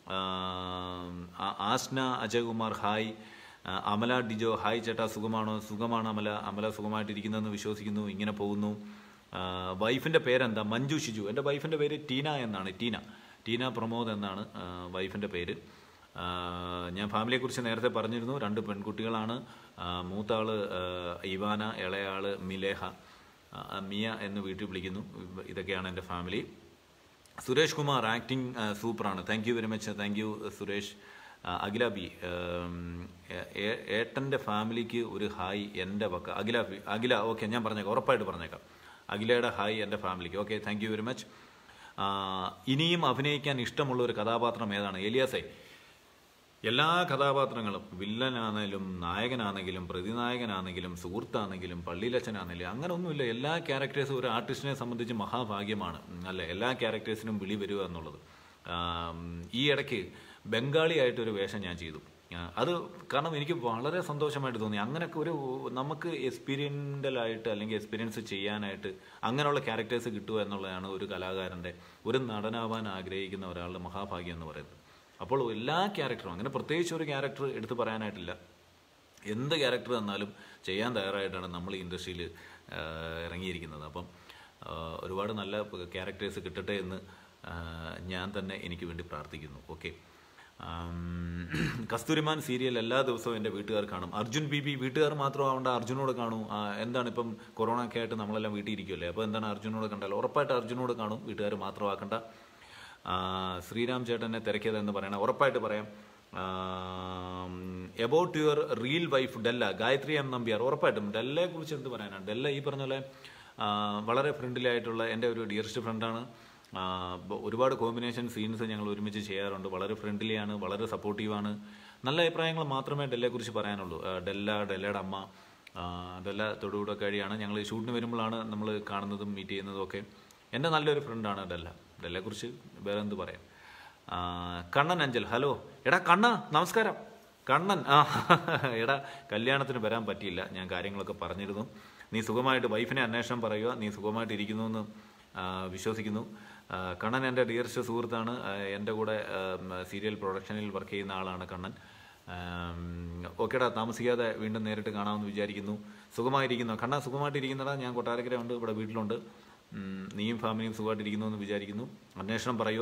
Asna Ajayakumar hi. Amala Dijo hi ചേട്ടാ. സുഖമാണോ? സുഖമാണ് അമല. അമല സുഖമായിട്ടിരിക്കുന്നതെന്ന് വിശ്വസിക്കുന്നു. ഇങ്ങനെ പോകുന്നു. വൈഫിൻ്റെ പേരെന്താ? മഞ്ജു ഷിജു. എൻ്റെ വൈഫിൻ്റെ പേര് ടീന എന്നാണ്. ടീന ടീന പ്രമോദ് എന്നാണ് വൈഫിൻ്റെ പേര്. ഞാൻ ഫാമിലിയെക്കുറിച്ച് നേരത്തെ പറഞ്ഞിരുന്നു. രണ്ട് പെൺകുട്ടികളാണ്. മൂത്ത ആള് ഇവാന, ഇളയാള് മിലേഹ, മിയ എന്ന് വീട്ടിൽ വിളിക്കുന്നു. ഇതൊക്കെയാണ് എൻ്റെ ഫാമിലി. സുരേഷ് കുമാർ ആക്ടിങ് സൂപ്പറാണ്. Thank you very much. Thank you Suresh. Akhila B. ഏട്ടൻ്റെ ഫാമിലിക്ക് ഒരു ഹായ് എൻ്റെ പക്ക. അഖില ബി. അഖില ഓക്കെ ഞാൻ പറഞ്ഞേക്കാം, ഉറപ്പായിട്ട് പറഞ്ഞേക്കാം. അഖിലയുടെ ഹായ് എൻ്റെ ഫാമിലിക്ക്. Okay thank you very much. ഇനിയും അഭിനയിക്കാൻ ഇഷ്ടമുള്ള ഒരു കഥാപാത്രം ഏതാണ്? എലിയാസേ. എല്ലാ കഥാപാത്രങ്ങളും വില്ലനാണെങ്കിലും നായകനാണെങ്കിലും പ്രതിനായകനാണെങ്കിലും സുഹൃത്താണെങ്കിലും പള്ളിയിലച്ഛനാണെങ്കിലും അങ്ങനെ ഒന്നുമില്ല. എല്ലാ ക്യാരക്ടേഴ്സും ഒരു ആർട്ടിസ്റ്റിനെ സംബന്ധിച്ച് മഹാഭാഗ്യമാണ് അല്ലേ? എല്ലാ ക്യാരക്ടേഴ്സിനും വിളി വരിക എന്നുള്ളത്. ഈ ഇടയ്ക്ക് ബംഗാളിയായിട്ടൊരു വേഷം ഞാൻ ചെയ്തു. അത് കാരണം എനിക്ക് വളരെ സന്തോഷമായിട്ട് തോന്നി. അങ്ങനെയൊക്കെ ഒരു നമുക്ക് എക്സ്പീരിയൻ്റലായിട്ട് അല്ലെങ്കിൽ എക്സ്പീരിയൻസ് ചെയ്യാനായിട്ട് അങ്ങനെയുള്ള ക്യാരക്ടേഴ്സ് കിട്ടുക എന്നുള്ളതാണ് ഒരു കലാകാരൻ്റെ, ഒരു നടനാവാൻ ആഗ്രഹിക്കുന്ന ഒരാളുടെ മഹാഭാഗ്യം എന്ന് പറയുന്നത്. അപ്പോൾ എല്ലാ ക്യാരക്ടറും അങ്ങനെ പ്രത്യേകിച്ച് ഒരു ക്യാരക്ടർ എടുത്ത് പറയാനായിട്ടില്ല. എന്ത് ക്യാരക്ടർ തന്നാലും ചെയ്യാൻ തയ്യാറായിട്ടാണ് നമ്മൾ ഈ ഇൻഡസ്ട്രിയിൽ ഇറങ്ങിയിരിക്കുന്നത്. അപ്പം ഒരുപാട് നല്ല ക്യാരക്ടേഴ്സ് കിട്ടട്ടെ എന്ന് ഞാൻ തന്നെ എനിക്ക് വേണ്ടി പ്രാർത്ഥിക്കുന്നു. ഓക്കെ. കസ്തൂരിമാൻ സീരിയൽ എല്ലാ ദിവസവും എൻ്റെ വീട്ടുകാർ കാണും. Arjun B B. വീട്ടുകാർ മാത്രമാവേണ്ട, അർജുനോട് കാണൂ. എന്താണ് ഇപ്പം കൊറോണ ഒക്കെ ആയിട്ട് നമ്മളെല്ലാം വീട്ടിൽ ഇരിക്കുമല്ലേ, അപ്പോൾ എന്താണ് അർജുനോട് കണ്ടാൽ ഉറപ്പായിട്ട് അർജുനോട് കാണും. വീട്ടുകാർ മാത്രമാക്കണ്ട. ശ്രീരാം ചേട്ടനെ തിരക്കിയതെന്ന് പറയണം, ഉറപ്പായിട്ട് പറയാം. About your real wife Della. Gayathri M Nambiar. ഉറപ്പായിട്ടും ഡെല്ലയെ കുറിച്ച് എന്ത് പറയാനാണ്? ഡെല്ല ഈ പറഞ്ഞ പോലെ വളരെ ഫ്രണ്ട്ലി ആയിട്ടുള്ള എൻ്റെ ഒരു ഡിയറസ്റ്റ് ഫ്രണ്ടാണ്. ഒരുപാട് കോമ്പിനേഷൻ സീൻസ് ഞങ്ങൾ ഒരുമിച്ച് ചെയ്യാറുണ്ട്. വളരെ ഫ്രണ്ട്ലിയാണ്, വളരെ സപ്പോർട്ടീവാണ്. നല്ല അഭിപ്രായങ്ങൾ മാത്രമേ ഡെല്ലയെക്കുറിച്ച് പറയാനുള്ളൂ. ഡെല്ല, ഡെല്ലയുടെ അമ്മ, ഡെല്ല തൊടുകൂടെ കഴിയാണ്. ഞങ്ങൾ ഷൂട്ടിന് വരുമ്പോഴാണ് നമ്മൾ കാണുന്നതും മീറ്റ് ചെയ്യുന്നതും ഒക്കെ. എൻ്റെ നല്ലൊരു ഫ്രണ്ടാണ് ഡെല്ല. ഡെല്ലയെക്കുറിച്ച് വേറെ എന്ത് പറയാം. കണ്ണൻ അഞ്ചൽ. ഹലോ എടാ കണ്ണ, നമസ്കാരം. കണ്ണൻ. ആ എടാ കല്യാണത്തിന് വരാൻ പറ്റിയില്ല, ഞാൻ കാര്യങ്ങളൊക്കെ പറഞ്ഞിരുന്നു. നീ സുഖമായിട്ട്, വൈഫിനെ അന്വേഷണം പറയുക, നീ സുഖമായിട്ട് ഇരിക്കുന്നു എന്ന് വിശ്വസിക്കുന്നു. കണ്ണൻ എൻ്റെ ഡിയറസ്റ്റ് സുഹൃത്താണ്. എൻ്റെ കൂടെ സീരിയൽ പ്രൊഡക്ഷനിൽ വർക്ക് ചെയ്യുന്ന ആളാണ് കണ്ണൻ. ഓക്കേടാ, താമസിക്കാതെ വീണ്ടും നേരിട്ട് കാണാമെന്ന് വിചാരിക്കുന്നു. സുഖമായിരിക്കുന്നു കണ്ണ? സുഖമായിട്ടിരിക്കുന്നടാ. ഞാൻ കൊട്ടാരക്കര ഉണ്ട്, ഇവിടെ വീട്ടിലുണ്ട്. നീയും ഫാമിലിയും സുഖമായിട്ടിരിക്കുന്നു എന്ന് വിചാരിക്കുന്നു. അന്വേഷണം പറയുക.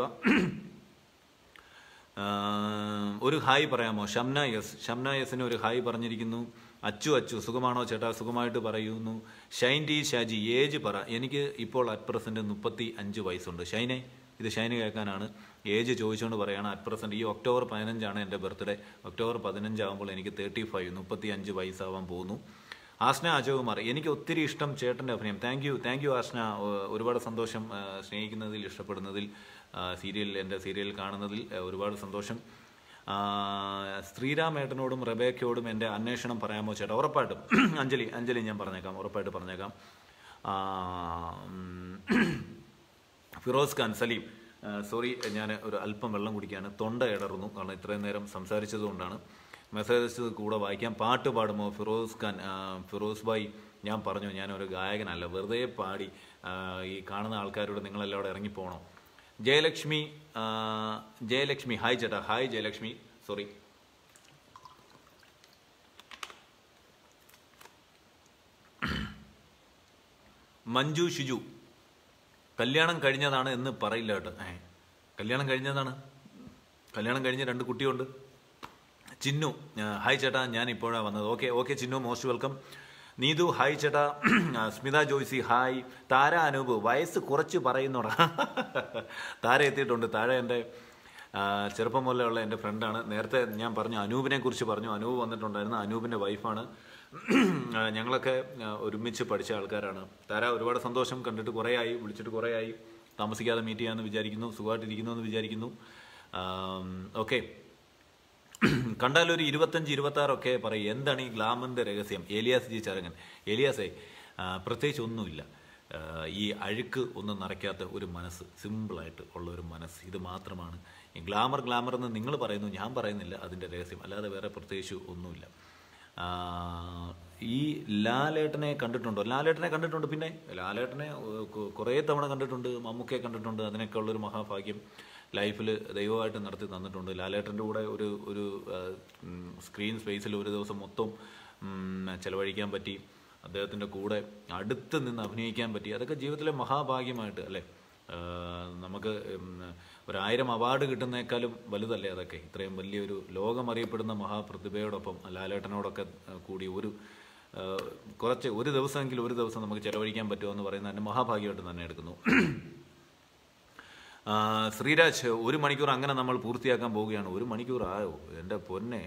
ഒരു ഹായ് പറയാമോ? ഷംന എസ്. ഷംന എസിന് ഒരു ഹായ് പറഞ്ഞിരിക്കുന്നു. അച്ചു അച്ചു സുഖമാണോ ചേട്ടാ? സുഖമായിട്ട് പറയുന്നു. ഷൈൻ ടി ഷാജി. ഏജ് പറ. എനിക്ക് ഇപ്പോൾ അറ്റ് പ്രസൻറ്റ് മുപ്പത്തി അഞ്ച് വയസ്സുണ്ട്. ഷൈനെ, ഇത് ഷൈന് കേൾക്കാനാണ്. ഏജ് ചോദിച്ചുകൊണ്ട് പറയുകയാണ്. അറ്റ് പ്രസൻറ്റ് ഈ ഒക്ടോബർ പതിനഞ്ചാണ് എൻ്റെ ബർത്ത്ഡേ. ഒക്ടോബർ പതിനഞ്ചാകുമ്പോൾ എനിക്ക് തേർട്ടി ഫൈവ് മുപ്പത്തി അഞ്ച് വയസ്സാവാൻ പോകുന്നു. ആസ്ന അജയകുമാർ. എനിക്ക് ഒത്തിരി ഇഷ്ടം ചേട്ടൻ്റെ അഭിനയം. Thank you thank you Asna. ഒരുപാട് സന്തോഷം. സ്നേഹിക്കുന്നതിൽ, ഇഷ്ടപ്പെടുന്നതിൽ, സീരിയൽ എൻ്റെ സീരിയൽ കാണുന്നതിൽ ഒരുപാട് സന്തോഷം. ശ്രീരാമേട്ടനോടും റബേക്കയോടും എൻ്റെ അന്വേഷണം പറയാമോ ചേട്ടാ? ഉറപ്പായിട്ടും. അഞ്ജലി അഞ്ജലി ഞാൻ പറഞ്ഞേക്കാം, ഉറപ്പായിട്ട് പറഞ്ഞേക്കാം. ഫിറോസ് ഖാൻ സലീം, സോറി ഞാൻ ഒരു അല്പം വെള്ളം കുടിക്കുകയാണ്, തൊണ്ട ഇടറുന്നു, കാരണം ഇത്രയും നേരം സംസാരിച്ചതുകൊണ്ടാണ്. മെസ്സേജസ് കൂടെ വായിക്കാം. പാട്ട് പാടുമോ ഫിറോസ് ഖാൻ? ഫിറോസ് ഭായ്, ഞാൻ പറഞ്ഞു ഞാനൊരു ഗായകനല്ല, വെറുതെ പാടി ഈ കാണുന്ന ആൾക്കാരോട് നിങ്ങളെല്ലാം അവിടെ ഇറങ്ങിപ്പോകണം. ജയലക്ഷ്മി, ജയലക്ഷ്മി ഹായ് ചേട്ടാ. Hi Jayalakshmi, sorry. മഞ്ജു ഷിജു, കല്യാണം കഴിഞ്ഞതാണ് എന്ന് പറയില്ല കേട്ടോ. ഏ കല്യാണം കഴിഞ്ഞതാണ്, കല്യാണം കഴിഞ്ഞ രണ്ട് കുട്ടിയുണ്ട്. ചിന്നു ഹായ് ചേട്ടാ, ഞാൻ ഇപ്പോഴാണ് വന്നത്. Okay okay Chinnu, most welcome. Neethu hi ചേട്ടാ. സ്മിത ജോയ്സി ഹായ്. താര അനൂപ്, വയസ്സ് കുറച്ച് പറയുന്നോടാ. താര എത്തിയിട്ടുണ്ട്. താര എൻ്റെ ചെറുപ്പം മുതലേ ഉള്ള എൻ്റെ ഫ്രണ്ടാണ്. നേരത്തെ ഞാൻ പറഞ്ഞു അനൂപിനെ കുറിച്ച് പറഞ്ഞു, അനൂപ് വന്നിട്ടുണ്ടായിരുന്നു. അനൂപിൻ്റെ വൈഫാണ്. ഞങ്ങളൊക്കെ ഒരുമിച്ച് പഠിച്ച ആൾക്കാരാണ്. താര, ഒരുപാട് സന്തോഷം, കണ്ടിട്ട് കുറേ ആയി, വിളിച്ചിട്ട് കുറേ ആയി. താമസിക്കാതെ മീറ്റ് ചെയ്യാമെന്ന് വിചാരിക്കുന്നു, സുഖമായിട്ടിരിക്കുന്നു എന്ന് വിചാരിക്കുന്നു. ഓക്കെ, കണ്ടാലൊരു ഇരുപത്തഞ്ച് ഇരുപത്തി ആറൊക്കെ പറയും. എന്താണ് ഈ ഗ്ലാമറിൻ്റെ രഹസ്യം? ഏലിയാസ് ജി ചരങ്ങൻ. ഏലിയാസേ, പ്രത്യേകിച്ച് ഒന്നുമില്ല. ഈ അഴുക്ക് ഒന്നും നിറയ്ക്കാത്ത ഒരു മനസ്സ്, സിമ്പിളായിട്ട് ഉള്ള ഒരു മനസ്സ്, ഇത് മാത്രമാണ് ഈ ഗ്ലാമർ. ഗ്ലാമർ എന്ന് നിങ്ങൾ പറയുന്നു, ഞാൻ പറയുന്നില്ല അതിൻ്റെ രഹസ്യം, അല്ലാതെ വേറെ പ്രത്യേകിച്ച് ഒന്നുമില്ല. ഈ ലാലേട്ടനെ കണ്ടിട്ടുണ്ടോ? ലാലേട്ടനെ കണ്ടിട്ടുണ്ട്, പിന്നെ ലാലേട്ടനെ കുറേ തവണ കണ്ടിട്ടുണ്ട്. മമ്മൂക്കയെ കണ്ടിട്ടുണ്ട്. അതിനൊക്കെ ഉള്ളൊരു മഹാഭാഗ്യം ലൈഫിൽ ദൈവമായിട്ട് നടത്തി തന്നിട്ടുണ്ട്. ലാലേട്ടൻ്റെ കൂടെ ഒരു ഒരു സ്ക്രീൻ സ്പേസിൽ ഒരു ദിവസം മൊത്തം ചിലവഴിക്കാൻ പറ്റി, അദ്ദേഹത്തിൻ്റെ കൂടെ അടുത്ത് നിന്ന് അഭിനയിക്കാൻ പറ്റി. അതൊക്കെ ജീവിതത്തിലെ മഹാഭാഗ്യമായിട്ട് അല്ലേ? നമുക്ക് ഒരായിരം അവാർഡ് കിട്ടുന്നേക്കാളും വലുതല്ലേ അതൊക്കെ? ഇത്രയും വലിയൊരു ലോകമറിയപ്പെടുന്ന മഹാപ്രതിഭയോടൊപ്പം ലാലേട്ടനോടൊക്കെ കൂടി ഒരു കുറച്ച് ഒരു ദിവസമെങ്കിലും ഒരു ദിവസം നമുക്ക് ചിലവഴിക്കാൻ പറ്റുമോ എന്ന് പറയുന്നത് എൻ്റെ മഹാഭാഗ്യമായിട്ട് തന്നെ എടുക്കുന്നു. ശ്രീരാജ്, ഒരു മണിക്കൂർ അങ്ങനെ നമ്മൾ പൂർത്തിയാക്കാൻ പോവുകയാണ്. ഒരു മണിക്കൂർ ആയോ എൻ്റെ പൊന്നെ.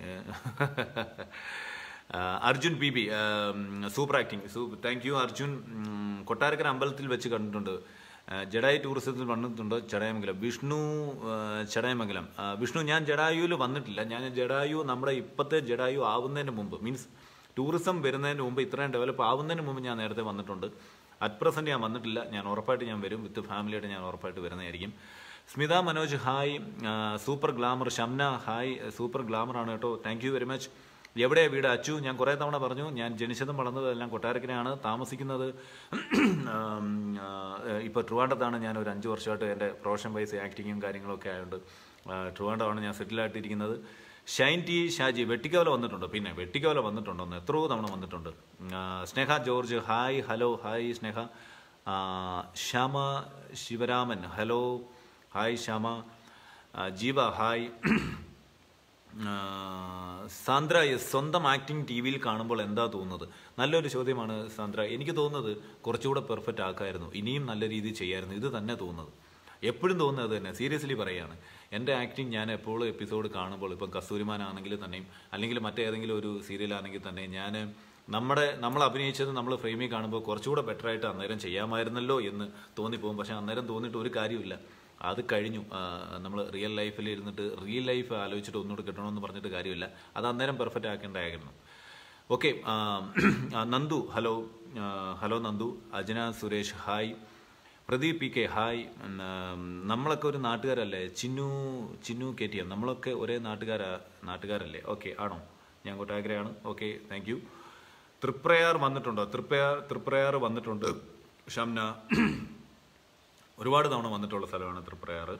Arjun P B, super acting, സൂ താങ്ക് യു അർജുൻ. കൊട്ടാരക്കര അമ്പലത്തിൽ വെച്ച് കണ്ടിട്ടുണ്ട്. ജഡായു ടൂറിസത്തിൽ വന്നിട്ടുണ്ടോ? ചടയമംഗലം. വിഷ്ണു ചടയമംഗലം. വിഷ്ണു, ഞാൻ ജഡായുവിൽ വന്നിട്ടില്ല. ഞാൻ ജഡായു നമ്മുടെ ഇപ്പോഴത്തെ ജഡായു ആവുന്നതിന് മുമ്പ്, മീൻസ് ടൂറിസം വരുന്നതിന് മുമ്പ്, ഇത്രയും ഡെവലപ്പ് ആവുന്നതിന് മുമ്പ് ഞാൻ നേരത്തെ വന്നിട്ടുണ്ട്. അറ്റ് പ്രസൻറ്റ് ഞാൻ വന്നിട്ടില്ല. ഞാൻ ഉറപ്പായിട്ട് ഞാൻ വരും, വിത്ത് ഫാമിലിയായിട്ട് ഞാൻ ഉറപ്പായിട്ട് വരുന്നതായിരിക്കും. Smitha Manoj hi. Super glamour. Shamna hi. Super ഗ്ലാമറാണ് കേട്ടോ, താങ്ക് യു വെരി മച്ച്. എവിടെയാണ് വീട്? അച്ചു, ഞാൻ കുറേ തവണ പറഞ്ഞു, ഞാൻ ജനിച്ചതും വളർന്നതും എല്ലാം കൊട്ടാരക്കരയാണ്. താമസിക്കുന്നത് ഇപ്പോൾ ട്രിവാൻഡ്രത്താണ്. ഞാൻ ഒരു അഞ്ച് വർഷമായിട്ട് എൻ്റെ പ്രൊഫഷൻ വൈസ് ആക്ടിങ്ങും കാര്യങ്ങളൊക്കെ ആയതുകൊണ്ട് ട്രിവാൻഡ്രമാണ് ഞാൻ സെറ്റിലായിട്ടിരിക്കുന്നത്. ഷൈൻ ടി ഷാജി, വെട്ടിക്കവല വന്നിട്ടുണ്ടോ? പിന്നെ വെട്ടിക്കവല വന്നിട്ടുണ്ടോ? ഒന്ന് എത്രയോ തവണ വന്നിട്ടുണ്ട്. Sneha George hi. Hello hi Sneha. Shyama Sivaraman hello hi Shyama. Jeeva hi. Sandra, സ്വന്തം ആക്ടിങ് ടി വിയിൽ കാണുമ്പോൾ എന്താ തോന്നുന്നത്? നല്ലൊരു ചോദ്യമാണ് സാന്ദ്ര. എനിക്ക് തോന്നുന്നത് കുറച്ചുകൂടെ പെർഫെക്റ്റ് ആക്കായിരുന്നു, ഇനിയും നല്ല രീതിയിൽ ചെയ്യായിരുന്നു, ഇത് തന്നെ തോന്നുന്നത്. എപ്പോഴും തോന്നുന്നത് തന്നെ, സീരിയസ്ലി പറയുകയാണ്. എൻ്റെ ആക്ടിങ് ഞാൻ എപ്പോഴും എപ്പിസോഡ് കാണുമ്പോൾ, ഇപ്പം കസ്തൂരിമാനാണെങ്കിൽ തന്നെയും അല്ലെങ്കിൽ മറ്റേതെങ്കിലും ഒരു സീരിയലാണെങ്കിൽ തന്നെ, ഞാൻ നമ്മുടെ നമ്മൾ അഭിനയിച്ചത് നമ്മൾ ഫ്രെയിമിൽ കാണുമ്പോൾ കുറച്ചുകൂടെ ബെറ്ററായിട്ട് അന്നേരം ചെയ്യാമായിരുന്നല്ലോ എന്ന് തോന്നിപ്പോകും. പക്ഷേ അന്നേരം തോന്നിയിട്ട് ഒരു കാര്യമില്ല. അത് കഴിഞ്ഞു. നമ്മൾ റിയൽ ലൈഫിൽ ഇരുന്നിട്ട് റിയൽ ലൈഫ് ആലോചിച്ചിട്ട് ഒന്നുകൂടെ കിട്ടണമെന്ന് പറഞ്ഞിട്ട് കാര്യമില്ല. അത് അന്നേരം പെർഫെക്റ്റ് ആക്കേണ്ടതായിരുന്നു. Okay, Nandu hello. Hello Nandu. Ajana Suresh hi. Pradeep P K hi. നമ്മളൊക്കെ ഒരു നാട്ടുകാരല്ലേ? Chinnu Chinnu K T M, നമ്മളൊക്കെ ഒരേ നാട്ടുകാരാ നാട്ടുകാരല്ലേ? ഓക്കെ, ആണോ? ഞാൻ കൊട്ടാരക്കരയാണ്. Okay, thank you. തൃപ്രയാർ വന്നിട്ടുണ്ടോ? തൃപ്രയാർ തൃപ്രയാർ വന്നിട്ടുണ്ട്. ഷംന, ഒരുപാട് തവണ വന്നിട്ടുള്ള സ്ഥലമാണ് തൃപ്രയാർ.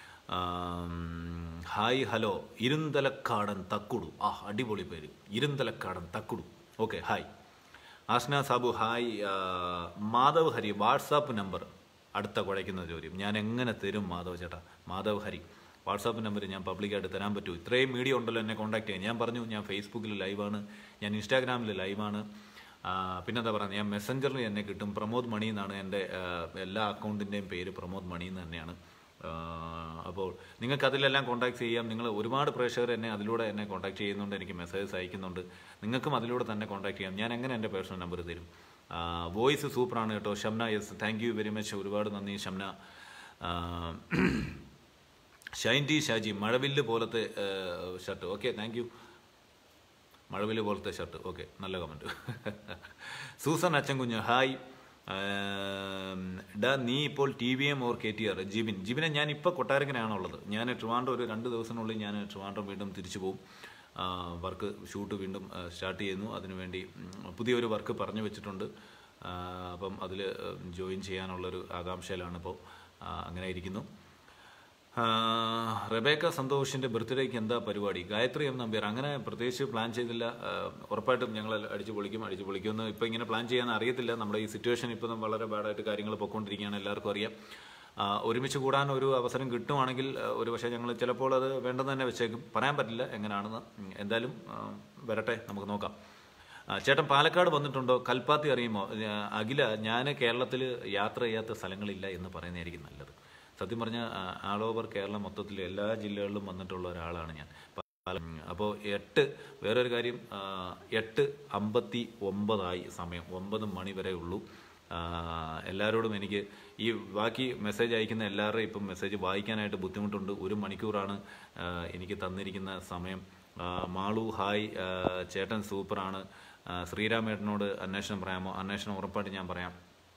Hi hello. ഇരുന്തലക്കാടൻ തക്കുടു, ആ അടിപൊളി പേര്, Irunthalakkadan Thakkudu. Okay, hi. Asna Sabu hi. Madhav Hari, WhatsApp number അടുത്ത കുഴയ്ക്കുന്ന ചോദ്യം ഞാൻ എങ്ങനെ തരും മാധവ് ചേട്ടാ? മാധവ് ഹരി, വാട്സാപ്പ് നമ്പർ ഞാൻ പബ്ലിക്കായിട്ട് തരാൻ പറ്റൂ? ഇത്രയും മീഡിയ ഉണ്ടല്ലോ എന്നെ കോൺടാക്ട് ചെയ്യാൻ. ഞാൻ പറഞ്ഞു, ഞാൻ ഫേസ്ബുക്കിൽ ലൈവാണ്, ഞാൻ ഇൻസ്റ്റാഗ്രാമിൽ ലൈവാണ്, പിന്നെന്താ പറയുക, ഞാൻ മെസ്സഞ്ചറിൽ എന്നെ കിട്ടും. പ്രമോദ് മണി എന്നാണ് എൻ്റെ എല്ലാ അക്കൗണ്ടിൻ്റെയും പേര്, പ്രമോദ് മണി എന്ന് തന്നെയാണ്. അപ്പോൾ നിങ്ങൾക്ക് അതിലെല്ലാം കോൺടാക്ട് ചെയ്യാം. നിങ്ങൾ ഒരുപാട് പ്രേക്ഷകർ എന്നെ അതിലൂടെ എന്നെ കോൺടാക്ട് ചെയ്യുന്നുണ്ട്, എനിക്ക് മെസ്സേജസ് അയക്കുന്നുണ്ട്. നിങ്ങൾക്കും അതിലൂടെ തന്നെ കോൺടാക്ട് ചെയ്യാം. ഞാൻ എങ്ങനെ എൻ്റെ പേഴ്സണൽ നമ്പർ തരും? വോയിസ് സൂപ്പറാണ് കേട്ടോ. Shamna, yes, thank you very much, ഒരുപാട് നന്ദി ഷംന. ഷൈൻ ടി ഷാജി, മഴവില്ല് പോലത്തെ ഷർട്ട്. Okay, thank you. മഴവില്ല് പോലത്തെ ഷർട്ട്, ഓക്കെ, നല്ല കമൻറ്റ്. Susan Achankunju hi. ഡാ നീ ഇപ്പോൾ T V M or K T R Jibin ജിബിനെ ഞാൻ ഇപ്പോൾ കൊട്ടാരക്കരയാണുള്ളത്. ഞാൻ ട്രിവാൻഡ്രം ഒരു രണ്ട് ദിവസത്തിനുള്ളിൽ ഞാൻ ട്രിവാൻഡ്രം വീണ്ടും തിരിച്ചു പോകും. വർക്ക് ഷൂട്ട് വീണ്ടും സ്റ്റാർട്ട് ചെയ്യുന്നു. അതിനുവേണ്ടി പുതിയൊരു വർക്ക് പറഞ്ഞു വെച്ചിട്ടുണ്ട്. അപ്പം അതിൽ ജോയിൻ ചെയ്യാനുള്ളൊരു ആകാംക്ഷയിലാണ് ഇപ്പോൾ. അങ്ങനെ ഇരിക്കുന്നു. റെബേക്ക സന്തോഷിൻ്റെ ബർത്ത്ഡേക്ക് എന്താ പരിപാടി? ഗായത്രി എം നമ്പ്യാർ അങ്ങനെ പ്രത്യേകിച്ച് പ്ലാൻ ചെയ്തില്ല. ഉറപ്പായിട്ടും ഞങ്ങൾ അടിച്ചു പൊളിക്കും അടിച്ചു പൊളിക്കുമെന്ന് ഇപ്പം ഇങ്ങനെ പ്ലാൻ ചെയ്യാൻ അറിയത്തില്ല. നമ്മുടെ ഈ സിറ്റുവേഷൻ ഇപ്പം വളരെ ബാഡായിട്ട് കാര്യങ്ങൾ പൊയ്ക്കൊണ്ടിരിക്കുകയാണ്, എല്ലാവർക്കും അറിയാം. ഒരുമിച്ച് കൂടാൻ ഒരു അവസരം കിട്ടുവാണെങ്കിൽ ഒരു പക്ഷേ ഞങ്ങൾ ചിലപ്പോൾ അത് വേണ്ടെന്ന് തന്നെ വെച്ചേക്കും. പറയാൻ പറ്റില്ല എങ്ങനെയാണെന്ന്. എന്തായാലും വരട്ടെ, നമുക്ക് നോക്കാം. ചേട്ടൻ പാലക്കാട് വന്നിട്ടുണ്ടോ? കൽപ്പാത്തി അറിയുമോ? അഖില, ഞാൻ കേരളത്തിൽ യാത്ര ചെയ്യാത്ത സ്ഥലങ്ങളില്ല എന്ന് പറയുന്നതായിരിക്കും നല്ലത്. സത്യം പറഞ്ഞാൽ ആൾ ഓവർ കേരളം മൊത്തത്തിൽ എല്ലാ ജില്ലകളിലും വന്നിട്ടുള്ള ഒരാളാണ് ഞാൻ. അപ്പോൾ എട്ട് വേറൊരു കാര്യം, എട്ട് അമ്പത്തി ഒമ്പതായി സമയം, ഒമ്പത് മണി വരെ ഉള്ളൂ. എല്ലാവരോടും എനിക്ക് ഈ ബാക്കി മെസ്സേജ് അയക്കുന്ന എല്ലാവരുടെയും ഇപ്പം മെസ്സേജ് വായിക്കാനായിട്ട് ബുദ്ധിമുട്ടുണ്ട്. ഒരു മണിക്കൂറാണ് എനിക്ക് തന്നിരിക്കുന്ന സമയം. മാളു ഹായ്, ചേട്ടൻ സൂപ്പറാണ്. ശ്രീരാമേട്ടനോട് അന്വേഷണം പറയാമോ? അന്വേഷണം ഉറപ്പായിട്ട് ഞാൻ പറയാം.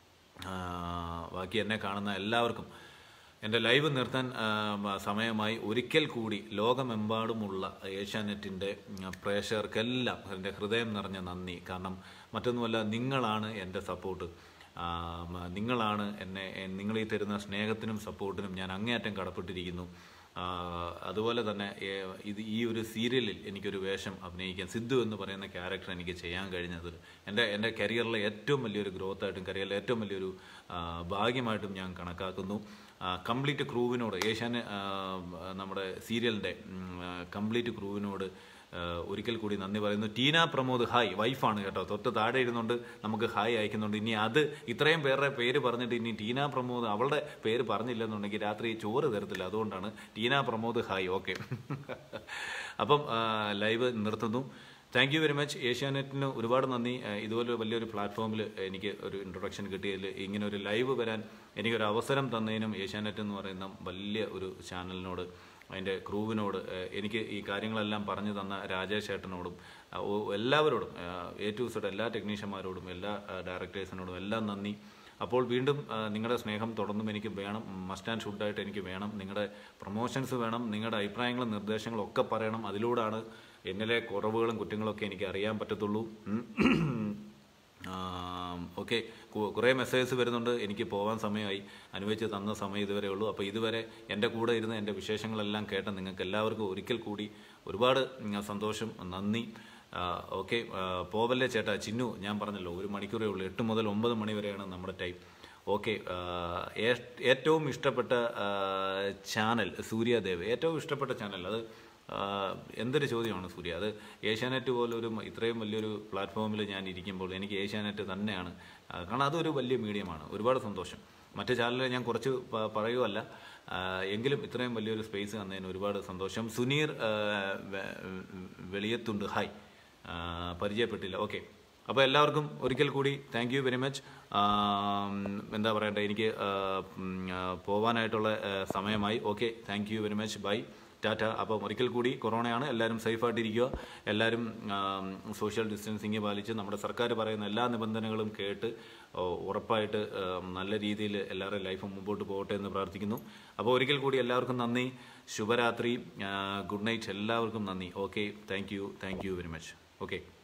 ബാക്കി എന്നെ കാണുന്ന എല്ലാവർക്കും എൻ്റെ ലൈവ് നിർത്താൻ സമയമായി. ഒരിക്കൽ കൂടി ലോകമെമ്പാടുമുള്ള ഏഷ്യാനെറ്റിൻ്റെ പ്രേക്ഷകർക്കെല്ലാം എൻ്റെ ഹൃദയം നിറഞ്ഞ നന്ദി. കാരണം മറ്റൊന്നുമല്ല, നിങ്ങളാണ് എൻ്റെ സപ്പോർട്ട്. നിങ്ങളാണ് എന്നെ നിങ്ങൾ ഈ തരുന്ന സ്നേഹത്തിനും സപ്പോർട്ടിനും ഞാൻ അങ്ങേയറ്റം കടപ്പെട്ടിരിക്കുന്നു. അതുപോലെ തന്നെ ഇത് ഈ ഒരു സീരിയലിൽ എനിക്കൊരു വേഷം അഭിനയിക്കാൻ, സിദ്ധു എന്ന് പറയുന്ന ക്യാരക്ടർ എനിക്ക് ചെയ്യാൻ കഴിഞ്ഞത് എൻ്റെ എൻ്റെ കരിയറിലെ ഏറ്റവും വലിയൊരു ഗ്രോത്തായിട്ടും കരിയറിലെ ഏറ്റവും വലിയൊരു ഭാഗ്യമായിട്ടും ഞാൻ കണക്കാക്കുന്നു. കംപ്ലീറ്റ് ക്രൂവിനോട്, ഏഷ്യാനെ നമ്മുടെ സീരിയലിൻ്റെ കംപ്ലീറ്റ് ക്രൂവിനോട് ഒരിക്കൽ കൂടി നന്ദി പറയുന്നു. ടീന പ്രമോദ് ഹായ്, വൈഫാണ് കേട്ടോ, തൊട്ട് താഴെ ഇരുന്നുകൊണ്ട് നമുക്ക് ഹായ് അയക്കുന്നുണ്ട്. ഇനി അത് ഇത്രയും പേരുടെ പേര് പറഞ്ഞിട്ട് ഇനി ടീന പ്രമോദ് അവളുടെ പേര് പറഞ്ഞില്ലെന്നുണ്ടെങ്കിൽ രാത്രി ചോറ് തരത്തില്ല. അതുകൊണ്ടാണ് ടീന പ്രമോദ് ഹായ്. ഓക്കെ, അപ്പം ലൈവ് നിർത്തുന്നു. Thank you very much. ഏഷ്യാനെറ്റിന് ഒരുപാട് നന്ദി. ഇതുപോലെ വലിയൊരു പ്ലാറ്റ്ഫോമിൽ എനിക്ക് ഒരു ഇൻട്രൊഡക്ഷൻ കിട്ടിയതിൽ, ഇങ്ങനെ ഒരു ലൈവ് വരാൻ എനിക്കൊരു അവസരം തന്നതിനും ഏഷ്യാനെറ്റ് എന്ന് പറയുന്ന വലിയ ഒരു ചാനലിനോട്, അതിൻ്റെ ക്രൂവിനോട്, എനിക്ക് ഈ കാര്യങ്ങളെല്ലാം പറഞ്ഞു തന്ന രാജേഷ് ചേട്ടനോടും എല്ലാവരോടും, എ ടു സെഡ് എല്ലാ ടെക്നീഷ്യന്മാരോടും എല്ലാ ഡയറക്ടേഴ്സിനോടും എല്ലാം നന്ദി. അപ്പോൾ വീണ്ടും നിങ്ങളുടെ സ്നേഹം തുടർന്നും എനിക്ക് വേണം. മസ്റ്റ് ആൻഡ് ഷുഡായിട്ട് എനിക്ക് വേണം. നിങ്ങളുടെ പ്രൊമോഷൻസ് വേണം. നിങ്ങളുടെ അഭിപ്രായങ്ങളും നിർദ്ദേശങ്ങളും ഒക്കെ പറയണം. അതിലൂടെയാണ് എന്നിലെ കുറവുകളും കുറ്റങ്ങളൊക്കെ എനിക്ക് അറിയാൻ പറ്റത്തുള്ളൂ. ഓക്കെ, കുറേ മെസ്സേജസ് വരുന്നുണ്ട്. എനിക്ക് പോകാൻ സമയമായി. അനുവദിച്ച് തന്ന സമയം ഇതുവരെ ഉള്ളൂ. അപ്പോൾ ഇതുവരെ എൻ്റെ കൂടെ ഇരുന്ന് എൻ്റെ വിശേഷങ്ങളെല്ലാം കേട്ട നിങ്ങൾക്ക് എല്ലാവർക്കും ഒരിക്കൽ കൂടി ഒരുപാട് സന്തോഷം, നന്ദി. ഓക്കെ, പോവല്ലേ ചേട്ടാ. ചിന്നു, ഞാൻ പറഞ്ഞല്ലോ ഒരു മണിക്കൂറേ ഉള്ളൂ. എട്ട് മുതൽ ഒമ്പത് മണി വരെയാണ് നമ്മുടെ ടൈം. ഓക്കെ, ഏറ്റവും ഇഷ്ടപ്പെട്ട ചാനൽ സൂര്യദേവ്. ഏറ്റവും ഇഷ്ടപ്പെട്ട ചാനൽ അത് എന്തൊരു ചോദ്യമാണ് സൂര്യ. അത് ഏഷ്യാനെറ്റ് പോലൊരു ഇത്രയും വലിയൊരു പ്ലാറ്റ്ഫോമിൽ ഞാൻ ഇരിക്കുമ്പോൾ എനിക്ക് ഏഷ്യാനെറ്റ് തന്നെയാണ്. കാരണം അതൊരു വലിയ മീഡിയമാണ്. ഒരുപാട് സന്തോഷം. മറ്റു ചാനലിൽ ഞാൻ കുറച്ച് പറയുകയല്ല, എങ്കിലും ഇത്രയും വലിയൊരു സ്പേസ് തന്നതിന് ഒരുപാട് സന്തോഷം. സുനീർ വെളിയത്തുണ്ട് ഹായ്, പരിചയപ്പെട്ടില്ല. ഓക്കെ, അപ്പോൾ എല്ലാവർക്കും ഒരിക്കൽ കൂടി താങ്ക് യു വെരി മച്ച്. എന്താ പറയണ്ടേ, എനിക്ക് പോവാനായിട്ടുള്ള സമയമായി. Okay, thank you very much, bye, tata. അപ്പം ഒരിക്കൽ കൂടി കൊറോണയാണ്, എല്ലാവരും സേഫായിട്ടിരിക്കുക. എല്ലാവരും സോഷ്യൽ ഡിസ്റ്റൻസിങ് പാലിച്ച് നമ്മുടെ സർക്കാർ പറയുന്ന എല്ലാ നിബന്ധനകളും കേട്ട് ഉറപ്പായിട്ട് നല്ല രീതിയിൽ എല്ലാവരുടെയും ലൈഫ് മുമ്പോട്ട് പോകട്ടെ എന്ന് പ്രാർത്ഥിക്കുന്നു. അപ്പോൾ ഒരിക്കൽ കൂടി എല്ലാവർക്കും നന്ദി, ശുഭരാത്രി, ഗുഡ് നൈറ്റ്, എല്ലാവർക്കും നന്ദി. Okay, thank you thank you very much. Okay.